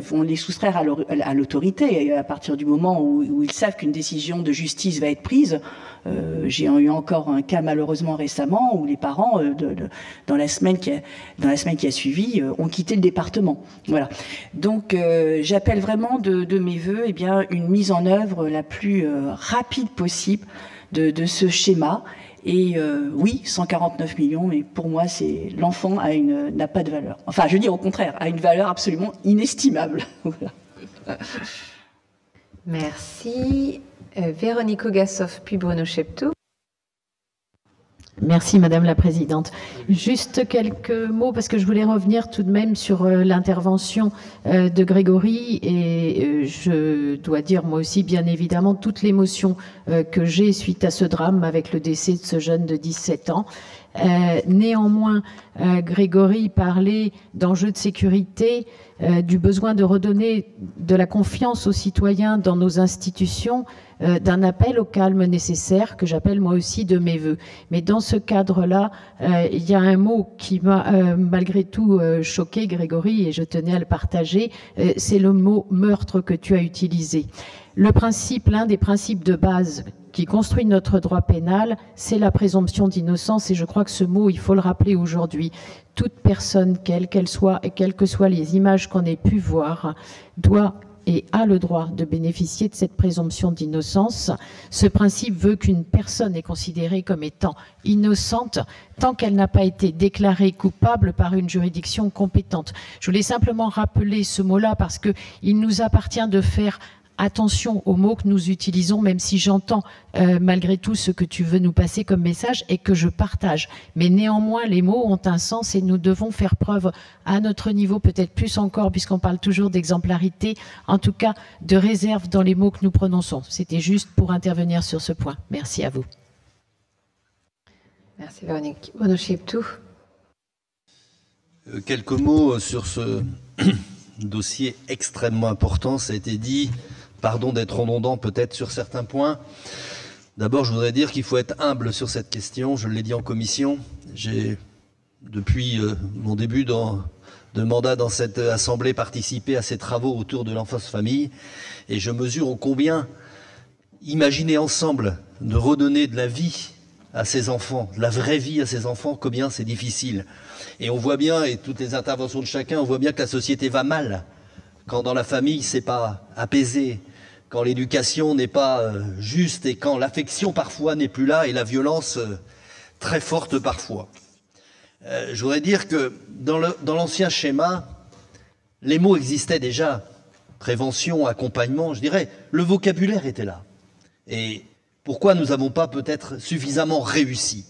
à l'autorité. Et à partir du moment où ils savent qu'une décision de justice va être prise, j'ai eu encore un cas malheureusement récemment où les parents, dans la semaine qui a suivi, ont quitté le département. Voilà. Donc j'appelle vraiment de mes voeux une mise en œuvre la plus rapide possible de ce schéma. Et oui, 149 millions, mais pour moi, l'enfant n'a pas de valeur. Enfin, je veux dire au contraire, a une valeur absolument inestimable. Voilà. Merci. Véronique Ogassov, puis Bruno Cheptou. Merci Madame la Présidente. Juste quelques mots parce que je voulais revenir tout de même sur l'intervention de Grégory et je dois dire moi aussi bien évidemment toute l'émotion que j'ai suite à ce drame avec le décès de ce jeune de 17 ans. Néanmoins, Grégory parlait d'enjeux de sécurité, du besoin de redonner de la confiance aux citoyens dans nos institutions, d'un appel au calme nécessaire que j'appelle moi aussi de mes voeux. Mais dans ce cadre-là, il y a un mot qui m'a malgré tout choqué, Grégory, et je tenais à le partager, c'est le mot meurtre que tu as utilisé. Le principe, l'un des principes de base qui construit notre droit pénal, c'est la présomption d'innocence, et je crois que ce mot, il faut le rappeler aujourd'hui. Toute personne, quelle qu'elle soit, et quelles que soient les images qu'on ait pu voir, doit et a le droit de bénéficier de cette présomption d'innocence. Ce principe veut qu'une personne est considérée comme étant innocente tant qu'elle n'a pas été déclarée coupable par une juridiction compétente. Je voulais simplement rappeler ce mot-là parce qu'il nous appartient de faire attention aux mots que nous utilisons, même si j'entends malgré tout ce que tu veux nous passer comme message et que je partage. Mais néanmoins, les mots ont un sens et nous devons faire preuve à notre niveau, peut-être plus encore, puisqu'on parle toujours d'exemplarité, en tout cas de réserve dans les mots que nous prononçons. C'était juste pour intervenir sur ce point. Merci à vous. Merci Véronique. Bruno Cheptou. Quelques mots sur ce dossier extrêmement important, ça a été dit. Pardon d'être redondant peut-être sur certains points. D'abord, je voudrais dire qu'il faut être humble sur cette question. Je l'ai dit en commission. J'ai, depuis mon début de mandat dans cette assemblée, participé à ces travaux autour de l'enfance-famille. Et je mesure ô combien imaginer ensemble de redonner de la vie à ses enfants, la vraie vie à ses enfants, combien c'est difficile. Et on voit bien, et toutes les interventions de chacun, on voit bien que la société va mal quand dans la famille c'est pas apaisé, quand l'éducation n'est pas juste et quand l'affection parfois n'est plus là et la violence très forte parfois. Je voudrais dire que dans l'ancien schéma, les mots existaient déjà. Prévention, accompagnement, je dirais, le vocabulaire était là. Et pourquoi nous n'avons pas peut-être suffisamment réussi?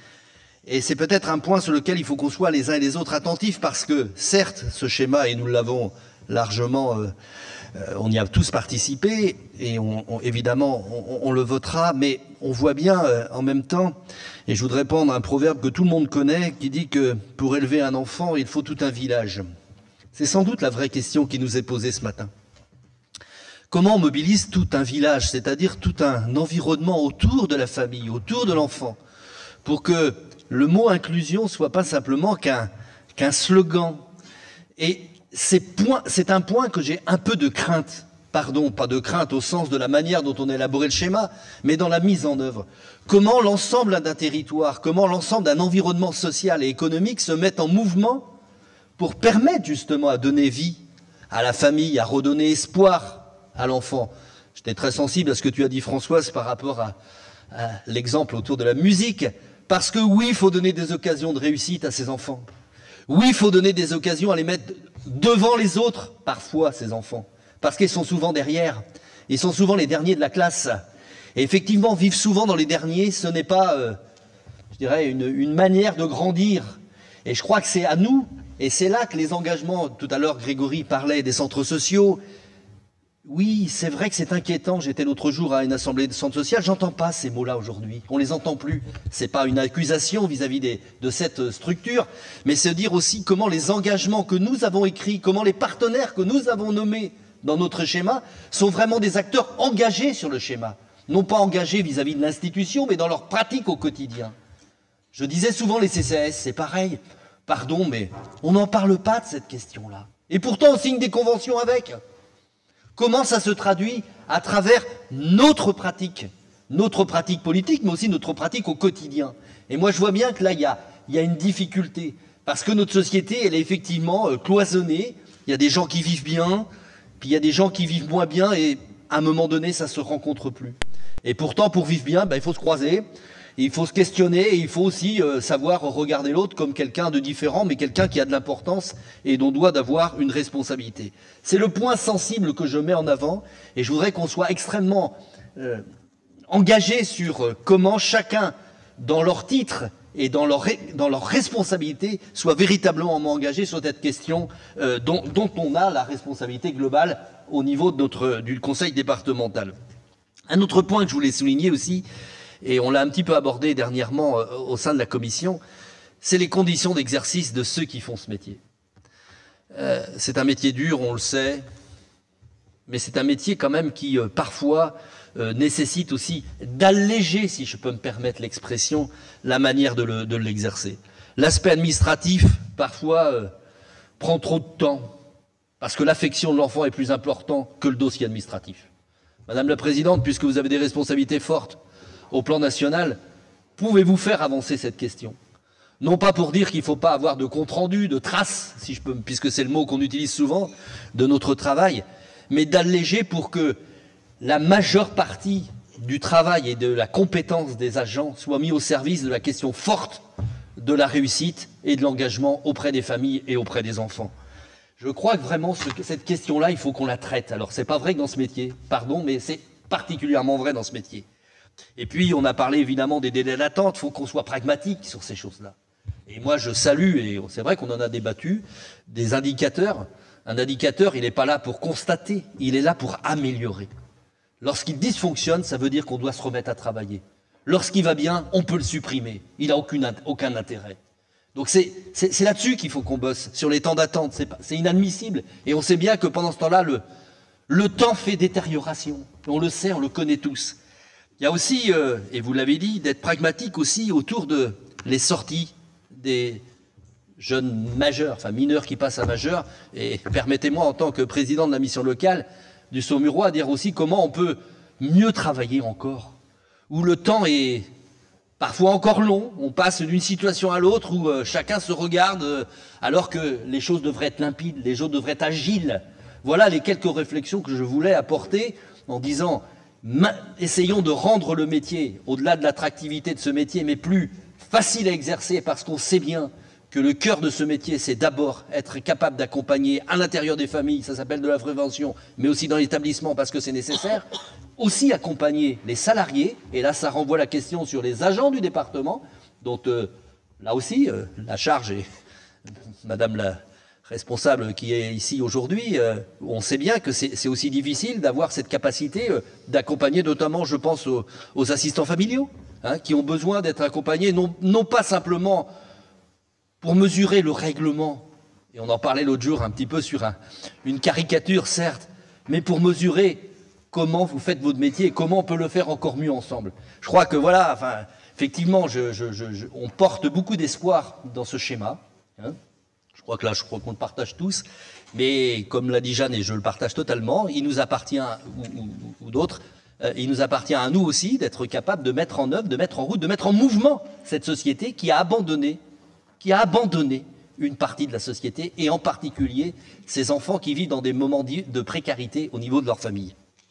Et c'est peut-être un point sur lequel il faut qu'on soit les uns et les autres attentifs, parce que certes, ce schéma, et nous l'avons largement, on y a tous participé, et évidemment, on le votera, mais on voit bien en même temps, et je voudrais prendre un proverbe que tout le monde connaît, qui dit que pour élever un enfant, il faut tout un village. C'est sans doute la vraie question qui nous est posée ce matin. Comment on mobilise tout un village, c'est-à-dire tout un environnement autour de la famille, autour de l'enfant, pour que le mot inclusion soit pas simplement qu'un slogan. Et c'est un point que j'ai un peu de crainte, pardon, pas de crainte au sens de la manière dont on a élaboré le schéma, mais dans la mise en œuvre. Comment l'ensemble d'un territoire, comment l'ensemble d'un environnement social et économique se met en mouvement pour permettre justement à donner vie à la famille, à redonner espoir à l'enfant. J'étais très sensible à ce que tu as dit, Françoise, par rapport à l'exemple autour de la musique, parce que oui, il faut donner des occasions de réussite à ces enfants. Oui, il faut donner des occasions à les mettre devant les autres, parfois, ces enfants, parce qu'ils sont souvent derrière. Ils sont souvent les derniers de la classe. Et effectivement, vivre souvent dans les derniers, ce n'est pas, je dirais, une manière de grandir. Et je crois que c'est à nous, et c'est là que les engagements, tout à l'heure Grégory parlait des centres sociaux. Oui, c'est vrai que c'est inquiétant. J'étais l'autre jour à une assemblée de centres sociaux. J'entends pas ces mots-là aujourd'hui. On les entend plus. C'est pas une accusation vis-à-vis de cette structure, mais c'est dire aussi comment les engagements que nous avons écrits, comment les partenaires que nous avons nommés dans notre schéma sont vraiment des acteurs engagés sur le schéma. Non pas engagés vis-à-vis de l'institution, mais dans leur pratique au quotidien. Je disais souvent les CCAS, c'est pareil. Pardon, mais on n'en parle pas de cette question-là. Et pourtant, on signe des conventions avec. Comment ça se traduit à travers notre pratique politique, mais aussi notre pratique au quotidien. Et moi, je vois bien que là, il y a une difficulté, parce que notre société, elle est effectivement cloisonnée. Il y a des gens qui vivent bien, puis il y a des gens qui vivent moins bien, et à un moment donné, ça se rencontre plus. Et pourtant, pour vivre bien, il faut se croiser, il faut se questionner, et il faut aussi savoir regarder l'autre comme quelqu'un de différent, mais quelqu'un qui a de l'importance et dont doit avoir une responsabilité. C'est le point sensible que je mets en avant, et je voudrais qu'on soit extrêmement engagé sur comment chacun, dans leur titre et dans leur responsabilité, soit véritablement engagé sur cette question dont on a la responsabilité globale au niveau du conseil départemental. Un autre point que je voulais souligner aussi, et on l'a un petit peu abordé dernièrement au sein de la commission, c'est les conditions d'exercice de ceux qui font ce métier. C'est un métier dur, on le sait, mais c'est un métier quand même qui parfois nécessite aussi d'alléger, si je peux me permettre l'expression, la manière de l'exercer. L'aspect administratif, parfois, prend trop de temps, parce que l'affection de l'enfant est plus important que le dossier administratif. Madame la Présidente, puisque vous avez des responsabilités fortes au plan national, pouvez-vous faire avancer cette question? Non pas pour dire qu'il ne faut pas avoir de compte-rendu, de traces, si je peux, puisque c'est le mot qu'on utilise souvent, de notre travail, mais d'alléger pour que la majeure partie du travail et de la compétence des agents soit mis au service de la question forte de la réussite et de l'engagement auprès des familles et auprès des enfants. Je crois que vraiment cette question-là, il faut qu'on la traite. Alors, c'est pas vrai que dans ce métier, pardon, mais c'est particulièrement vrai dans ce métier. Et puis, on a parlé évidemment des délais d'attente, il faut qu'on soit pragmatique sur ces choses-là. Et moi, je salue, et c'est vrai qu'on en a débattu, des indicateurs. Un indicateur, il n'est pas là pour constater, il est là pour améliorer. Lorsqu'il dysfonctionne, ça veut dire qu'on doit se remettre à travailler. Lorsqu'il va bien, on peut le supprimer. Il n'a aucun intérêt. Donc c'est là-dessus qu'il faut qu'on bosse, sur les temps d'attente. C'est inadmissible. Et on sait bien que pendant ce temps-là, le temps fait détérioration. On le sait, on le connaît tous. Il y a aussi, et vous l'avez dit, d'être pragmatique aussi autour de les sorties des jeunes majeurs, enfin mineurs qui passent à majeurs. Et permettez-moi, en tant que président de la mission locale du Saumurois, à dire aussi comment on peut mieux travailler encore, où le temps est parfois encore long. On passe d'une situation à l'autre où chacun se regarde alors que les choses devraient être limpides, les choses devraient être agiles. Voilà les quelques réflexions que je voulais apporter en disant essayons de rendre le métier, au-delà de l'attractivité de ce métier, mais plus facile à exercer parce qu'on sait bien que le cœur de ce métier, c'est d'abord être capable d'accompagner à l'intérieur des familles, ça s'appelle de la prévention, mais aussi dans l'établissement parce que c'est nécessaire, aussi accompagner les salariés, et là ça renvoie la question sur les agents du département, dont là aussi la charge est Madame la responsable qui est ici aujourd'hui, on sait bien que c'est aussi difficile d'avoir cette capacité d'accompagner, notamment je pense aux assistants familiaux, hein, qui ont besoin d'être accompagnés, non pas simplement pour mesurer le règlement, et on en parlait l'autre jour un petit peu sur une caricature certes, mais pour mesurer comment vous faites votre métier et comment on peut le faire encore mieux ensemble. Je crois que voilà, enfin, effectivement, on porte beaucoup d'espoir dans ce schéma. Hein. Je crois qu'on le partage tous, mais comme l'a dit Jeanne, et je le partage totalement, il nous appartient, ou d'autres, il nous appartient à nous aussi d'être capables de mettre en œuvre, de mettre en route, de mettre en mouvement cette société qui a abandonné une partie de la société, et en particulier ces enfants qui vivent dans des moments de précarité au niveau de leur famille.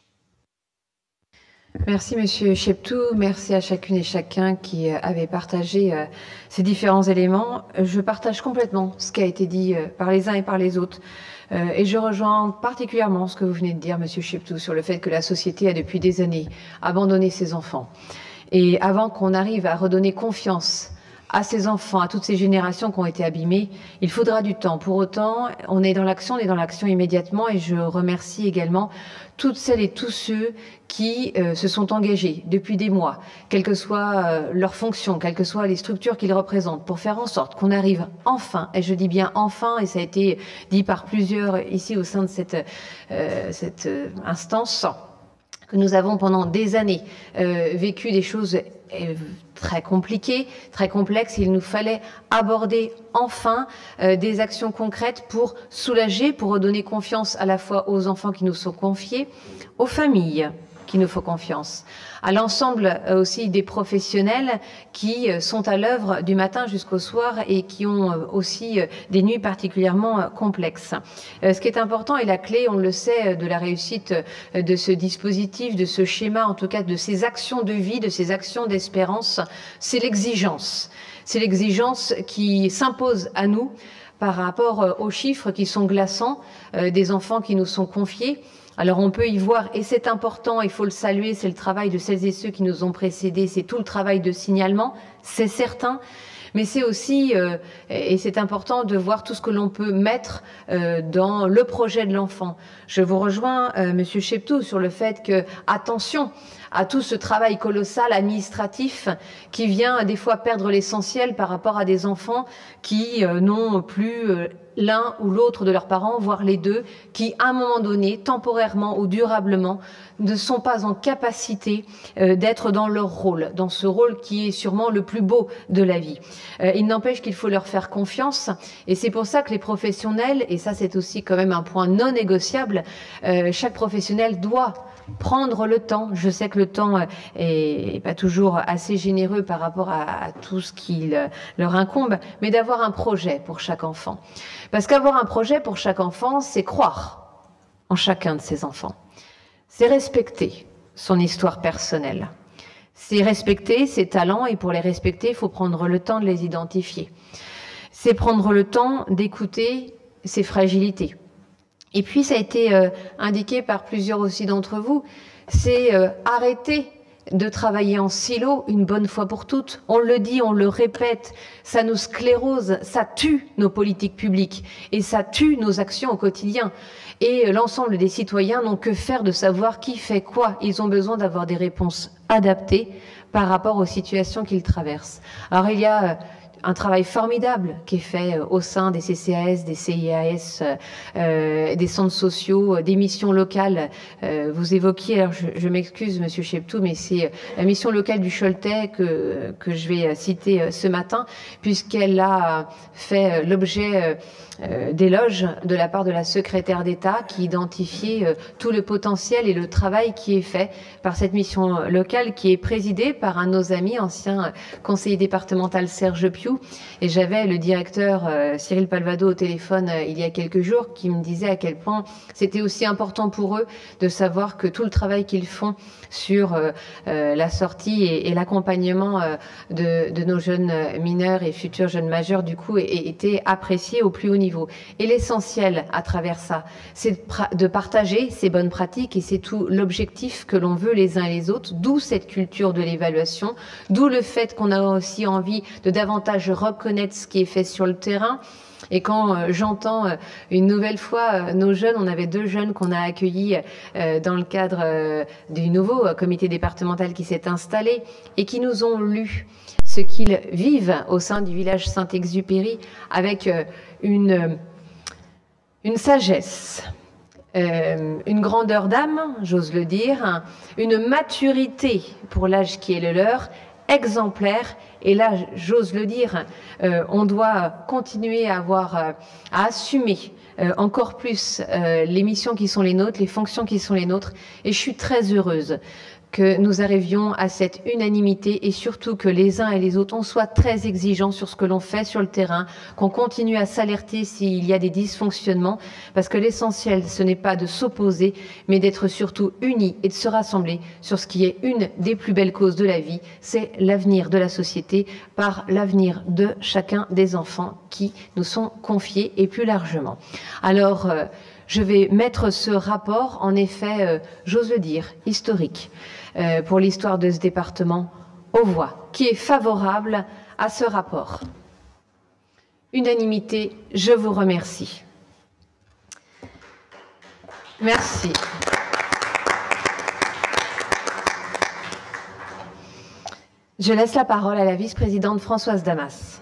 Merci Monsieur Cheptou, merci à chacune et chacun qui avait partagé ces différents éléments. Je partage complètement ce qui a été dit par les uns et par les autres. Et je rejoins particulièrement ce que vous venez de dire, Monsieur Cheptou, sur le fait que la société a depuis des années abandonné ses enfants. Et avant qu'on arrive à redonner confiance à ces enfants, à toutes ces générations qui ont été abîmées, il faudra du temps. Pour autant, on est dans l'action immédiatement, et je remercie également toutes celles et tous ceux qui se sont engagés depuis des mois, quelle que soit leur fonction, quelles que soient les structures qu'ils représentent, pour faire en sorte qu'on arrive enfin, et je dis bien enfin, et ça a été dit par plusieurs ici au sein de cette instance, que nous avons pendant des années vécu des choses très compliquées, très complexes. Il nous fallait aborder enfin des actions concrètes pour soulager, pour redonner confiance à la fois aux enfants qui nous sont confiés, aux familles qui nous font confiance, à l'ensemble aussi des professionnels qui sont à l'œuvre du matin jusqu'au soir et qui ont aussi des nuits particulièrement complexes. Ce qui est important et la clé, on le sait, de la réussite de ce dispositif, de ce schéma, en tout cas de ces actions de vie, de ces actions d'espérance, c'est l'exigence. C'est l'exigence qui s'impose à nous par rapport aux chiffres qui sont glaçants des enfants qui nous sont confiés. Alors on peut y voir, et c'est important, il faut le saluer, c'est le travail de celles et ceux qui nous ont précédés, c'est tout le travail de signalement, c'est certain, mais c'est aussi, et c'est important de voir tout ce que l'on peut mettre dans le projet de l'enfant. Je vous rejoins, Monsieur Cheptou, sur le fait que, attention à tout ce travail colossal administratif qui vient des fois perdre l'essentiel par rapport à des enfants qui n'ont plus l'un ou l'autre de leurs parents, voire les deux, qui à un moment donné, temporairement ou durablement, ne sont pas en capacité d'être dans leur rôle, dans ce rôle qui est sûrement le plus beau de la vie. Il n'empêche qu'il faut leur faire confiance, et c'est pour ça que les professionnels, et ça c'est aussi quand même un point non négociable, chaque professionnel doit prendre le temps. Je sais que le temps est pas toujours assez généreux par rapport à tout ce qui leur incombe, mais d'avoir un projet pour chaque enfant. Parce qu'avoir un projet pour chaque enfant, c'est croire en chacun de ses enfants. C'est respecter son histoire personnelle. C'est respecter ses talents, et pour les respecter, il faut prendre le temps de les identifier. C'est prendre le temps d'écouter ses fragilités. Et puis, ça a été indiqué par plusieurs aussi d'entre vous, c'est arrêter de travailler en silo une bonne fois pour toutes. On le dit, on le répète, ça nous sclérose, ça tue nos politiques publiques et ça tue nos actions au quotidien. Et l'ensemble des citoyens n'ont que faire de savoir qui fait quoi. Ils ont besoin d'avoir des réponses adaptées par rapport aux situations qu'ils traversent. Alors, il y a un travail formidable qui est fait au sein des CCAS, des CIAS, des centres sociaux, des missions locales. Vous évoquiez, alors je m'excuse Monsieur Cheptou, mais c'est la mission locale du Choletais que je vais citer ce matin, puisqu'elle a fait l'objet d'éloges de la part de la secrétaire d'État qui identifiait tout le potentiel et le travail qui est fait par cette mission locale qui est présidée par un de nos amis, ancien conseiller départemental Serge Piou. Et j'avais le directeur Cyril Palvado au téléphone il y a quelques jours qui me disait à quel point c'était aussi important pour eux de savoir que tout le travail qu'ils font sur la sortie et l'accompagnement de nos jeunes mineurs et futurs jeunes majeurs, du coup, était apprécié au plus haut niveau. Et l'essentiel à travers ça, c'est de partager ces bonnes pratiques, et c'est tout l'objectif que l'on veut les uns et les autres, d'où cette culture de l'évaluation, d'où le fait qu'on a aussi envie de davantage reconnaître ce qui est fait sur le terrain. Et quand j'entends une nouvelle fois nos jeunes, on avait 2 jeunes qu'on a accueillis dans le cadre du nouveau comité départemental qui s'est installé et qui nous ont lu ce qu'ils vivent au sein du village Saint-Exupéry avec une sagesse, une grandeur d'âme, j'ose le dire, une maturité pour l'âge qui est le leur, exemplaire. Et là, j'ose le dire, on doit continuer à assumer encore plus les missions qui sont les nôtres, les fonctions qui sont les nôtres. Et je suis très heureuse que nous arrivions à cette unanimité et surtout que les uns et les autres, on soit très exigeants sur ce que l'on fait sur le terrain, qu'on continue à s'alerter s'il y a des dysfonctionnements, parce que l'essentiel, ce n'est pas de s'opposer, mais d'être surtout unis et de se rassembler sur ce qui est une des plus belles causes de la vie, c'est l'avenir de la société par l'avenir de chacun des enfants qui nous sont confiés et plus largement. Alors, je vais mettre ce rapport, en effet, j'ose le dire, historique, pour l'histoire de ce département, aux voix, qui est favorable à ce rapport. Unanimité, je vous remercie. Merci. Je laisse la parole à la vice-présidente Françoise Damas.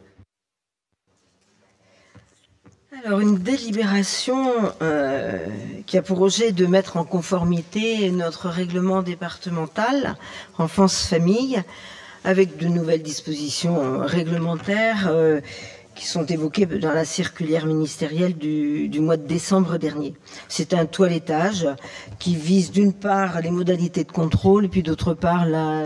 Alors, une délibération qui a pour objet de mettre en conformité notre règlement départemental enfance-famille avec de nouvelles dispositions réglementaires qui sont évoquées dans la circulaire ministérielle du mois de décembre dernier. C'est un toilettage qui vise d'une part les modalités de contrôle et puis d'autre part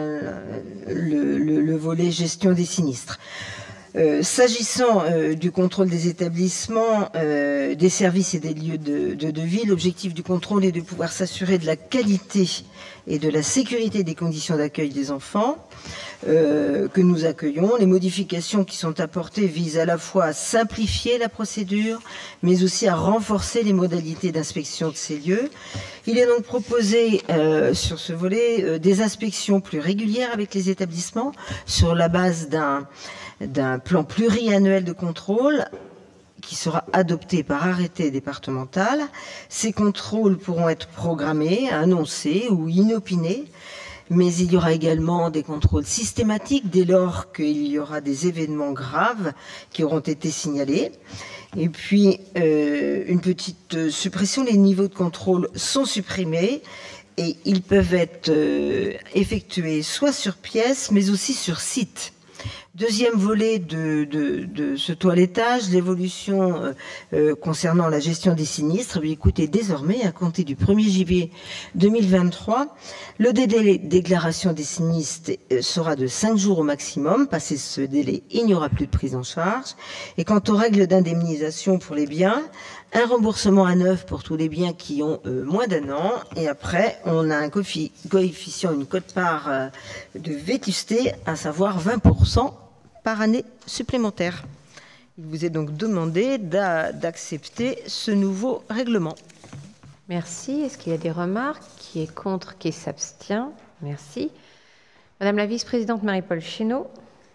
le volet gestion des sinistres. S'agissant du contrôle des établissements, des services et des lieux de vie, l'objectif du contrôle est de pouvoir s'assurer de la qualité et de la sécurité des conditions d'accueil des enfants que nous accueillons. Les modifications qui sont apportées visent à la fois à simplifier la procédure, mais aussi à renforcer les modalités d'inspection de ces lieux. Il est donc proposé sur ce volet des inspections plus régulières avec les établissements sur la base d'un plan pluriannuel de contrôle qui sera adopté par arrêté départemental. Ces contrôles pourront être programmés, annoncés ou inopinés, mais il y aura également des contrôles systématiques dès lors qu'il y aura des événements graves qui auront été signalés. Et puis, une petite suppression, les niveaux de contrôle sont supprimés et ils peuvent être effectués soit sur pièce, mais aussi sur site. Deuxième volet de ce toilettage, l'évolution concernant la gestion des sinistres. Mais écoutez, désormais, à compter du 1er juillet 2023, le délai de déclaration des sinistres sera de 5 jours au maximum. Passé ce délai, il n'y aura plus de prise en charge. Et quant aux règles d'indemnisation pour les biens, un remboursement à neuf pour tous les biens qui ont moins d'1 an. Et après, on a un coefficient, une quote-part de vétusté, à savoir 20% par année supplémentaire. Il vous est donc demandé d'accepter ce nouveau règlement. Merci. Est-ce qu'il y a des remarques? Qui est contre? Qui s'abstient? Merci. Madame la vice-présidente Marie-Paule Chénaud.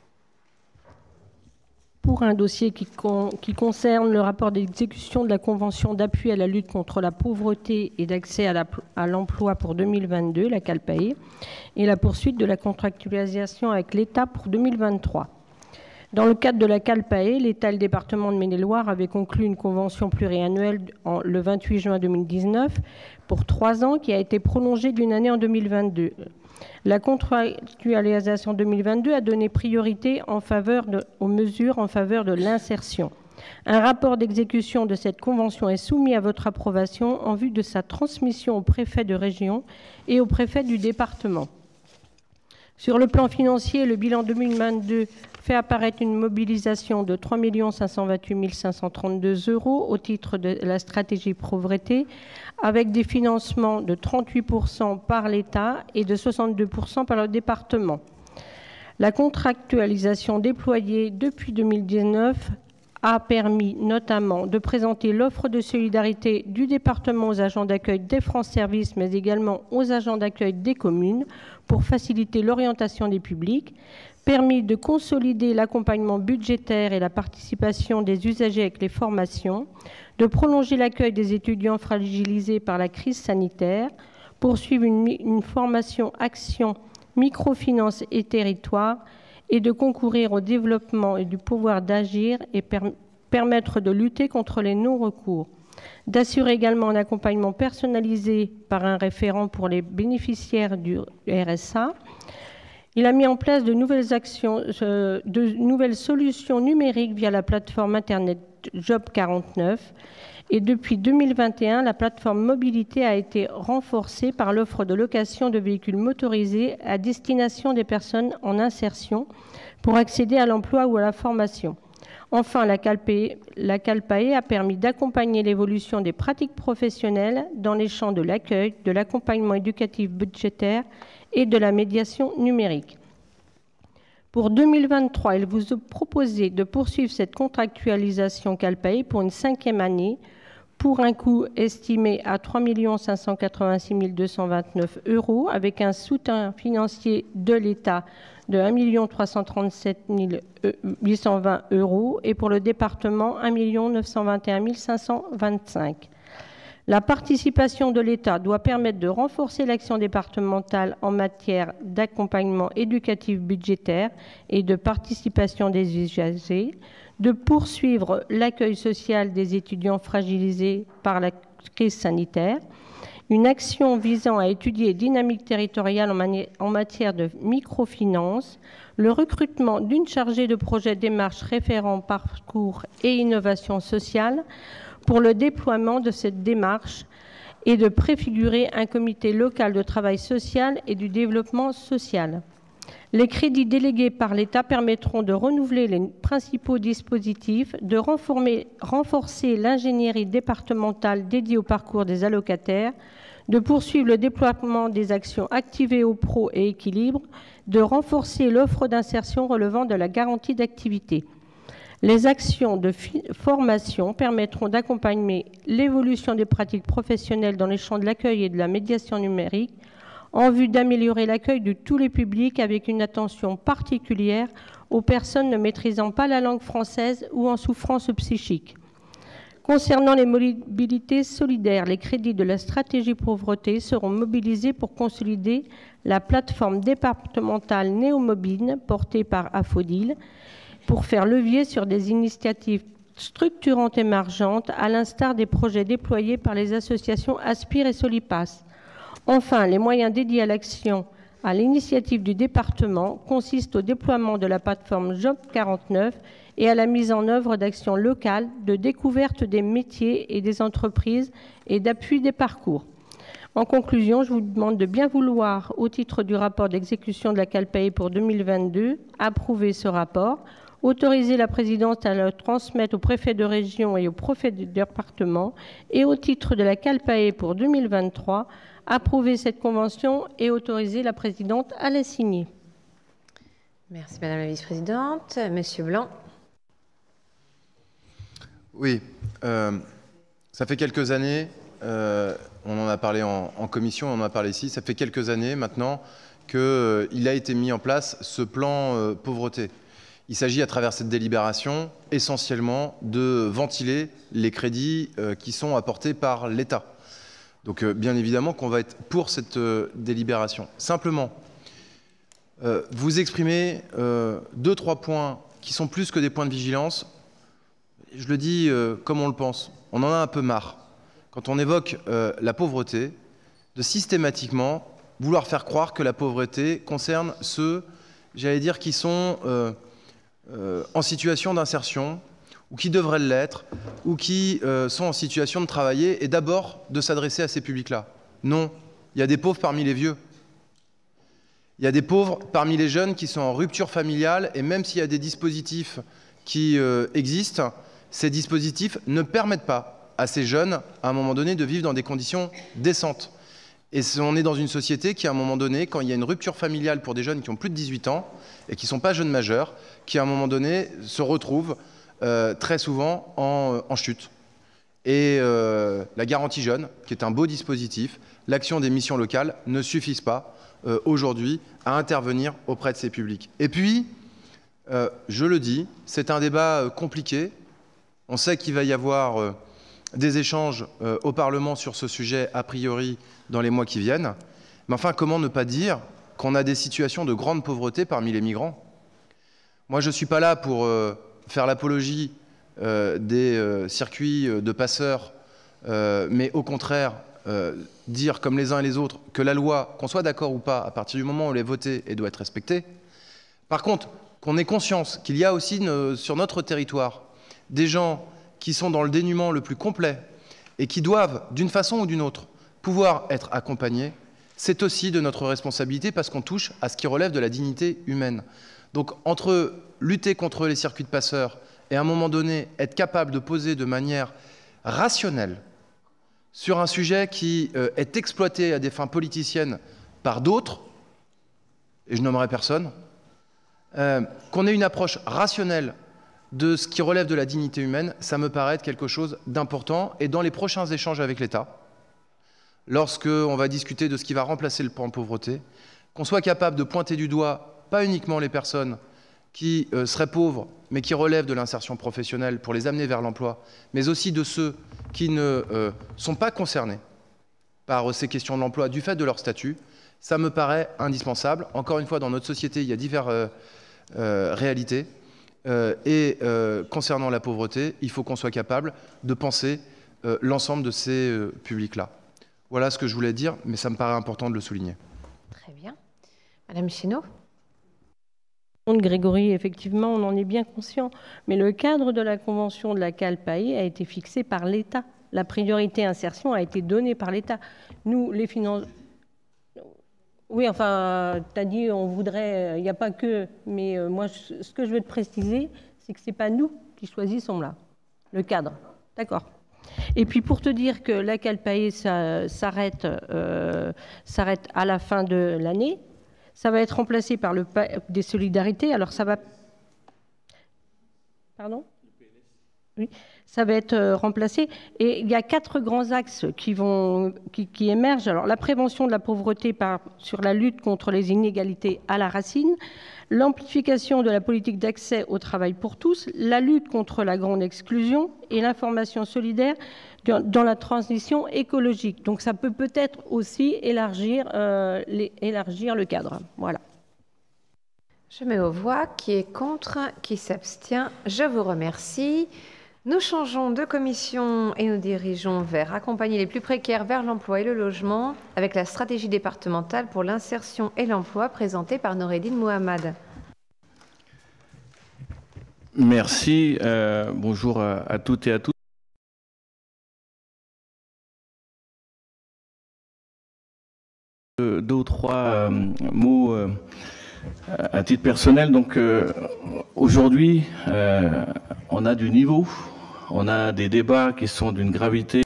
Pour un dossier qui concerne le rapport d'exécution de la Convention d'appui à la lutte contre la pauvreté et d'accès à l'emploi pour 2022, la CALPAE, et la poursuite de la contractualisation avec l'État pour 2023. Dans le cadre de la CALPAE, l'État et le département de Maine-et-Loire avaient conclu une convention pluriannuelle le 28 juin 2019 pour 3 ans qui a été prolongée d'une année en 2022. La contractualisation 2022 a donné priorité aux mesures en faveur de l'insertion. Un rapport d'exécution de cette convention est soumis à votre approbation en vue de sa transmission au préfet de région et au préfet du département. Sur le plan financier, le bilan 2022 fait apparaître une mobilisation de 3 528 532 € au titre de la stratégie pauvreté, avec des financements de 38% par l'État et de 62% par le département. La contractualisation déployée depuis 2019 a permis notamment de présenter l'offre de solidarité du département aux agents d'accueil des France Services, mais également aux agents d'accueil des communes pour faciliter l'orientation des publics, permis de consolider l'accompagnement budgétaire et la participation des usagers avec les formations, de prolonger l'accueil des étudiants fragilisés par la crise sanitaire, poursuivre une formation action microfinance et territoire, et de concourir au développement et du pouvoir d'agir et permettre de lutter contre les non-recours, d'assurer également un accompagnement personnalisé par un référent pour les bénéficiaires du RSA. Il a mis en place de nouvelles solutions numériques via la plateforme Internet Job 49. Et depuis 2021, la plateforme mobilité a été renforcée par l'offre de location de véhicules motorisés à destination des personnes en insertion pour accéder à l'emploi ou à la formation. Enfin, la CALPAE a permis d'accompagner l'évolution des pratiques professionnelles dans les champs de l'accueil, de l'accompagnement éducatif budgétaire et de la médiation numérique. Pour 2023, il vous est proposé de poursuivre cette contractualisation CALPAE pour une 5e année pour un coût estimé à 3 586 229 € avec un soutien financier de l'État de 1 337 820 € et pour le département 1 921 525 €. La participation de l'État doit permettre de renforcer l'action départementale en matière d'accompagnement éducatif budgétaire et de participation des usagers, de poursuivre l'accueil social des étudiants fragilisés par la crise sanitaire, une action visant à étudier les dynamiques territoriales en matière de microfinance, le recrutement d'une chargée de projet démarche référent parcours et innovation sociale pour le déploiement de cette démarche et de préfigurer un comité local de travail social et du développement social. Les crédits délégués par l'État permettront de renouveler les principaux dispositifs, de renforcer l'ingénierie départementale dédiée au parcours des allocataires, de poursuivre le déploiement des actions activées au pro et équilibre, de renforcer l'offre d'insertion relevant de la garantie d'activité. Les actions de formation permettront d'accompagner l'évolution des pratiques professionnelles dans les champs de l'accueil et de la médiation numérique en vue d'améliorer l'accueil de tous les publics avec une attention particulière aux personnes ne maîtrisant pas la langue française ou en souffrance psychique. Concernant les mobilités solidaires, les crédits de la stratégie pauvreté seront mobilisés pour consolider la plateforme départementale Néomobile portée par Afodil pour faire levier sur des initiatives structurantes émergentes, à l'instar des projets déployés par les associations Aspire et Solipass. Enfin, les moyens dédiés à l'action à l'initiative du département consistent au déploiement de la plateforme Job 49 et à la mise en œuvre d'actions locales de découverte des métiers et des entreprises et d'appui des parcours. En conclusion, je vous demande de bien vouloir, au titre du rapport d'exécution de la CALPAE pour 2022, approuver ce rapport, autoriser la présidence à le transmettre au préfet de région et au préfet du département et au titre de la CALPAE pour 2023, approuver cette convention et autoriser la présidente à la signer. Merci Madame la Vice-présidente. Monsieur Blanc. Oui, ça fait quelques années, on en a parlé en commission, on en a parlé ici, ça fait quelques années maintenant qu'il a été mis en place ce plan pauvreté. Il s'agit à travers cette délibération essentiellement de ventiler les crédits qui sont apportés par l'État. Donc bien évidemment qu'on va être pour cette délibération. Simplement, vous exprimez 2-3 points qui sont plus que des points de vigilance. Je le dis comme on le pense, on en a un peu marre, quand on évoque la pauvreté, de systématiquement vouloir faire croire que la pauvreté concerne ceux, j'allais dire, qui sont en situation d'insertion, ou qui devraient l'être, ou qui sont en situation de travailler, et d'abord de s'adresser à ces publics-là. Non, il y a des pauvres parmi les vieux. Il y a des pauvres parmi les jeunes qui sont en rupture familiale, et même s'il y a des dispositifs qui existent, ces dispositifs ne permettent pas à ces jeunes, à un moment donné, de vivre dans des conditions décentes. Et on est dans une société qui, à un moment donné, quand il y a une rupture familiale pour des jeunes qui ont plus de 18 ans, et qui ne sont pas jeunes majeurs, qui, à un moment donné, se retrouvent très souvent en chute. Et la garantie jeune, qui est un beau dispositif, l'action des missions locales ne suffisent pas aujourd'hui à intervenir auprès de ces publics. Et puis, je le dis, c'est un débat compliqué. On sait qu'il va y avoir des échanges au Parlement sur ce sujet, a priori, dans les mois qui viennent. Mais enfin, comment ne pas dire qu'on a des situations de grande pauvreté parmi les migrants? Moi, je ne suis pas là pour faire l'apologie des circuits de passeurs, mais au contraire, dire comme les uns et les autres que la loi, qu'on soit d'accord ou pas, à partir du moment où elle est votée et doit être respectée. Par contre, qu'on ait conscience qu'il y a aussi sur notre territoire des gens qui sont dans le dénuement le plus complet et qui doivent, d'une façon ou d'une autre, pouvoir être accompagnés, c'est aussi de notre responsabilité parce qu'on touche à ce qui relève de la dignité humaine. Donc, entre lutter contre les circuits de passeurs et à un moment donné être capable de poser de manière rationnelle sur un sujet qui est exploité à des fins politiciennes par d'autres, et je nommerai personne, qu'on ait une approche rationnelle de ce qui relève de la dignité humaine, ça me paraît être quelque chose d'important. Et dans les prochains échanges avec l'État, lorsqu'on va discuter de ce qui va remplacer le plan pauvreté, qu'on soit capable de pointer du doigt pas uniquement les personnes qui seraient pauvres, mais qui relèvent de l'insertion professionnelle pour les amener vers l'emploi, mais aussi de ceux qui ne sont pas concernés par ces questions de l'emploi du fait de leur statut, ça me paraît indispensable. Encore une fois, dans notre société, il y a diverses réalités. Concernant la pauvreté, il faut qu'on soit capable de penser l'ensemble de ces publics-là. Voilà ce que je voulais dire, mais ça me paraît important de le souligner. Très bien. Madame Chénaud. Grégory, effectivement, on en est bien conscient, mais le cadre de la convention de la CALPAE a été fixé par l'État. La priorité insertion a été donnée par l'État. Nous, les finances... Oui, enfin, tu as dit on voudrait, il n'y a pas que, mais moi, ce que je veux te préciser, c'est que ce n'est pas nous qui choisissons là, le cadre. D'accord. Et puis pour te dire que la CALPAE s'arrête à la fin de l'année, ça va être remplacé par le des solidarités. Alors ça va... Pardon ? Oui, ça va être remplacé. Et il y a 4 grands axes qui émergent. Alors, la prévention de la pauvreté sur la lutte contre les inégalités à la racine, l'amplification de la politique d'accès au travail pour tous, la lutte contre la grande exclusion et l'information solidaire dans la transition écologique. Donc, ça peut peut-être aussi élargir le cadre. Voilà. Je mets aux voix. Qui est contre? Qui s'abstient? Je vous remercie. Nous changeons de commission et nous dirigeons vers accompagner les plus précaires vers l'emploi et le logement avec la stratégie départementale pour l'insertion et l'emploi présentée par Noureddine Mohamed. Merci. Bonjour à toutes et à tous. Deux ou trois mots à titre personnel. Donc aujourd'hui, on a du niveau. On a des débats qui sont d'une gravité.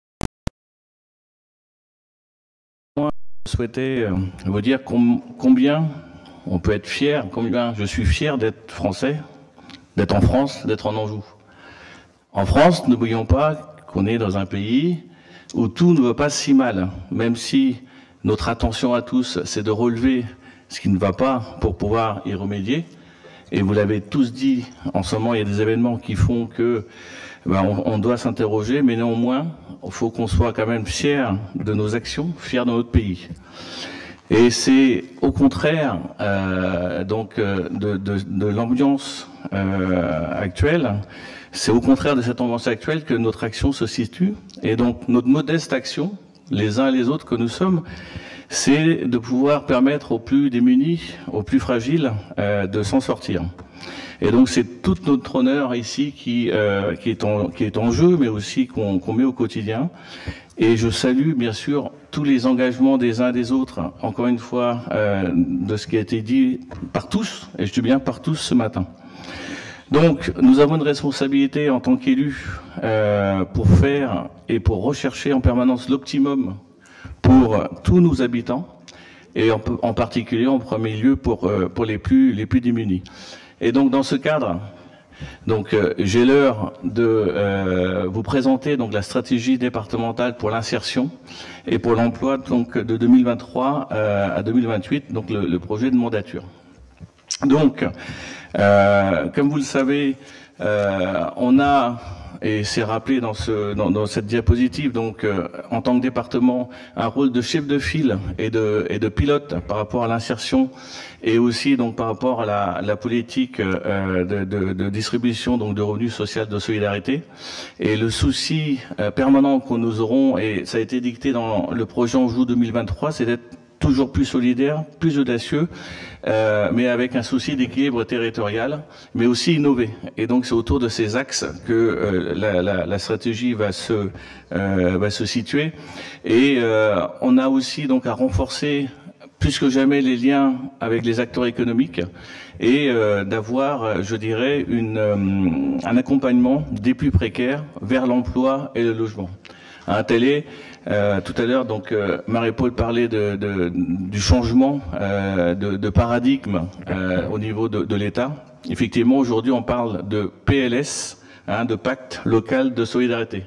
Moi, je souhaitais vous dire combien on peut être fier, combien je suis fier d'être français, d'être en France, d'être en Anjou. En France, n'oublions pas qu'on est dans un pays où tout ne va pas si mal, même si notre attention à tous, c'est de relever ce qui ne va pas pour pouvoir y remédier. Et vous l'avez tous dit, en ce moment, il y a des événements qui font que on doit s'interroger, mais néanmoins, il faut qu'on soit quand même fiers de nos actions, fiers de notre pays. Et c'est au contraire de l'ambiance actuelle, c'est au contraire de cette ambiance actuelle que notre action se situe. Et donc notre modeste action, les uns et les autres que nous sommes, c'est de pouvoir permettre aux plus démunis, aux plus fragiles, de s'en sortir. Et donc c'est tout notre honneur ici qui est en jeu, mais aussi qu'on met au quotidien. Et je salue bien sûr tous les engagements des uns et des autres, encore une fois, de ce qui a été dit par tous, et je dis bien par tous ce matin. Donc nous avons une responsabilité en tant qu'élus pour faire et pour rechercher en permanence l'optimum pour tous nos habitants, et en particulier en premier lieu pour les plus démunis. Et donc dans ce cadre, j'ai l'heure de vous présenter donc la stratégie départementale pour l'insertion et pour l'emploi donc de 2023 à 2028, donc le projet de mandature. Donc comme vous le savez, on a, et c'est rappelé dans cette diapositive, donc en tant que département, un rôle de chef de file et de pilote par rapport à l'insertion, et aussi donc par rapport à la politique de distribution donc de revenus sociaux de solidarité. Et le souci permanent que nous aurons, et ça a été dicté dans le projet Anjou 2023, c'est d'être toujours plus solidaire, plus audacieux, mais avec un souci d'équilibre territorial, mais aussi innové. Et donc c'est autour de ces axes que la stratégie va se situer. Et on a aussi donc à renforcer plus que jamais les liens avec les acteurs économiques et d'avoir, je dirais, un accompagnement des plus précaires vers l'emploi et le logement. Un tel est, tout à l'heure, donc Marie-Paul parlait du changement de paradigme au niveau de l'État. Effectivement, aujourd'hui, on parle de PLS, de pacte local de solidarité,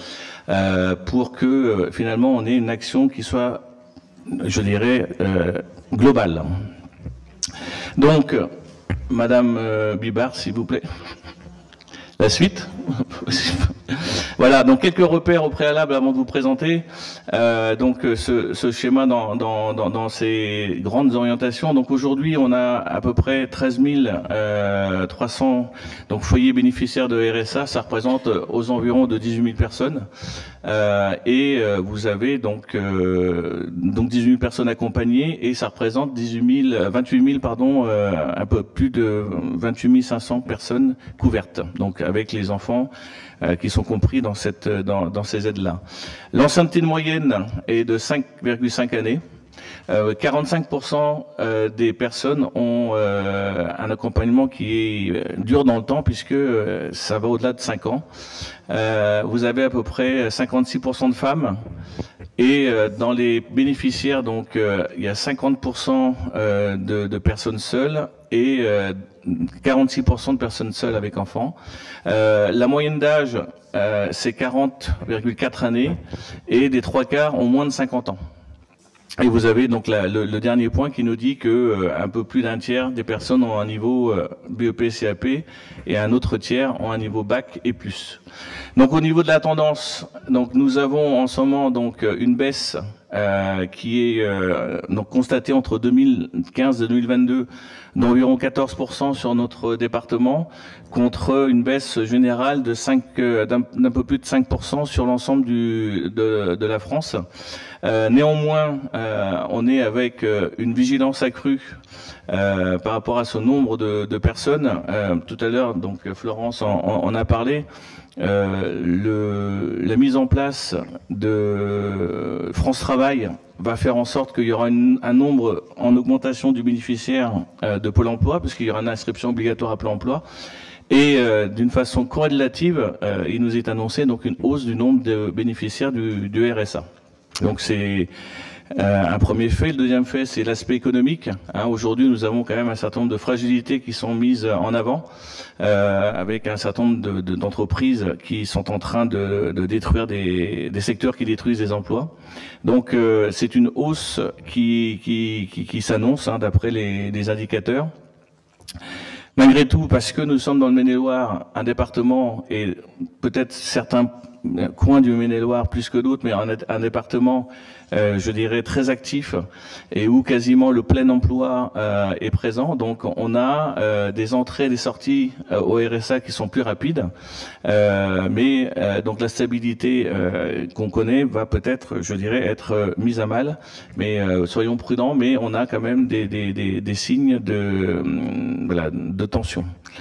pour que finalement on ait une action qui soit, je dirais, globale. Donc, Madame Bibard, s'il vous plaît. La suite. Voilà, donc quelques repères au préalable avant de vous présenter donc ce schéma dans ces grandes orientations. Donc aujourd'hui, on a à peu près 13 300 donc foyers bénéficiaires de RSA. Ça représente aux environs de 18 000 personnes. Et vous avez donc 18 000 personnes accompagnées, et ça représente 28 000 un peu plus de 28 500 personnes couvertes, donc avec les enfants qui sont compris dans ces aides-là. L'ancienneté moyenne est de 5,5 années. 45% des personnes ont un accompagnement qui dure dans le temps, puisque ça va au-delà de 5 ans. Vous avez à peu près 56% de femmes, et dans les bénéficiaires, donc il y a 50% de personnes seules et 46% de personnes seules avec enfants. La moyenne d'âge, c'est 40,4 années, et des 3/4 ont moins de 50 ans. Et vous avez donc le dernier point qui nous dit que un peu plus d'un tiers des personnes ont un niveau BEP, CAP, et un autre tiers ont un niveau bac et plus. Donc au niveau de la tendance, donc nous avons en ce moment donc une baisse qui est donc constatée entre 2015 et 2022 d'environ 14% sur notre département, contre une baisse générale d'un peu plus de 5% sur l'ensemble de la France. Néanmoins, on est avec une vigilance accrue par rapport à ce nombre de personnes. Tout à l'heure, donc Florence en a parlé. La mise en place de France Travail va faire en sorte qu'il y aura un nombre en augmentation du bénéficiaire de Pôle emploi, parce qu'il y aura une inscription obligatoire à Pôle emploi. Et d'une façon corrélative, il nous est annoncé donc une hausse du nombre de bénéficiaires du RSA. Donc c'est un premier fait. Le deuxième fait, c'est l'aspect économique. Aujourd'hui, nous avons quand même un certain nombre de fragilités qui sont mises en avant, avec un certain nombre d'entreprises qui sont en train de détruire des secteurs qui détruisent des emplois. Donc c'est une hausse qui s'annonce d'après les indicateurs. Malgré tout, parce que nous sommes dans le Maine-et-Loire, un département, et peut-être certains coins du Maine-et-Loire plus que d'autres, mais un département, je dirais, très actif et où quasiment le plein emploi est présent. Donc on a des entrées et des sorties au RSA qui sont plus rapides, mais donc la stabilité qu'on connaît va peut-être, je dirais, être mise à mal. Mais soyons prudents, mais on a quand même des signes de, voilà, de tension.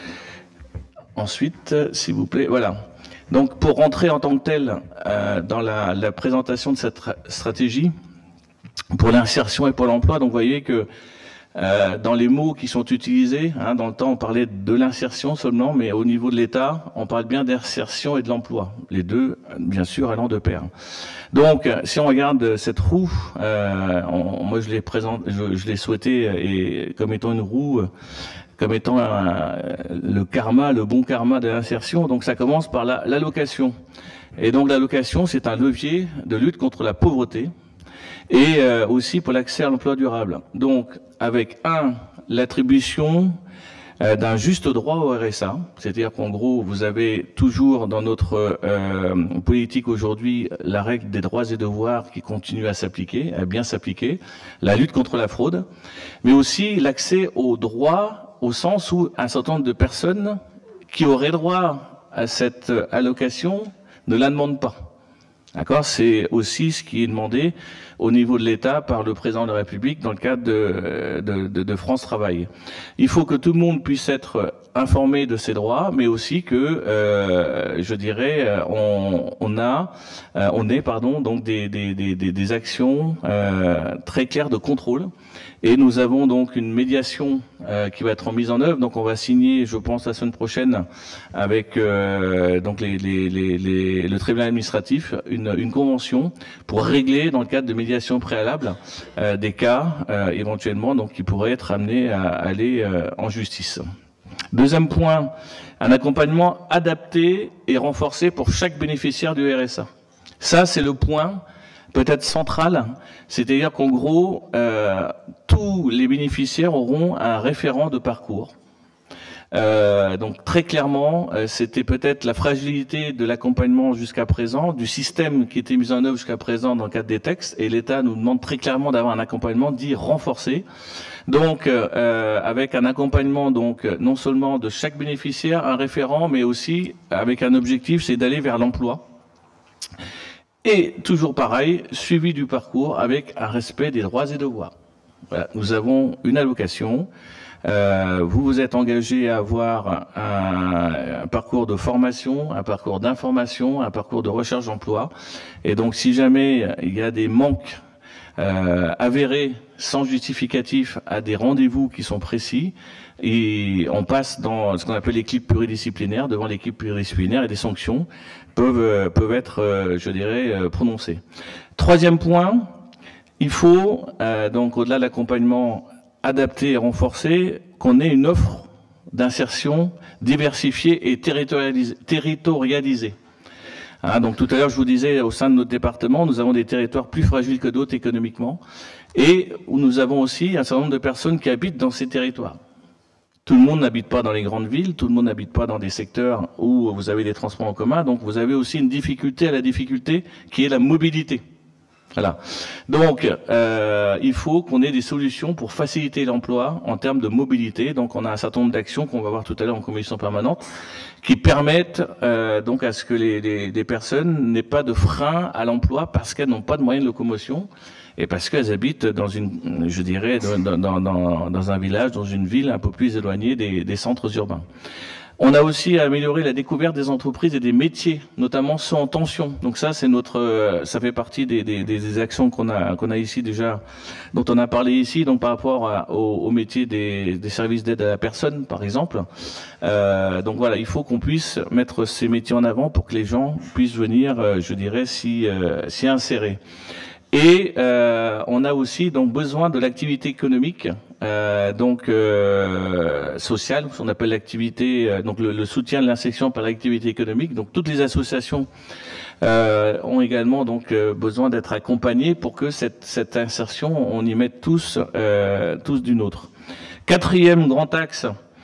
Ensuite, s'il vous plaît, voilà. Donc, pour rentrer en tant que tel dans la présentation de cette stratégie pour l'insertion et pour l'emploi, donc vous voyez que dans les mots qui sont utilisés, hein, dans le temps on parlait de l'insertion seulement, mais au niveau de l'État, on parle bien d'insertion et de l'emploi. Les deux, bien sûr, allant de pair. Donc, si on regarde cette roue, moi je l'ai souhaité comme étant une roue, comme étant le karma, le bon karma de l'insertion. Donc ça commence par l'allocation. Et donc l'allocation, c'est un levier de lutte contre la pauvreté et aussi pour l'accès à l'emploi durable. Donc avec l'attribution d'un juste droit au RSA, c'est-à-dire qu'en gros, vous avez toujours dans notre politique aujourd'hui la règle des droits et devoirs qui continue à s'appliquer, à bien s'appliquer, la lutte contre la fraude, mais aussi l'accès aux droits au sens où un certain nombre de personnes qui auraient droit à cette allocation ne la demandent pas. D'accord ? C'est aussi ce qui est demandé au niveau de l'État par le président de la République dans le cadre de France Travail. Il faut que tout le monde puisse être informé de ses droits, mais aussi que, je dirais, on ait donc des actions très claires de contrôle. Et nous avons donc une médiation qui va être mise en œuvre. Donc on va signer, je pense, la semaine prochaine avec donc le tribunal administratif une convention pour régler dans le cadre de médiation préalable des cas éventuellement donc qui pourraient être amenés à aller en justice. Deuxième point, un accompagnement adapté et renforcé pour chaque bénéficiaire du RSA. Ça, c'est le point peut-être central, c'est-à-dire qu'en gros, tous les bénéficiaires auront un référent de parcours. Donc très clairement, c'était peut-être la fragilité de l'accompagnement jusqu'à présent, du système qui était mis en œuvre jusqu'à présent dans le cadre des textes, et l'État nous demande très clairement d'avoir un accompagnement dit renforcé. Donc avec un accompagnement donc non seulement de chaque bénéficiaire, un référent, mais aussi avec un objectif, c'est d'aller vers l'emploi. Et toujours pareil, suivi du parcours avec un respect des droits et devoirs. Voilà, nous avons une allocation. Vous vous êtes engagé à avoir un parcours de formation, un parcours d'information, un parcours de recherche d'emploi. Et donc, si jamais il y a des manques avérés sans justificatif à des rendez-vous qui sont précis, et on passe dans ce qu'on appelle l'équipe pluridisciplinaire, devant l'équipe pluridisciplinaire, et des sanctions peuvent être, je dirais, prononcées. Troisième point, il faut, donc au-delà de l'accompagnement adapté et renforcé, qu'on ait une offre d'insertion diversifiée et territorialisée. Hein, donc tout à l'heure, je vous disais, au sein de notre département, nous avons des territoires plus fragiles que d'autres économiquement, et où nous avons aussi un certain nombre de personnes qui habitent dans ces territoires. Tout le monde n'habite pas dans les grandes villes, tout le monde n'habite pas dans des secteurs où vous avez des transports en commun, donc vous avez aussi une difficulté à la difficulté qui est la mobilité. Voilà. Donc, il faut qu'on ait des solutions pour faciliter l'emploi en termes de mobilité. Donc, on a un certain nombre d'actions qu'on va voir tout à l'heure en commission permanente qui permettent donc à ce que les personnes n'aient pas de frein à l'emploi parce qu'elles n'ont pas de moyens de locomotion et parce qu'elles habitent dans une, je dirais, dans un village, dans une ville un peu plus éloignée des centres urbains. On a aussi amélioré la découverte des entreprises et des métiers, notamment ceux en tension. Donc ça, c'est ça fait partie des actions qu'on a ici déjà, dont on a parlé ici, donc par rapport au métier des services d'aide à la personne, par exemple. Donc voilà, il faut qu'on puisse mettre ces métiers en avant pour que les gens puissent venir, je dirais, s'y insérer. Et on a aussi donc besoin de l'activité économique, sociale, ce qu'on appelle l'activité, donc le soutien de l'insertion par l'activité économique. Donc toutes les associations ont également donc besoin d'être accompagnées pour que cette insertion, on y mette tous d'une autre. Quatrième grand axe,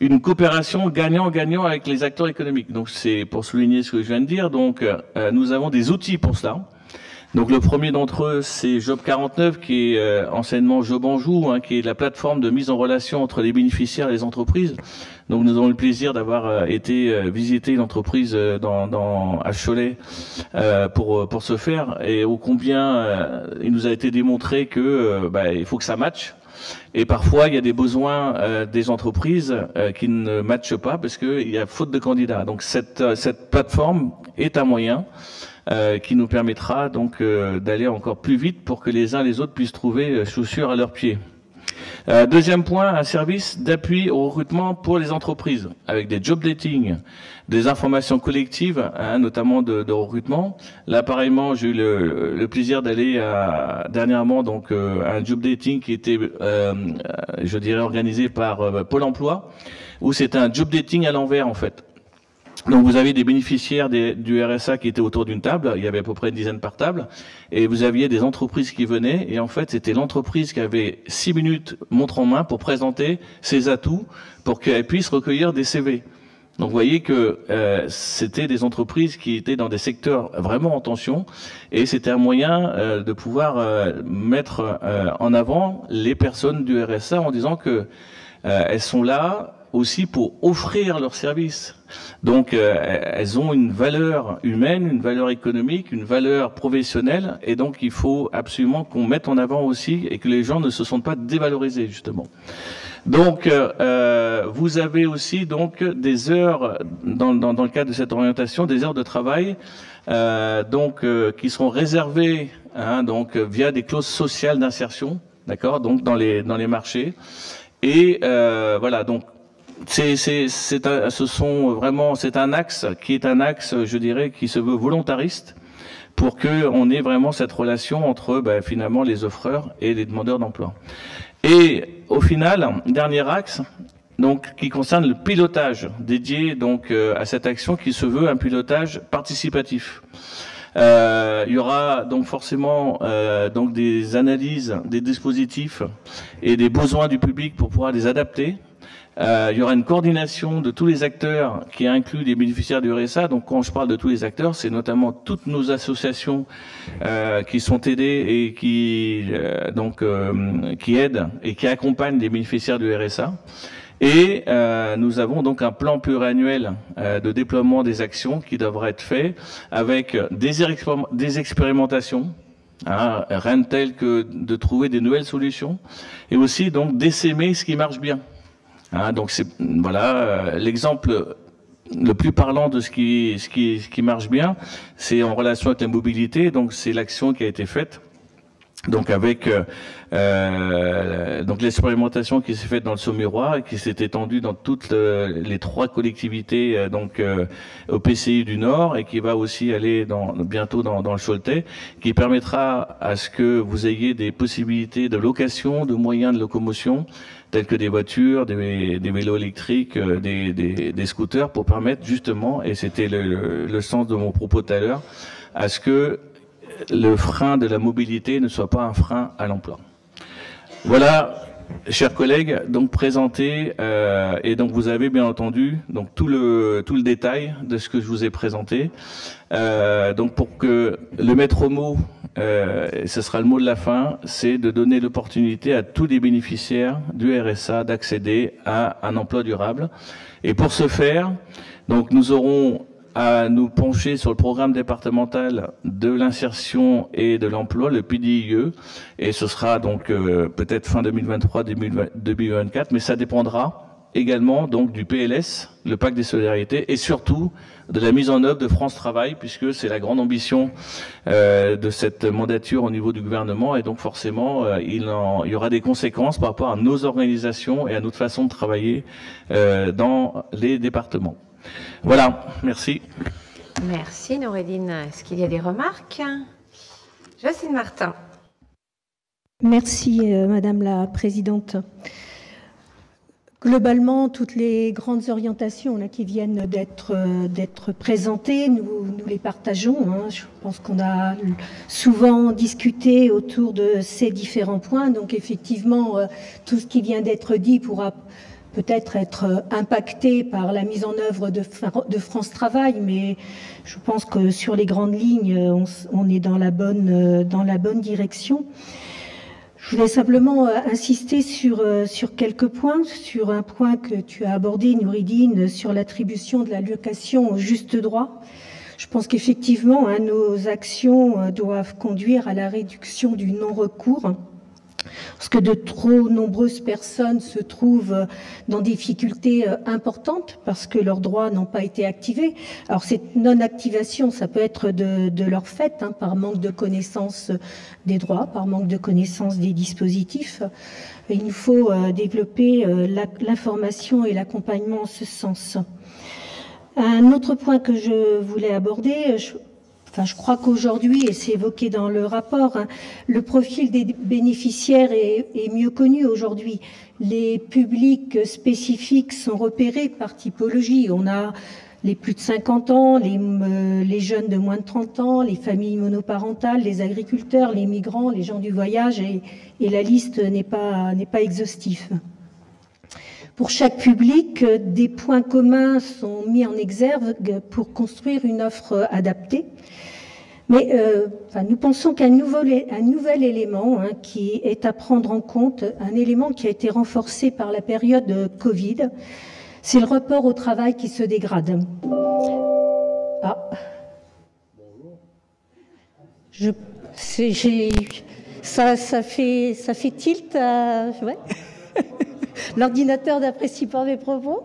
une coopération gagnant-gagnant avec les acteurs économiques. Donc c'est pour souligner ce que je viens de dire. Donc nous avons des outils pour cela. Donc le premier d'entre eux, c'est Job 49, qui est anciennement Job Anjou, hein, qui est la plateforme de mise en relation entre les bénéficiaires et les entreprises. Donc nous avons le plaisir d'avoir été visiter une entreprise à Cholet pour ce faire, et ô combien il nous a été démontré que il faut que ça matche. Et parfois, il y a des besoins des entreprises qui ne matchent pas parce qu'il y a faute de candidats. Donc cette plateforme est un moyen qui nous permettra donc d'aller encore plus vite pour que les uns les autres puissent trouver chaussures à leurs pieds. Deuxième point, un service d'appui au recrutement pour les entreprises, avec des job dating, des informations collectives, hein, notamment de recrutement. Là, pareillement, j'ai eu le plaisir d'aller dernièrement donc à un job dating qui était, je dirais, organisé par Pôle Emploi, où c'était un job dating à l'envers en fait. Donc vous avez des bénéficiaires du RSA qui étaient autour d'une table, il y avait à peu près une dizaine par table, et vous aviez des entreprises qui venaient, et en fait c'était l'entreprise qui avait 6 minutes montre en main pour présenter ses atouts, pour qu'elle puisse recueillir des CV. Donc vous voyez que c'était des entreprises qui étaient dans des secteurs vraiment en tension, et c'était un moyen de pouvoir mettre en avant les personnes du RSA en disant que elles sont là aussi pour offrir leurs services. Donc elles ont une valeur humaine, une valeur économique, une valeur professionnelle, et donc il faut absolument qu'on mette en avant aussi et que les gens ne se sentent pas dévalorisés justement. Donc vous avez aussi donc des heures dans le cadre de cette orientation, des heures de travail qui seront réservées donc via des clauses sociales d'insertion, d'accord, donc dans les marchés. Et voilà, donc c'est un axe qui est un axe, je dirais, qui se veut volontariste pour que on ait vraiment cette relation entre finalement les offreurs et les demandeurs d'emploi. Et au final, dernier axe, donc qui concerne le pilotage dédié donc à cette action qui se veut un pilotage participatif. Il y aura donc forcément donc des analyses des dispositifs et des besoins du public pour pouvoir les adapter. Il y aura une coordination de tous les acteurs qui inclut les bénéficiaires du RSA. Donc quand je parle de tous les acteurs, c'est notamment toutes nos associations qui sont aidées et qui aident et qui accompagnent les bénéficiaires du RSA. Et nous avons donc un plan pluriannuel de déploiement des actions qui devra être fait avec des expérimentations, rien de tel que de trouver des nouvelles solutions, et aussi donc d'essaimer ce qui marche bien. Donc c'est voilà l'exemple le plus parlant de ce qui marche bien, c'est en relation avec la mobilité. Donc c'est l'action qui a été faite. Donc avec donc l'expérimentation qui s'est faite dans le Saumurois et qui s'est étendue dans toutes les 3 collectivités au PCI du Nord, et qui va aussi aller bientôt dans le Choletais, qui permettra à ce que vous ayez des possibilités de location de moyens de locomotion tels que des voitures, des vélos électriques, des scooters, pour permettre justement, et c'était le sens de mon propos tout à l'heure, à ce que le frein de la mobilité ne soit pas un frein à l'emploi. Voilà, chers collègues, donc présenté, et donc vous avez bien entendu donc tout le détail de ce que je vous ai présenté. Donc pour que le maître mot, et ce sera le mot de la fin, c'est de donner l'opportunité à tous les bénéficiaires du RSA d'accéder à un emploi durable. Et pour ce faire, donc nous aurons à nous pencher sur le programme départemental de l'insertion et de l'emploi, le PDIE, et ce sera donc peut-être fin 2023, début 2024, mais ça dépendra également donc du PLS, le pacte des solidarités, et surtout de la mise en œuvre de France Travail, puisque c'est la grande ambition de cette mandature au niveau du gouvernement, et donc forcément il y aura des conséquences par rapport à nos organisations et à notre façon de travailler dans les départements. Voilà, merci. Merci Noureddine. Est-ce qu'il y a des remarques? Jocelyne Martin. Merci Madame la Présidente. Globalement, toutes les grandes orientations là, qui viennent d'être présentées, nous les partageons. Je pense qu'on a souvent discuté autour de ces différents points. Donc effectivement, tout ce qui vient d'être dit pourra peut-être être impacté par la mise en œuvre de France Travail, mais je pense que sur les grandes lignes, on est dans la bonne direction. Je voulais simplement insister sur quelques points, sur un point que tu as abordé, Nouridine, sur l'attribution de l'allocation au juste droit. Je pense qu'effectivement, nos actions doivent conduire à la réduction du non-recours, parce que de trop nombreuses personnes se trouvent dans des difficultés importantes parce que leurs droits n'ont pas été activés. Alors cette non-activation, ça peut être de leur fait, par manque de connaissance des droits, par manque de connaissance des dispositifs. Et il nous faut développer l'information et l'accompagnement en ce sens. Un autre point que je voulais aborder, je crois qu'aujourd'hui, et c'est évoqué dans le rapport, le profil des bénéficiaires est mieux connu aujourd'hui. Les publics spécifiques sont repérés par typologie. On a les plus de 50 ans, les jeunes de moins de 30 ans, les familles monoparentales, les agriculteurs, les migrants, les gens du voyage, et la liste n'est pas exhaustive. Pour chaque public, des points communs sont mis en exergue pour construire une offre adaptée. Mais nous pensons qu'un nouvel élément qui est à prendre en compte, un élément qui a été renforcé par la période Covid, c'est le rapport au travail qui se dégrade. Ça fait tilt. Ouais. L'ordinateur n'apprécie pas mes propos.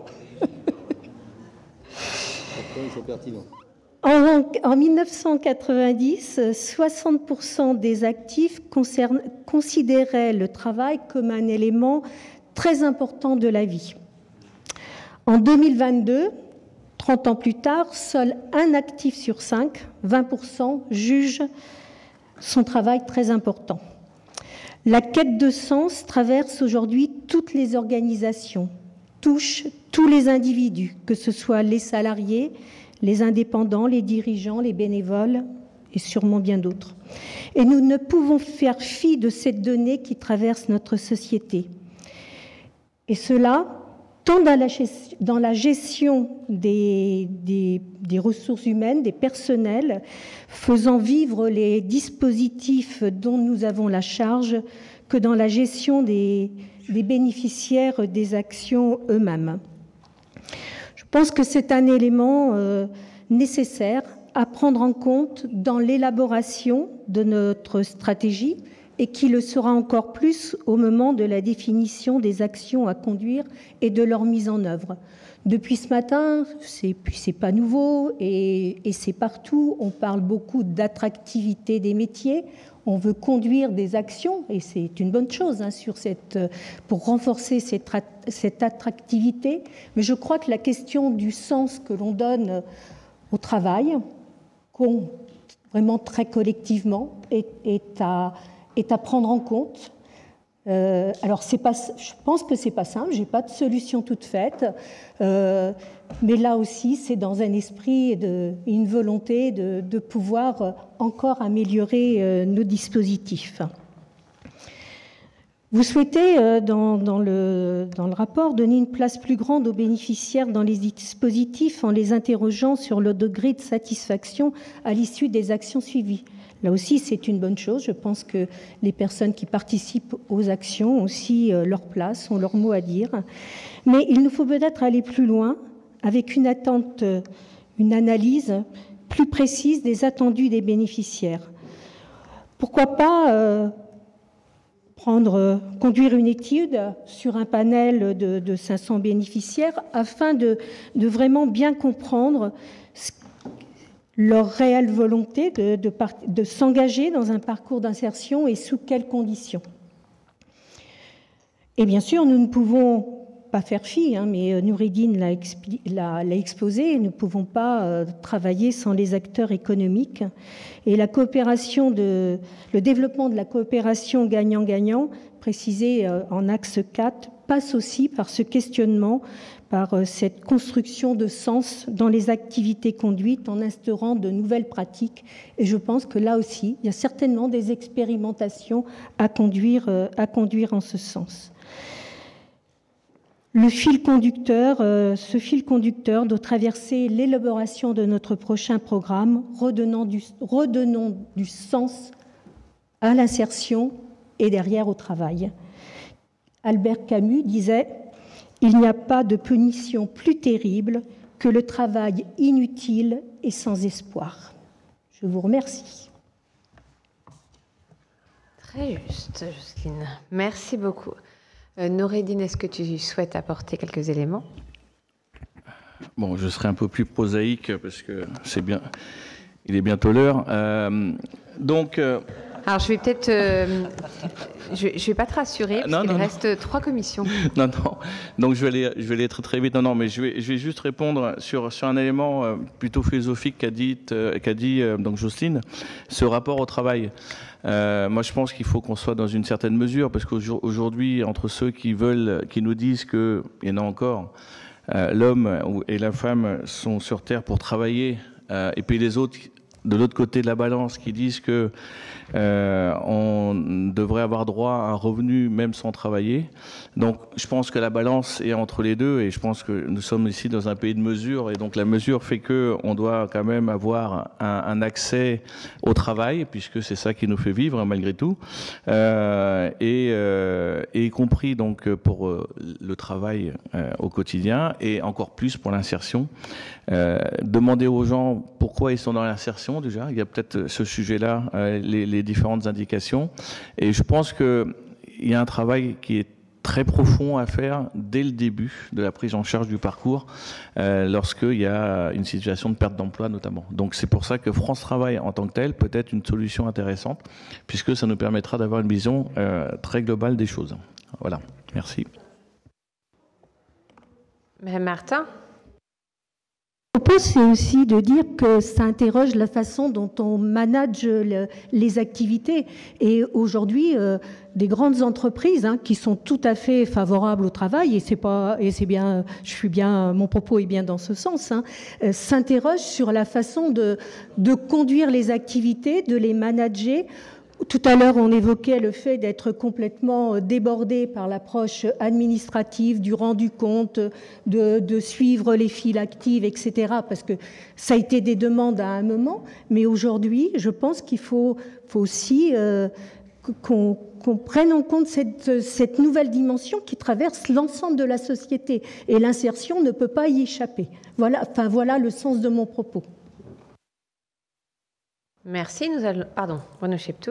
C'est pertinent. En 1990, 60% des actifs considéraient le travail comme un élément très important de la vie. En 2022, 30 ans plus tard, seul un actif sur 5, 20%, juge son travail très important. La quête de sens traverse aujourd'hui toutes les organisations, touche tous les individus, que ce soit les salariés, les indépendants, les dirigeants, les bénévoles et sûrement bien d'autres. Et nous ne pouvons faire fi de cette donnée qui traverse notre société. Et cela, tant dans la gestion des ressources humaines, des personnels, faisant vivre les dispositifs dont nous avons la charge, que dans la gestion des bénéficiaires des actions eux-mêmes. Je pense que c'est un élément nécessaire à prendre en compte dans l'élaboration de notre stratégie et qui le sera encore plus au moment de la définition des actions à conduire et de leur mise en œuvre. Depuis ce matin, c'est pas nouveau et c'est partout, on parle beaucoup d'attractivité des métiers, on veut conduire des actions et c'est une bonne chose pour renforcer cette attractivité, mais je crois que la question du sens que l'on donne au travail, vraiment très collectivement, est à prendre en compte. Alors, je pense que c'est pas simple, j'ai pas de solution toute faite, mais là aussi, c'est dans un esprit et une volonté de pouvoir encore améliorer nos dispositifs. Vous souhaitez, dans le rapport, donner une place plus grande aux bénéficiaires dans les dispositifs en les interrogeant sur le degré de satisfaction à l'issue des actions suivies. Là aussi, c'est une bonne chose. Je pense que les personnes qui participent aux actions ont aussi leur place, ont leur mot à dire. Mais il nous faut peut-être aller plus loin avec une attente, une analyse plus précise des attendus des bénéficiaires. Pourquoi pas conduire une étude sur un panel de 500 bénéficiaires afin de vraiment bien comprendre leur réelle volonté de s'engager dans un parcours d'insertion et sous quelles conditions. Et bien sûr, nous ne pouvons pas faire fi, mais Nouridine l'a exposé, nous ne pouvons pas travailler sans les acteurs économiques. Et la coopération le développement de la coopération gagnant-gagnant, précisé en axe 4, passe aussi par ce questionnement, par cette construction de sens dans les activités conduites en instaurant de nouvelles pratiques. Et je pense que là aussi, il y a certainement des expérimentations à conduire en ce sens. Le fil conducteur, ce fil conducteur doit traverser l'élaboration de notre prochain programme, redonnant du sens à l'insertion et derrière au travail. Albert Camus disait « Il n'y a pas de punition plus terrible que le travail inutile et sans espoir. » Je vous remercie. Très juste, Jocelyne. Merci beaucoup. Noureddine, est-ce que tu souhaites apporter quelques éléments? Bon, je serai un peu plus prosaïque parce que c'est bien. Il est bientôt l'heure. Donc. Alors, je vais peut-être. Je vais pas te rassurer parce qu'il reste 3 commissions. Non. Donc, je vais aller très très vite. Non, mais je vais juste répondre sur un élément plutôt philosophique qu'a dit donc Jocelyne, ce rapport au travail. Moi, je pense qu'il faut qu'on soit dans une certaine mesure, parce qu'aujourd'hui, entre ceux qui nous disent qu'il y en a encore, l'homme et la femme sont sur Terre pour travailler, et puis les autres, de l'autre côté de la balance, qui disent que on devrait avoir droit à un revenu même sans travailler. Donc, je pense que la balance est entre les deux, et je pense que nous sommes ici dans un pays de mesure, et donc la mesure fait que on doit quand même avoir un accès au travail, puisque c'est ça qui nous fait vivre malgré tout, et y compris donc pour le travail au quotidien, et encore plus pour l'insertion. Demander aux gens pourquoi ils sont dans l'insertion, déjà, il y a peut-être ce sujet-là, les différentes indications, et je pense qu'il y a un travail qui est très profond à faire dès le début de la prise en charge du parcours, lorsqu'il y a une situation de perte d'emploi notamment. Donc c'est pour ça que France Travail en tant que tel peut être une solution intéressante, puisque ça nous permettra d'avoir une vision très globale des choses. Voilà, merci. Madame Martin. Le propos, c'est aussi de dire que ça interroge la façon dont on manage les activités. Et aujourd'hui, des grandes entreprises qui sont tout à fait favorables au travail, et c'est bien, mon propos est bien dans ce sens, s'interrogent sur la façon de conduire les activités, de les manager. Tout à l'heure, on évoquait le fait d'être complètement débordé par l'approche administrative, du rendu compte, de suivre les files actives, etc. Parce que ça a été des demandes à un moment. Mais aujourd'hui, je pense qu'il faut aussi qu'on prenne en compte cette nouvelle dimension qui traverse l'ensemble de la société. Et l'insertion ne peut pas y échapper. Voilà le sens de mon propos. Merci. Pardon, Renaud Cheptou.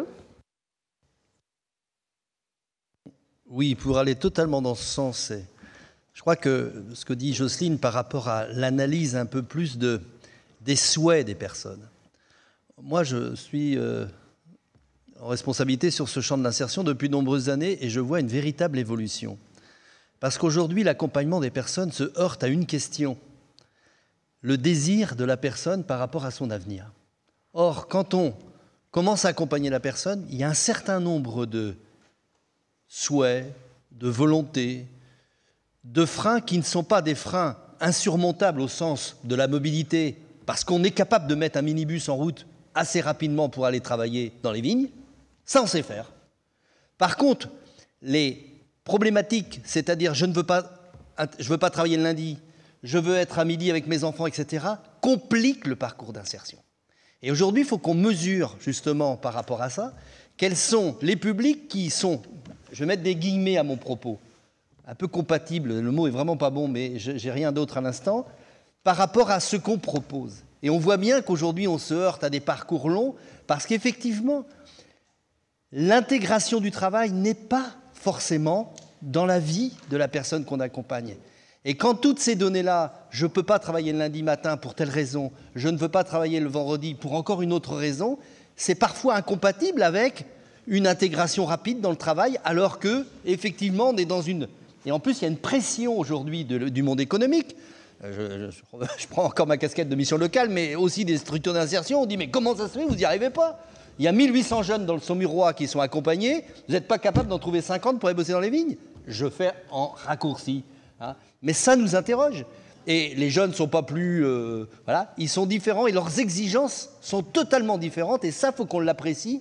Oui, pour aller totalement dans ce sens, je crois que ce que dit Jocelyne par rapport à l'analyse un peu plus des souhaits des personnes. Moi, je suis en responsabilité sur ce champ de l'insertion depuis de nombreuses années et je vois une véritable évolution. Parce qu'aujourd'hui, l'accompagnement des personnes se heurte à une question, le désir de la personne par rapport à son avenir. Or, quand on commence à accompagner la personne, il y a un certain nombre de souhaits, de volontés, de freins qui ne sont pas des freins insurmontables au sens de la mobilité, parce qu'on est capable de mettre un minibus en route assez rapidement pour aller travailler dans les vignes, ça on sait faire. Par contre, les problématiques, c'est-à-dire je ne veux pas travailler le lundi, je veux être à midi avec mes enfants, etc., compliquent le parcours d'insertion. Et aujourd'hui, il faut qu'on mesure justement par rapport à ça, quels sont les publics qui sont, je vais mettre des guillemets à mon propos, un peu compatibles, le mot est vraiment pas bon, mais j'ai rien d'autre à l'instant, par rapport à ce qu'on propose. Et on voit bien qu'aujourd'hui, on se heurte à des parcours longs, parce qu'effectivement, l'intégration du travail n'est pas forcément dans la vie de la personne qu'on accompagne. Et quand toutes ces données-là, je ne peux pas travailler le lundi matin pour telle raison, je ne veux pas travailler le vendredi pour encore une autre raison, c'est parfois incompatible avec une intégration rapide dans le travail, alors que, effectivement, on est dans une... Et en plus, il y a une pression aujourd'hui du monde économique. Je prends encore ma casquette de mission locale, mais aussi des structures d'insertion. On dit, mais comment ça se fait, vous n'y arrivez pas? Il y a 1800 jeunes dans le Saumurois qui sont accompagnés, vous n'êtes pas capable d'en trouver 50 pour aller bosser dans les vignes? Je fais en raccourci. Mais ça nous interroge. Et les jeunes ne sont pas plus... voilà, ils sont différents et leurs exigences sont totalement différentes. Et ça, il faut qu'on l'apprécie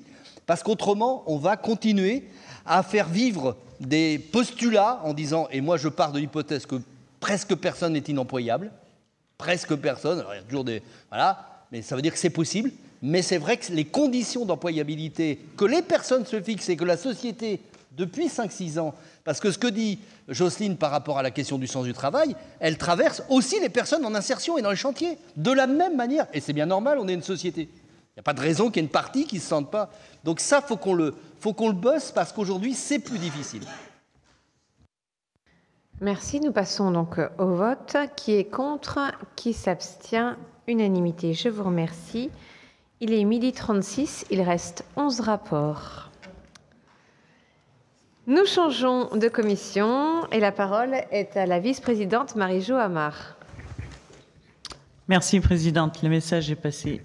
Parce qu'autrement, on va continuer à faire vivre des postulats en disant, et moi je pars de l'hypothèse que presque personne n'est inemployable, presque personne, alors il y a toujours des... Voilà, mais ça veut dire que c'est possible, mais c'est vrai que les conditions d'employabilité que les personnes se fixent et que la société, depuis 5-6 ans, parce que ce que dit Jocelyne par rapport à la question du sens du travail, elle traverse aussi les personnes en insertion et dans les chantiers, de la même manière, et c'est bien normal, on est une société. Il n'y a pas de raison qu'il y ait une partie qui ne se sente pas. Donc ça, faut qu'on le bosse parce qu'aujourd'hui, c'est plus difficile. Merci. Nous passons donc au vote. Qui est contre? Qui s'abstient? Unanimité. Je vous remercie. Il est 12h36. Il reste 11 rapports. Nous changeons de commission et la parole est à la vice-présidente Marie-Jo Amar. Merci, Présidente. Le message est passé.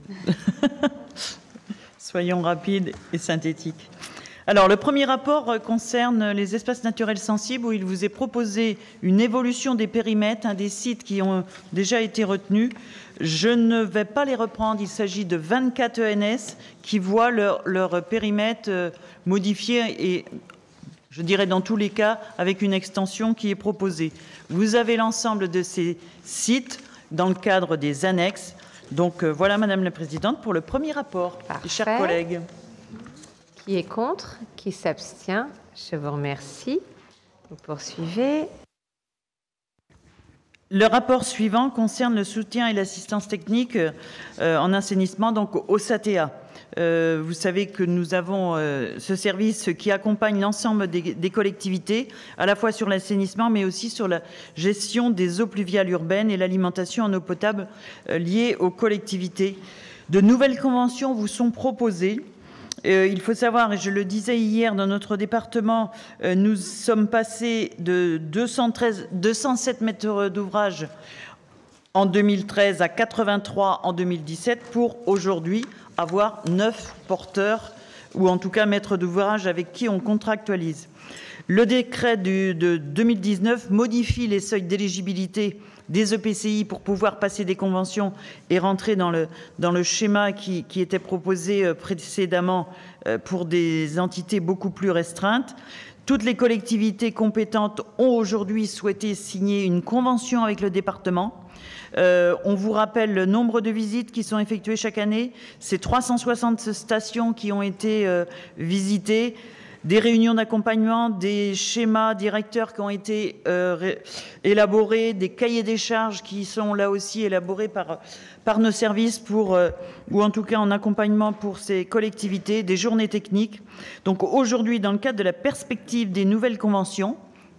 Soyons rapides et synthétiques. Alors, le premier rapport concerne les espaces naturels sensibles où il vous est proposé une évolution des périmètres, des sites qui ont déjà été retenus. Je ne vais pas les reprendre. Il s'agit de 24 ENS qui voient leur périmètre modifié et, je dirais dans tous les cas, avec une extension qui est proposée. Vous avez l'ensemble de ces sites dans le cadre des annexes. Donc voilà, Madame la Présidente, pour le premier rapport. Parfait. Chers collègues. Qui est contre? Qui s'abstient? Je vous remercie. Vous poursuivez. Le rapport suivant concerne le soutien et l'assistance technique en assainissement, donc au SATEA. Vous savez que nous avons ce service qui accompagne l'ensemble des collectivités, à la fois sur l'assainissement, mais aussi sur la gestion des eaux pluviales urbaines et l'alimentation en eau potable liée aux collectivités. De nouvelles conventions vous sont proposées. Il faut savoir, et je le disais hier, dans notre département, nous sommes passés de 207 mètres d'ouvrage en 2013 à 83 en 2017 pour aujourd'hui avoir 9 porteurs ou en tout cas maîtres d'ouvrage avec qui on contractualise. Le décret de 2019 modifie les seuils d'éligibilité des EPCI pour pouvoir passer des conventions et rentrer dans le schéma qui était proposé précédemment pour des entités beaucoup plus restreintes. Toutes les collectivités compétentes ont aujourd'hui souhaité signer une convention avec le département. On vous rappelle le nombre de visites qui sont effectuées chaque année. C'est 360 stations qui ont été visitées. Des réunions d'accompagnement, des schémas directeurs qui ont été élaborés, des cahiers des charges qui sont là aussi élaborés par nos services ou en tout cas en accompagnement pour ces collectivités, des journées techniques. Donc aujourd'hui, dans le cadre de la perspective des nouvelles conventions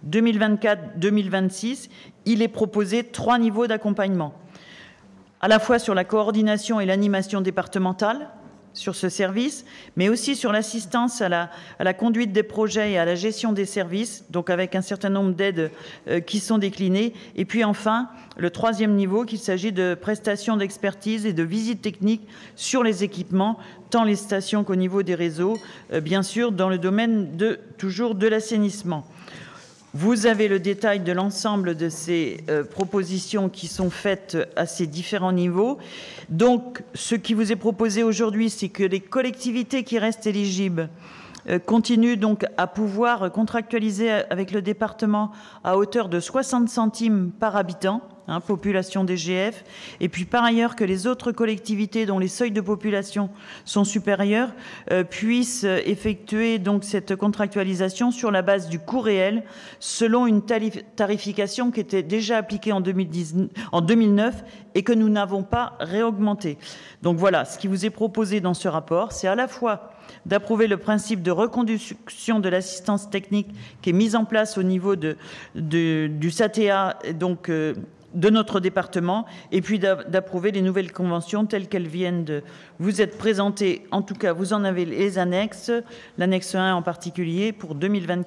2024-2026, il est proposé 3 niveaux d'accompagnement. À la fois sur la coordination et l'animation départementale, sur ce service, mais aussi sur l'assistance à la conduite des projets et à la gestion des services, donc avec un certain nombre d'aides qui sont déclinées. Et puis enfin, le 3e niveau, qu'il s'agit de prestations d'expertise et de visites techniques sur les équipements, tant les stations qu'au niveau des réseaux, bien sûr, dans le domaine toujours de l'assainissement. Vous avez le détail de l'ensemble de ces propositions qui sont faites à ces différents niveaux. Donc, ce qui vous est proposé aujourd'hui, c'est que les collectivités qui restent éligibles continuent donc à pouvoir contractualiser avec le département à hauteur de 60 centimes par habitant, population DGF, et puis par ailleurs que les autres collectivités dont les seuils de population sont supérieurs puissent effectuer donc cette contractualisation sur la base du coût réel selon une tarification qui était déjà appliquée en 2009 et que nous n'avons pas réaugmentée. Donc voilà, ce qui vous est proposé dans ce rapport, c'est à la fois d'approuver le principe de reconduction de l'assistance technique qui est mise en place au niveau du SATEA, donc de notre département, et puis d'approuver les nouvelles conventions telles qu'elles viennent de vous être présentées. En tout cas, vous en avez les annexes, l'annexe 1 en particulier, pour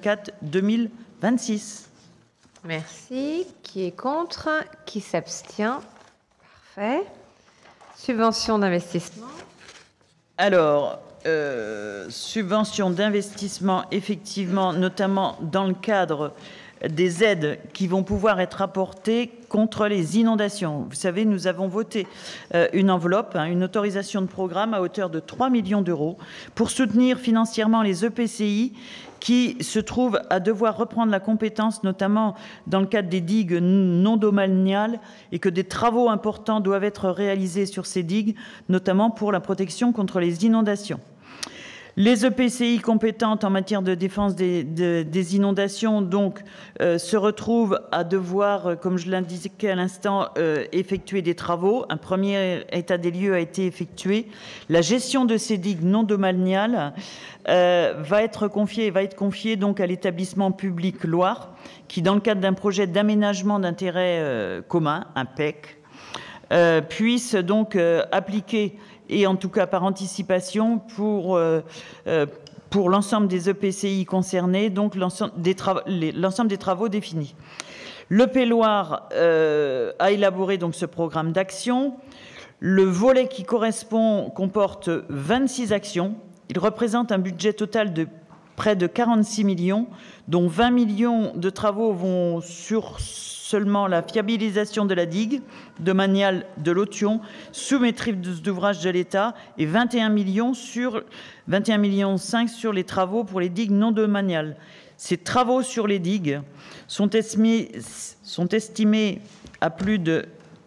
2024-2026. Merci. Qui est contre? Qui s'abstient? Parfait. Subvention d'investissement. Alors, subvention d'investissement, effectivement, notamment dans le cadre des aides qui vont pouvoir être apportées contre les inondations. Vous savez, nous avons voté une enveloppe, une autorisation de programme à hauteur de 3 millions d'euros pour soutenir financièrement les EPCI qui se trouvent à devoir reprendre la compétence, notamment dans le cadre des digues non domaniales, et que des travaux importants doivent être réalisés sur ces digues, notamment pour la protection contre les inondations. Les EPCI compétentes en matière de défense des inondations donc se retrouvent à devoir, comme je l'indiquais à l'instant, effectuer des travaux. Un premier état des lieux a été effectué. La gestion de ces digues non domaniales va être confiée donc à l'établissement public Loire, qui, dans le cadre d'un projet d'aménagement d'intérêt commun, un PEC, puisse donc appliquer, et en tout cas par anticipation, pour l'ensemble des EPCI concernés, donc l'ensemble des travaux définis. L'EP Loire a élaboré donc ce programme d'action. Le volet qui correspond comporte 26 actions. Il représente un budget total de près de 46 millions, dont 20 millions de travaux vont sur seulement la fiabilisation de la digue domaniale de Lotion sous maîtrise d'ouvrage de l'État et 21 millions 5 millions sur les travaux pour les digues non domaniales. Ces travaux sur les digues sont estimés à plus de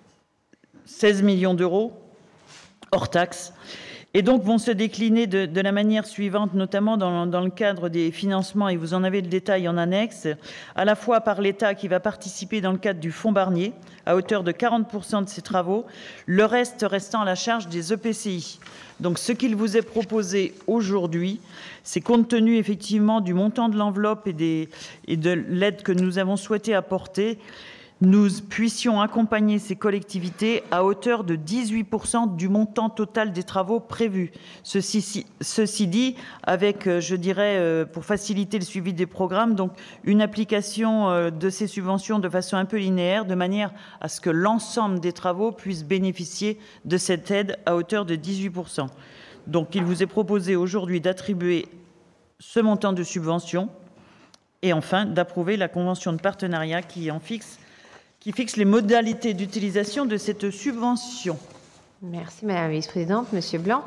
16 millions d'euros hors taxes, et donc vont se décliner de la manière suivante, notamment dans le cadre des financements, et vous en avez le détail en annexe, à la fois par l'État qui va participer dans le cadre du fonds Barnier, à hauteur de 40% de ces travaux, le reste restant à la charge des EPCI. Donc ce qu'il vous est proposé aujourd'hui, c'est, compte tenu effectivement du montant de l'enveloppe et de l'aide que nous avons souhaité apporter, nous puissions accompagner ces collectivités à hauteur de 18% du montant total des travaux prévus. Ceci dit, avec, je dirais, pour faciliter le suivi des programmes, donc une application de ces subventions de façon un peu linéaire, de manière à ce que l'ensemble des travaux puissent bénéficier de cette aide à hauteur de 18%. Donc il vous est proposé aujourd'hui d'attribuer ce montant de subvention et enfin d'approuver la convention de partenariat qui fixe les modalités d'utilisation de cette subvention. Merci Madame la Vice-présidente. Monsieur Blanc.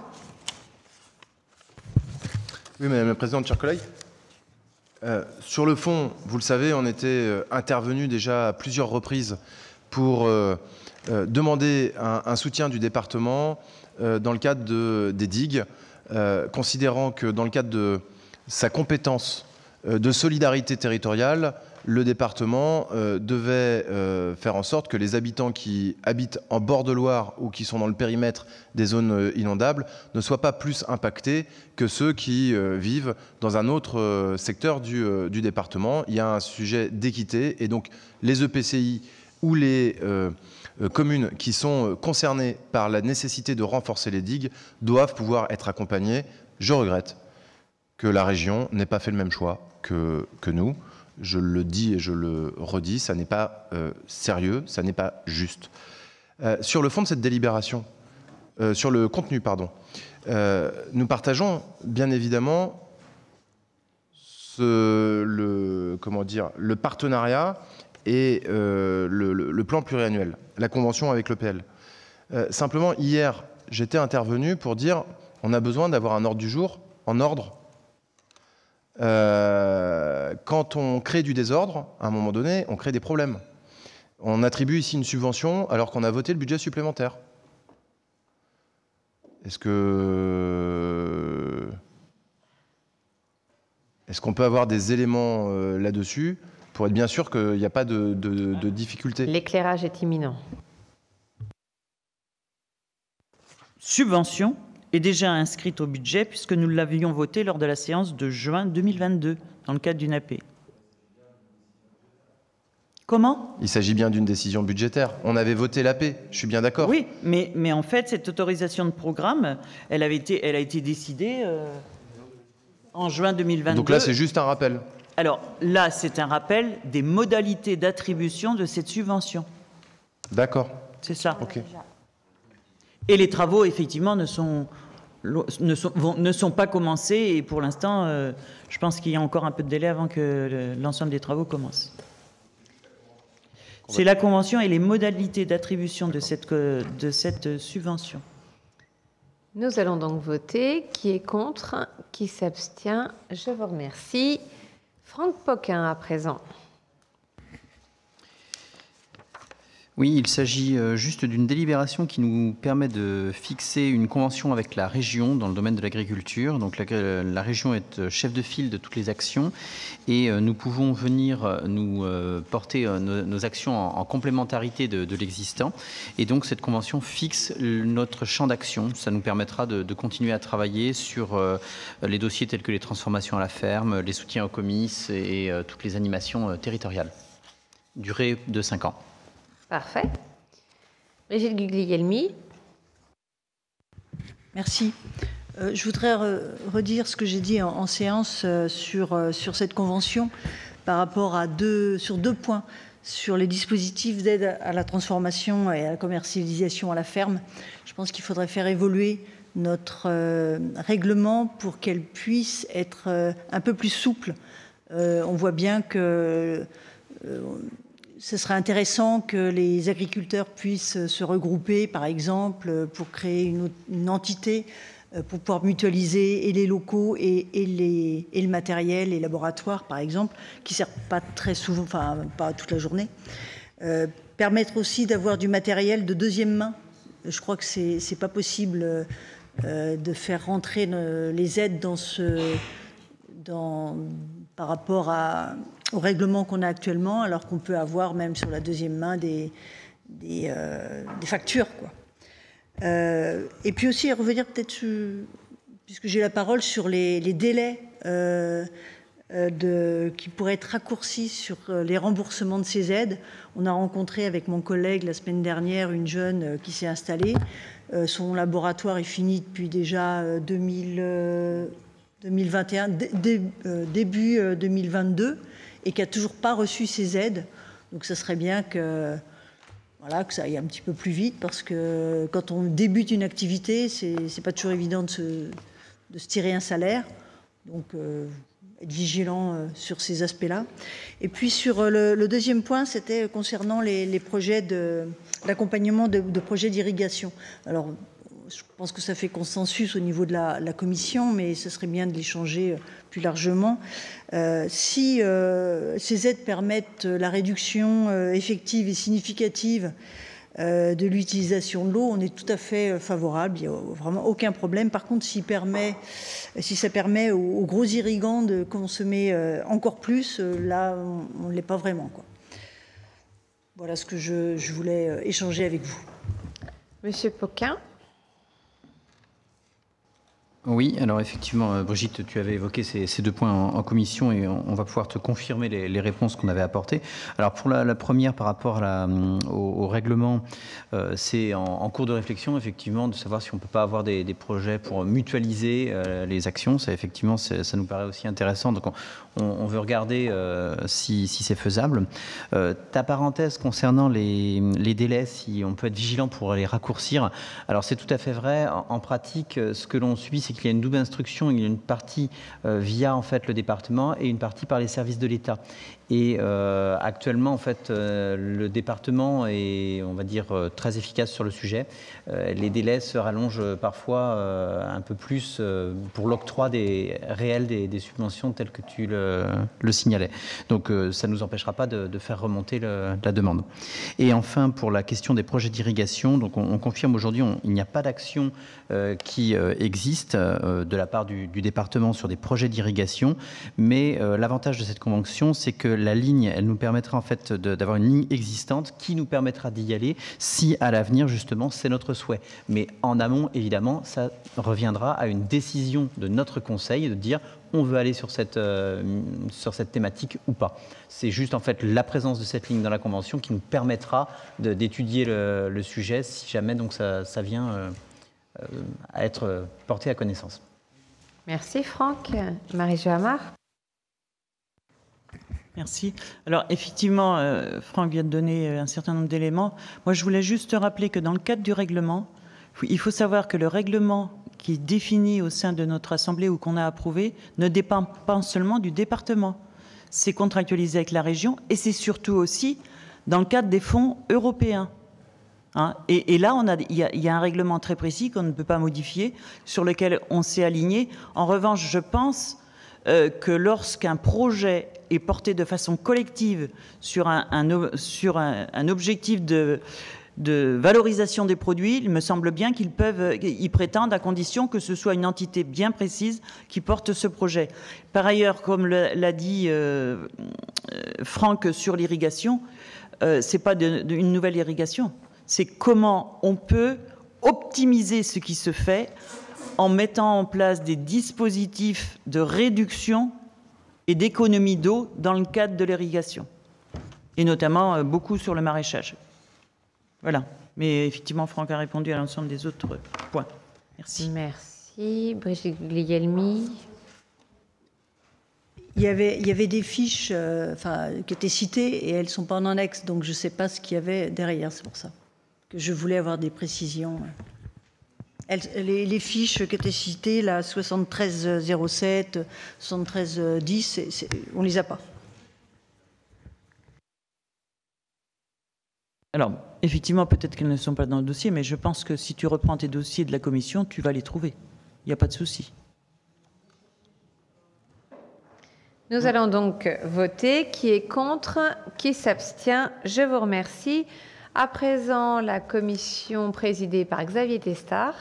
Oui, Madame la Présidente, chers collègues. Sur le fond, vous le savez, on était intervenu déjà à plusieurs reprises pour demander un soutien du département dans le cadre des digues, considérant que dans le cadre de sa compétence de solidarité territoriale, le département devait faire en sorte que les habitants qui habitent en bord de Loire ou qui sont dans le périmètre des zones inondables ne soient pas plus impactés que ceux qui vivent dans un autre secteur du département. Il y a un sujet d'équité et donc les EPCI ou les communes qui sont concernées par la nécessité de renforcer les digues doivent pouvoir être accompagnées. Je regrette que la région n'ait pas fait le même choix que nous. Je le dis et je le redis, ça n'est pas sérieux, ça n'est pas juste. Sur le fond de cette délibération, sur le contenu, pardon, nous partageons bien évidemment le partenariat et le plan pluriannuel, la convention avec l'EPL. Simplement, hier, j'étais intervenu pour dire on a besoin d'avoir un ordre du jour en ordre. Quand on crée du désordre, à un moment donné, on crée des problèmes. On attribue ici une subvention alors qu'on a voté le budget supplémentaire. Est-ce qu'on peut avoir des éléments là-dessus pour être bien sûr qu'il n'y a pas de difficulté? L'éclairage est imminent. Subvention est déjà inscrite au budget puisque nous l'avions voté lors de la séance de juin 2022 dans le cadre d'une AP. Comment? Il s'agit bien d'une décision budgétaire. On avait voté l'AP, je suis bien d'accord. Oui, mais en fait, cette autorisation de programme, elle a été décidée en juin 2022. Donc là, c'est juste un rappel. Alors là, c'est un rappel des modalités d'attribution de cette subvention. D'accord. C'est ça. Ok. Et les travaux, effectivement, ne sont pas commencés. Et pour l'instant, je pense qu'il y a encore un peu de délai avant que l'ensemble des travaux commencent. C'est la convention et les modalités d'attribution de cette subvention. Nous allons donc voter. Qui est contre? Qui s'abstient? Je vous remercie. Franck Poquin, à présent. Oui, il s'agit juste d'une délibération qui nous permet de fixer une convention avec la région dans le domaine de l'agriculture. Donc la région est chef de file de toutes les actions et nous pouvons venir nous porter nos actions en complémentarité de l'existant. Et donc cette convention fixe notre champ d'action. Ça nous permettra de continuer à travailler sur les dossiers tels que les transformations à la ferme, les soutiens aux comices et toutes les animations territoriales. Durée de 5 ans. Parfait. Brigitte Guglielmi. Merci. Je voudrais redire ce que j'ai dit en séance sur cette convention par rapport sur 2 points, sur les dispositifs d'aide à la transformation et à la commercialisation à la ferme. Je pense qu'il faudrait faire évoluer notre règlement pour qu'elle puisse être un peu plus souple. On voit bien que ce serait intéressant que les agriculteurs puissent se regrouper, par exemple, pour créer une entité, pour pouvoir mutualiser et les locaux et le matériel, les laboratoires, par exemple, qui ne servent pas très souvent, enfin pas toute la journée. Permettre aussi d'avoir du matériel de deuxième main. Je crois que c'est pas possible de faire rentrer les aides par rapport au règlement qu'on a actuellement, alors qu'on peut avoir même sur la deuxième main des factures, quoi. Et puis aussi revenir peut-être, puisque j'ai la parole, sur les délais qui pourraient être raccourcis sur les remboursements de ces aides. On a rencontré avec mon collègue la semaine dernière une jeune qui s'est installée. Son laboratoire est fini depuis déjà 2021, début 2022, et qui n'a toujours pas reçu ses aides. Donc ça serait bien que ça aille un petit peu plus vite, parce que quand on débute une activité, c'est pas toujours évident de se tirer un salaire. Donc être vigilant sur ces aspects-là. Et puis sur le deuxième point, c'était concernant les projets l'accompagnement de projets d'irrigation. Alors, je pense que ça fait consensus au niveau de la commission, mais ce serait bien de l'échanger plus largement. Si ces aides permettent la réduction effective et significative de l'utilisation de l'eau, on est tout à fait favorable, il n'y a vraiment aucun problème. Par contre, si ça permet aux gros irrigants de consommer encore plus, là, on ne l'est pas vraiment, quoi. Voilà ce que je voulais échanger avec vous. Monsieur Poquin. Oui, alors effectivement, Brigitte, tu avais évoqué ces 2 points en commission et on va pouvoir te confirmer les réponses qu'on avait apportées. Alors pour la première, par rapport au règlement, c'est en cours de réflexion, effectivement, de savoir si on ne peut pas avoir des projets pour mutualiser les actions. Ça, effectivement, ça nous paraît aussi intéressant. Donc on veut regarder si c'est faisable. Ta parenthèse concernant les délais, si on peut être vigilant pour les raccourcir. Alors c'est tout à fait vrai. En pratique, ce que l'on suit, c'est qu'il y a une double instruction. Il y a une partie via en fait le département et une partie par les services de l'État. Et actuellement, en fait, le département est, on va dire, très efficace sur le sujet. Les délais se rallongent parfois un peu plus pour l'octroi réel des subventions telles que tu le signalais. Donc, ça ne nous empêchera pas de faire remonter la demande. Et enfin, pour la question des projets d'irrigation, donc on confirme aujourd'hui, il n'y a pas d'action qui existe de la part du département sur des projets d'irrigation, mais l'avantage de cette convention, c'est que la ligne, elle nous permettra en fait d'avoir une ligne existante qui nous permettra d'y aller si à l'avenir, justement, c'est notre souhait. Mais en amont, évidemment, ça reviendra à une décision de notre conseil de dire on veut aller sur cette thématique ou pas. C'est juste en fait la présence de cette ligne dans la convention qui nous permettra d'étudier le sujet si jamais donc ça vient à être porté à connaissance. Merci Franck. Marie-Jo Amar. Merci. Alors effectivement, Franck vient de donner un certain nombre d'éléments. Moi, je voulais juste rappeler que dans le cadre du règlement, il faut savoir que le règlement qui est défini au sein de notre Assemblée ou qu'on a approuvé ne dépend pas seulement du département. C'est contractualisé avec la région et c'est surtout aussi dans le cadre des fonds européens. Hein, et là, il y a un règlement très précis qu'on ne peut pas modifier, sur lequel on s'est aligné. En revanche, je pense que lorsqu'un projet est porté de façon collective sur un objectif de valorisation des produits, il me semble bien qu'ils peuvent y prétendre à condition que ce soit une entité bien précise qui porte ce projet. Par ailleurs, comme l'a dit Franck sur l'irrigation, c'est pas une nouvelle irrigation. C'est comment on peut optimiser ce qui se fait en mettant en place des dispositifs de réduction et d'économie d'eau dans le cadre de l'irrigation. Et notamment beaucoup sur le maraîchage. Voilà. Mais effectivement, Franck a répondu à l'ensemble des autres points. Merci. Merci. Brigitte Guglielmi. Il y avait des fiches qui étaient citées et elles ne sont pas en annexe, donc je ne sais pas ce qu'il y avait derrière, c'est pour ça que je voulais avoir des précisions. Les fiches qui étaient citées, là, 7307, 7310, on ne les a pas. Alors, effectivement, peut-être qu'elles ne sont pas dans le dossier, mais je pense que si tu reprends tes dossiers de la commission, tu vas les trouver. Il n'y a pas de souci. Nous allons donc voter. Qui est contre? Qui s'abstient? Je vous remercie. À présent, la commission présidée par Xavier Testard.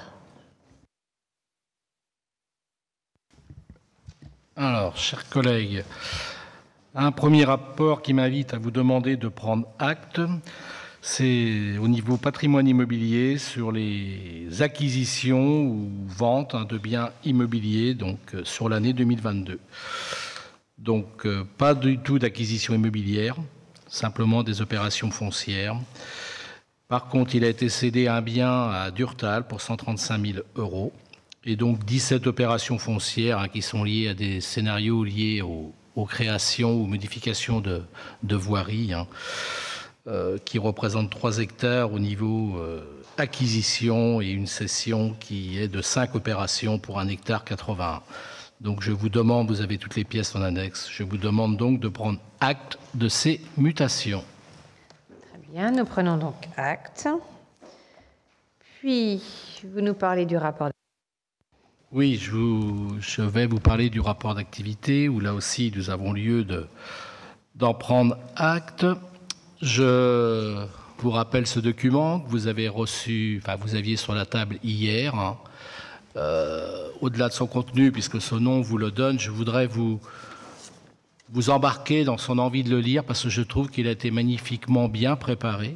Alors, chers collègues, un premier rapport qui m'invite à vous demander de prendre acte, c'est au niveau patrimoine immobilier sur les acquisitions ou ventes de biens immobiliers donc sur l'année 2022. Donc, pas du tout d'acquisition immobilière, simplement des opérations foncières. Par contre, il a été cédé un bien à Durtal pour 135 000 €. Et donc 17 opérations foncières qui sont liées à des scénarios liés aux créations ou modifications de voiries, qui représentent 3 hectares au niveau acquisition et une cession qui est de 5 opérations pour 1 hectare 81. Donc je vous demande, vous avez toutes les pièces en annexe, je vous demande donc de prendre acte de ces mutations. Très bien, nous prenons donc acte. Puis, vous nous parlez du rapport. Oui, je vais vous parler du rapport d'activité, où là aussi nous avons lieu d'en prendre acte. Je vous rappelle ce document que vous avez reçu, enfin vous aviez sur la table hier. Au-delà de son contenu, puisque son nom vous le donne, je voudrais vous embarquer dans son envie de le lire, parce que je trouve qu'il a été magnifiquement bien préparé.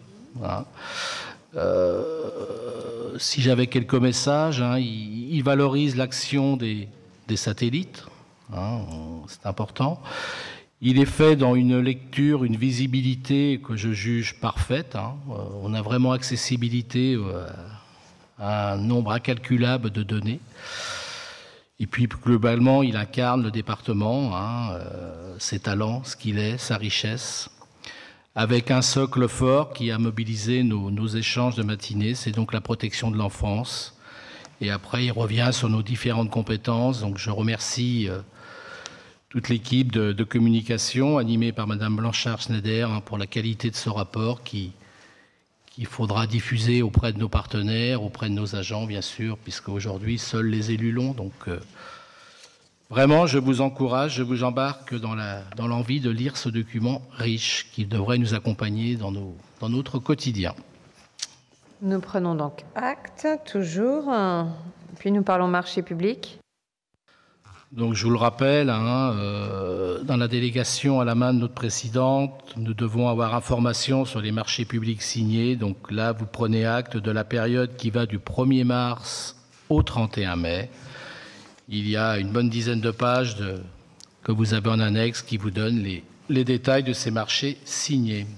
Si j'avais quelques messages, il valorise l'action des satellites, c'est important. Il est fait dans une lecture, une visibilité que je juge parfaite. On a vraiment accessibilité à un nombre incalculable de données. Et puis globalement, il incarne le département, ses talents, ce qu'il est, sa richesse, avec un socle fort qui a mobilisé nos échanges de matinée, c'est donc la protection de l'enfance. Et après, il revient sur nos différentes compétences. Donc je remercie toute l'équipe de communication animée par Madame Blanchard-Schneider pour la qualité de ce rapport qu'il faudra diffuser auprès de nos partenaires, auprès de nos agents, bien sûr, puisque aujourd'hui, seuls les élus l'ont. Donc vraiment, je vous encourage, je vous embarque dans l'envie de lire ce document riche qui devrait nous accompagner dans notre quotidien. Nous prenons donc acte, toujours. Puis nous parlons marché public. Donc je vous le rappelle, dans la délégation à la main de notre présidente, nous devons avoir information sur les marchés publics signés. Donc là, vous prenez acte de la période qui va du 1er mars au 31 mai. Il y a une bonne dizaine de pages que vous avez en annexe qui vous donnent les détails de ces marchés signés.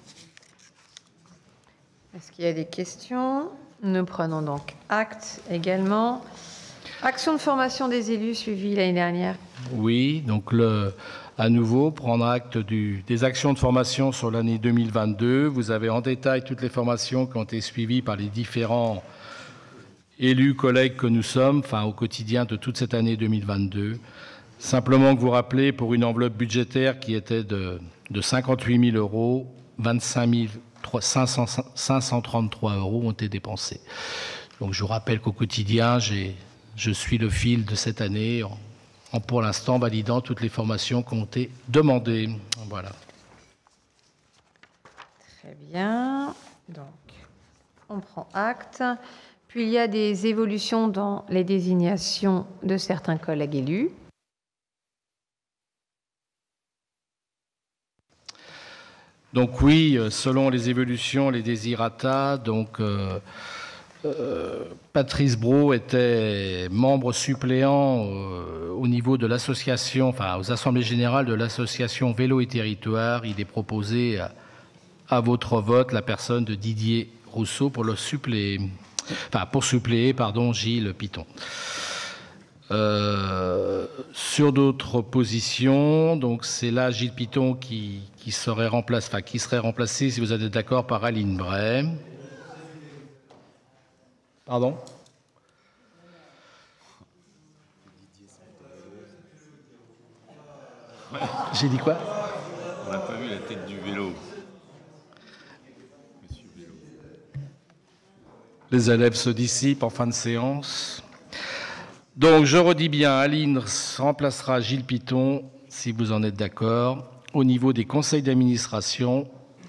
Est-ce qu'il y a des questions? Nous prenons donc acte également. Action de formation des élus suivie l'année dernière. Oui, donc à nouveau, prendre acte des actions de formation sur l'année 2022. Vous avez en détail toutes les formations qui ont été suivies par les différents élus, collègues que nous sommes, au quotidien de toute cette année 2022. Simplement que vous rappelez, pour une enveloppe budgétaire qui était de 58 000 €, 25 533 € ont été dépensés. Donc je vous rappelle qu'au quotidien, je suis le fil de cette année en pour l'instant validant toutes les formations qui ont été demandées. Voilà. Très bien. Donc, on prend acte. Puis il y a des évolutions dans les désignations de certains collègues élus. Donc oui, selon les évolutions, les désirata, donc Patrice Brault était membre suppléant au niveau de l'association, enfin aux assemblées générales de l'association Vélo et Territoire. Il est proposé à votre vote la personne de Didier Rousseau pour suppléer Gilles Piton. Sur d'autres positions, donc c'est là Gilles Piton qui serait remplacé, si vous êtes d'accord, par Aline Bray. Pardon ? J'ai dit quoi ? On n'a pas vu la tête du vélo. Les élèves se dissipent en fin de séance. Donc, je redis bien, Aline remplacera Gilles Piton, si vous en êtes d'accord, au niveau des conseils d'administration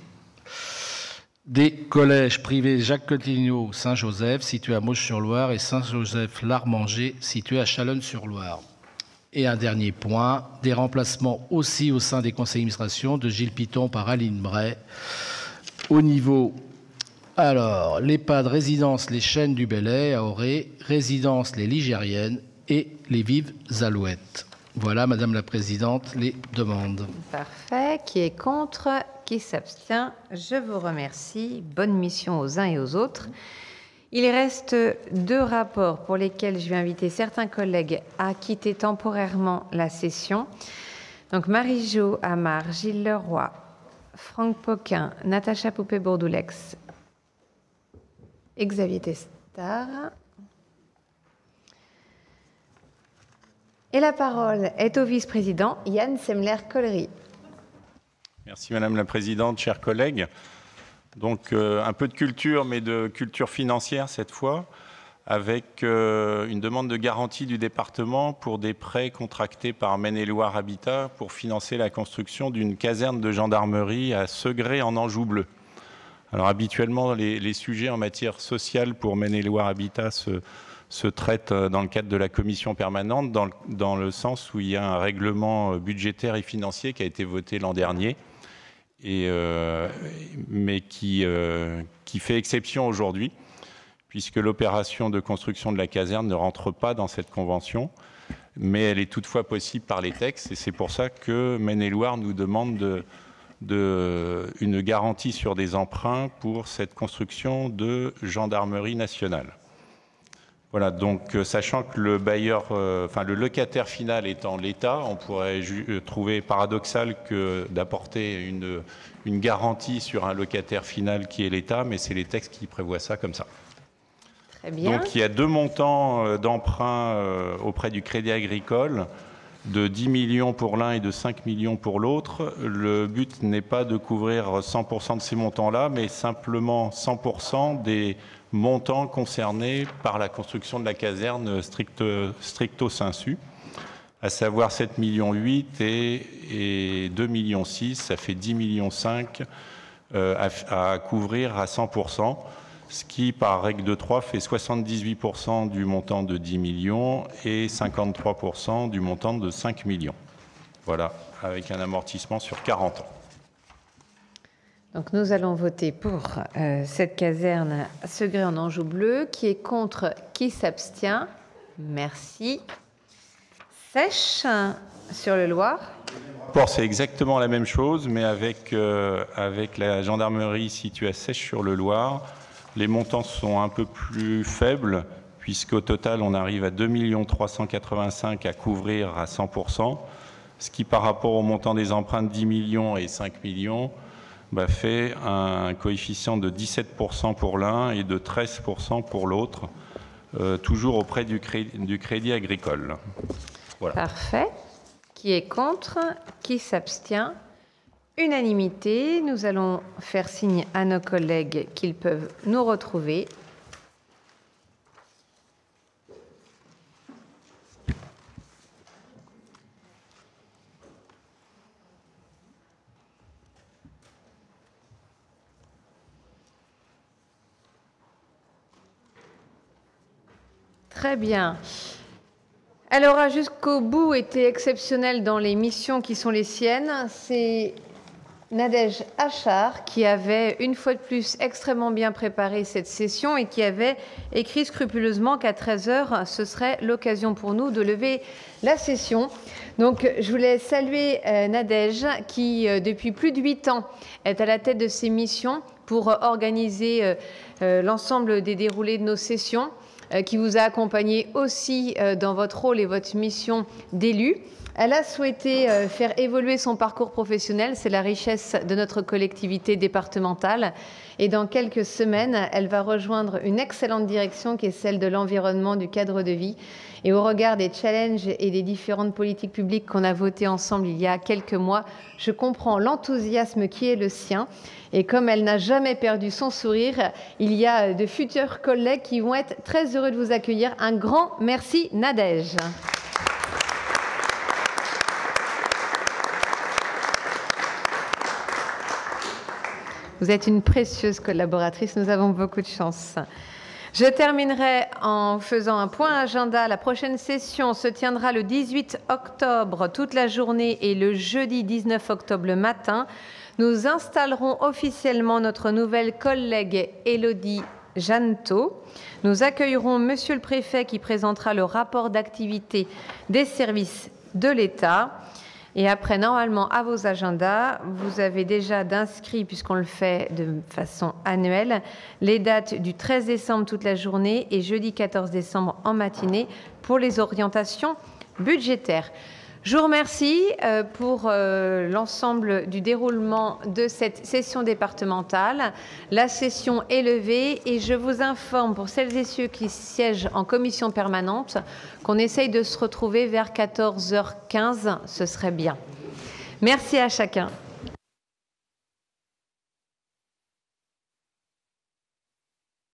des collèges privés Jacques Cotigno Saint-Joseph, situés à Mauches-sur-Loire, et Saint-Joseph-l'Armanger, situé à Chalonnes-sur-Loire. Et un dernier point, des remplacements aussi au sein des conseils d'administration de Gilles Piton par Aline Bray, au niveau... Alors, l'EHPAD Résidence Les Chênes du Bellay à Auray, Résidence Les Ligériennes et les Vives Alouettes. Voilà, Madame la Présidente, les demandes. Parfait. Qui est contre? Qui s'abstient? Je vous remercie. Bonne mission aux uns et aux autres. Il reste 2 rapports pour lesquels je vais inviter certains collègues à quitter temporairement la session. Donc, Marie-Jo Amar, Gilles Leroy, Franck Poquin, Natacha Poupée-Bourdoulex, Xavier Testard. Et la parole est au vice-président Yann Semler-Collery. Merci Madame la Présidente, chers collègues. Donc un peu de culture, mais de culture financière cette fois, avec une demande de garantie du département pour des prêts contractés par Maine-et-Loire Habitat pour financer la construction d'une caserne de gendarmerie à Segré en Anjou bleu. Alors habituellement, les sujets en matière sociale pour Maine-et-Loire Habitat se traitent dans le cadre de la commission permanente, dans le sens où il y a un règlement budgétaire et financier qui a été voté l'an dernier, mais qui fait exception aujourd'hui, puisque l'opération de construction de la caserne ne rentre pas dans cette convention, mais elle est toutefois possible par les textes, et c'est pour ça que Maine-et-Loire nous demande une garantie sur des emprunts pour cette construction de gendarmerie nationale. Voilà, donc sachant que le bailleur, le locataire final étant l'État, on pourrait trouver paradoxal que d'apporter une garantie sur un locataire final qui est l'État, mais c'est les textes qui prévoient ça comme ça. Très bien. Donc il y a 2 montants d'emprunt auprès du Crédit Agricole, de 10 millions pour l'un et de 5 millions pour l'autre. Le but n'est pas de couvrir 100% de ces montants-là, mais simplement 100% des montants concernés par la construction de la caserne stricto sensu, à savoir 7,8 millions et 2,6 millions, ça fait 10,5 millions à couvrir à 100%. Ce qui, par règle de 3, fait 78% du montant de 10 millions et 53% du montant de 5 millions. Voilà, avec un amortissement sur 40 ans. Donc nous allons voter pour cette caserne à Segré en Anjou bleu. Qui est contre? Qui s'abstient? Merci. Sèche sur le Loir. C'est exactement la même chose, mais avec la gendarmerie située à Sèche sur le Loir. Les montants sont un peu plus faibles, puisqu'au total, on arrive à 2 385 000 à couvrir à 100%, ce qui, par rapport au montant des emprunts de 10 millions et 5 millions, fait un coefficient de 17% pour l'un et de 13% pour l'autre, toujours auprès du Crédit Agricole. Voilà. Parfait. Qui est contre? Qui s'abstient? unanimité. Nous allons faire signe à nos collègues qu'ils peuvent nous retrouver. Très bien. Elle aura jusqu'au bout été exceptionnelle dans les missions qui sont les siennes. C'est Nadège Achard qui avait une fois de plus extrêmement bien préparé cette session et qui avait écrit scrupuleusement qu'à 13h, ce serait l'occasion pour nous de lever la session. Donc je voulais saluer Nadège qui, depuis plus de 8 ans, est à la tête de ces missions pour organiser l'ensemble des déroulés de nos sessions, qui vous a accompagné aussi dans votre rôle et votre mission d'élu. Elle a souhaité faire évoluer son parcours professionnel, c'est la richesse de notre collectivité départementale. Et dans quelques semaines, elle va rejoindre une excellente direction qui est celle de l'environnement, du cadre de vie. Et au regard des challenges et des différentes politiques publiques qu'on a votées ensemble il y a quelques mois, je comprends l'enthousiasme qui est le sien. Et comme elle n'a jamais perdu son sourire, il y a de futurs collègues qui vont être très heureux de vous accueillir. Un grand merci, Nadège. Vous êtes une précieuse collaboratrice, nous avons beaucoup de chance. Je terminerai en faisant un point agenda. La prochaine session se tiendra le 18 octobre, toute la journée, et le jeudi 19 octobre le matin. Nous installerons officiellement notre nouvelle collègue Élodie Jeannetot. Nous accueillerons Monsieur le Préfet qui présentera le rapport d'activité des services de l'État. Et après, normalement, à vos agendas, vous avez déjà d'inscrits, puisqu'on le fait de façon annuelle, les dates du 13 décembre toute la journée et jeudi 14 décembre en matinée pour les orientations budgétaires. Je vous remercie pour l'ensemble du déroulement de cette session départementale. La session est levée et je vous informe, pour celles et ceux qui siègent en commission permanente, qu'on essaye de se retrouver vers 14h15. Ce serait bien. Merci à chacun.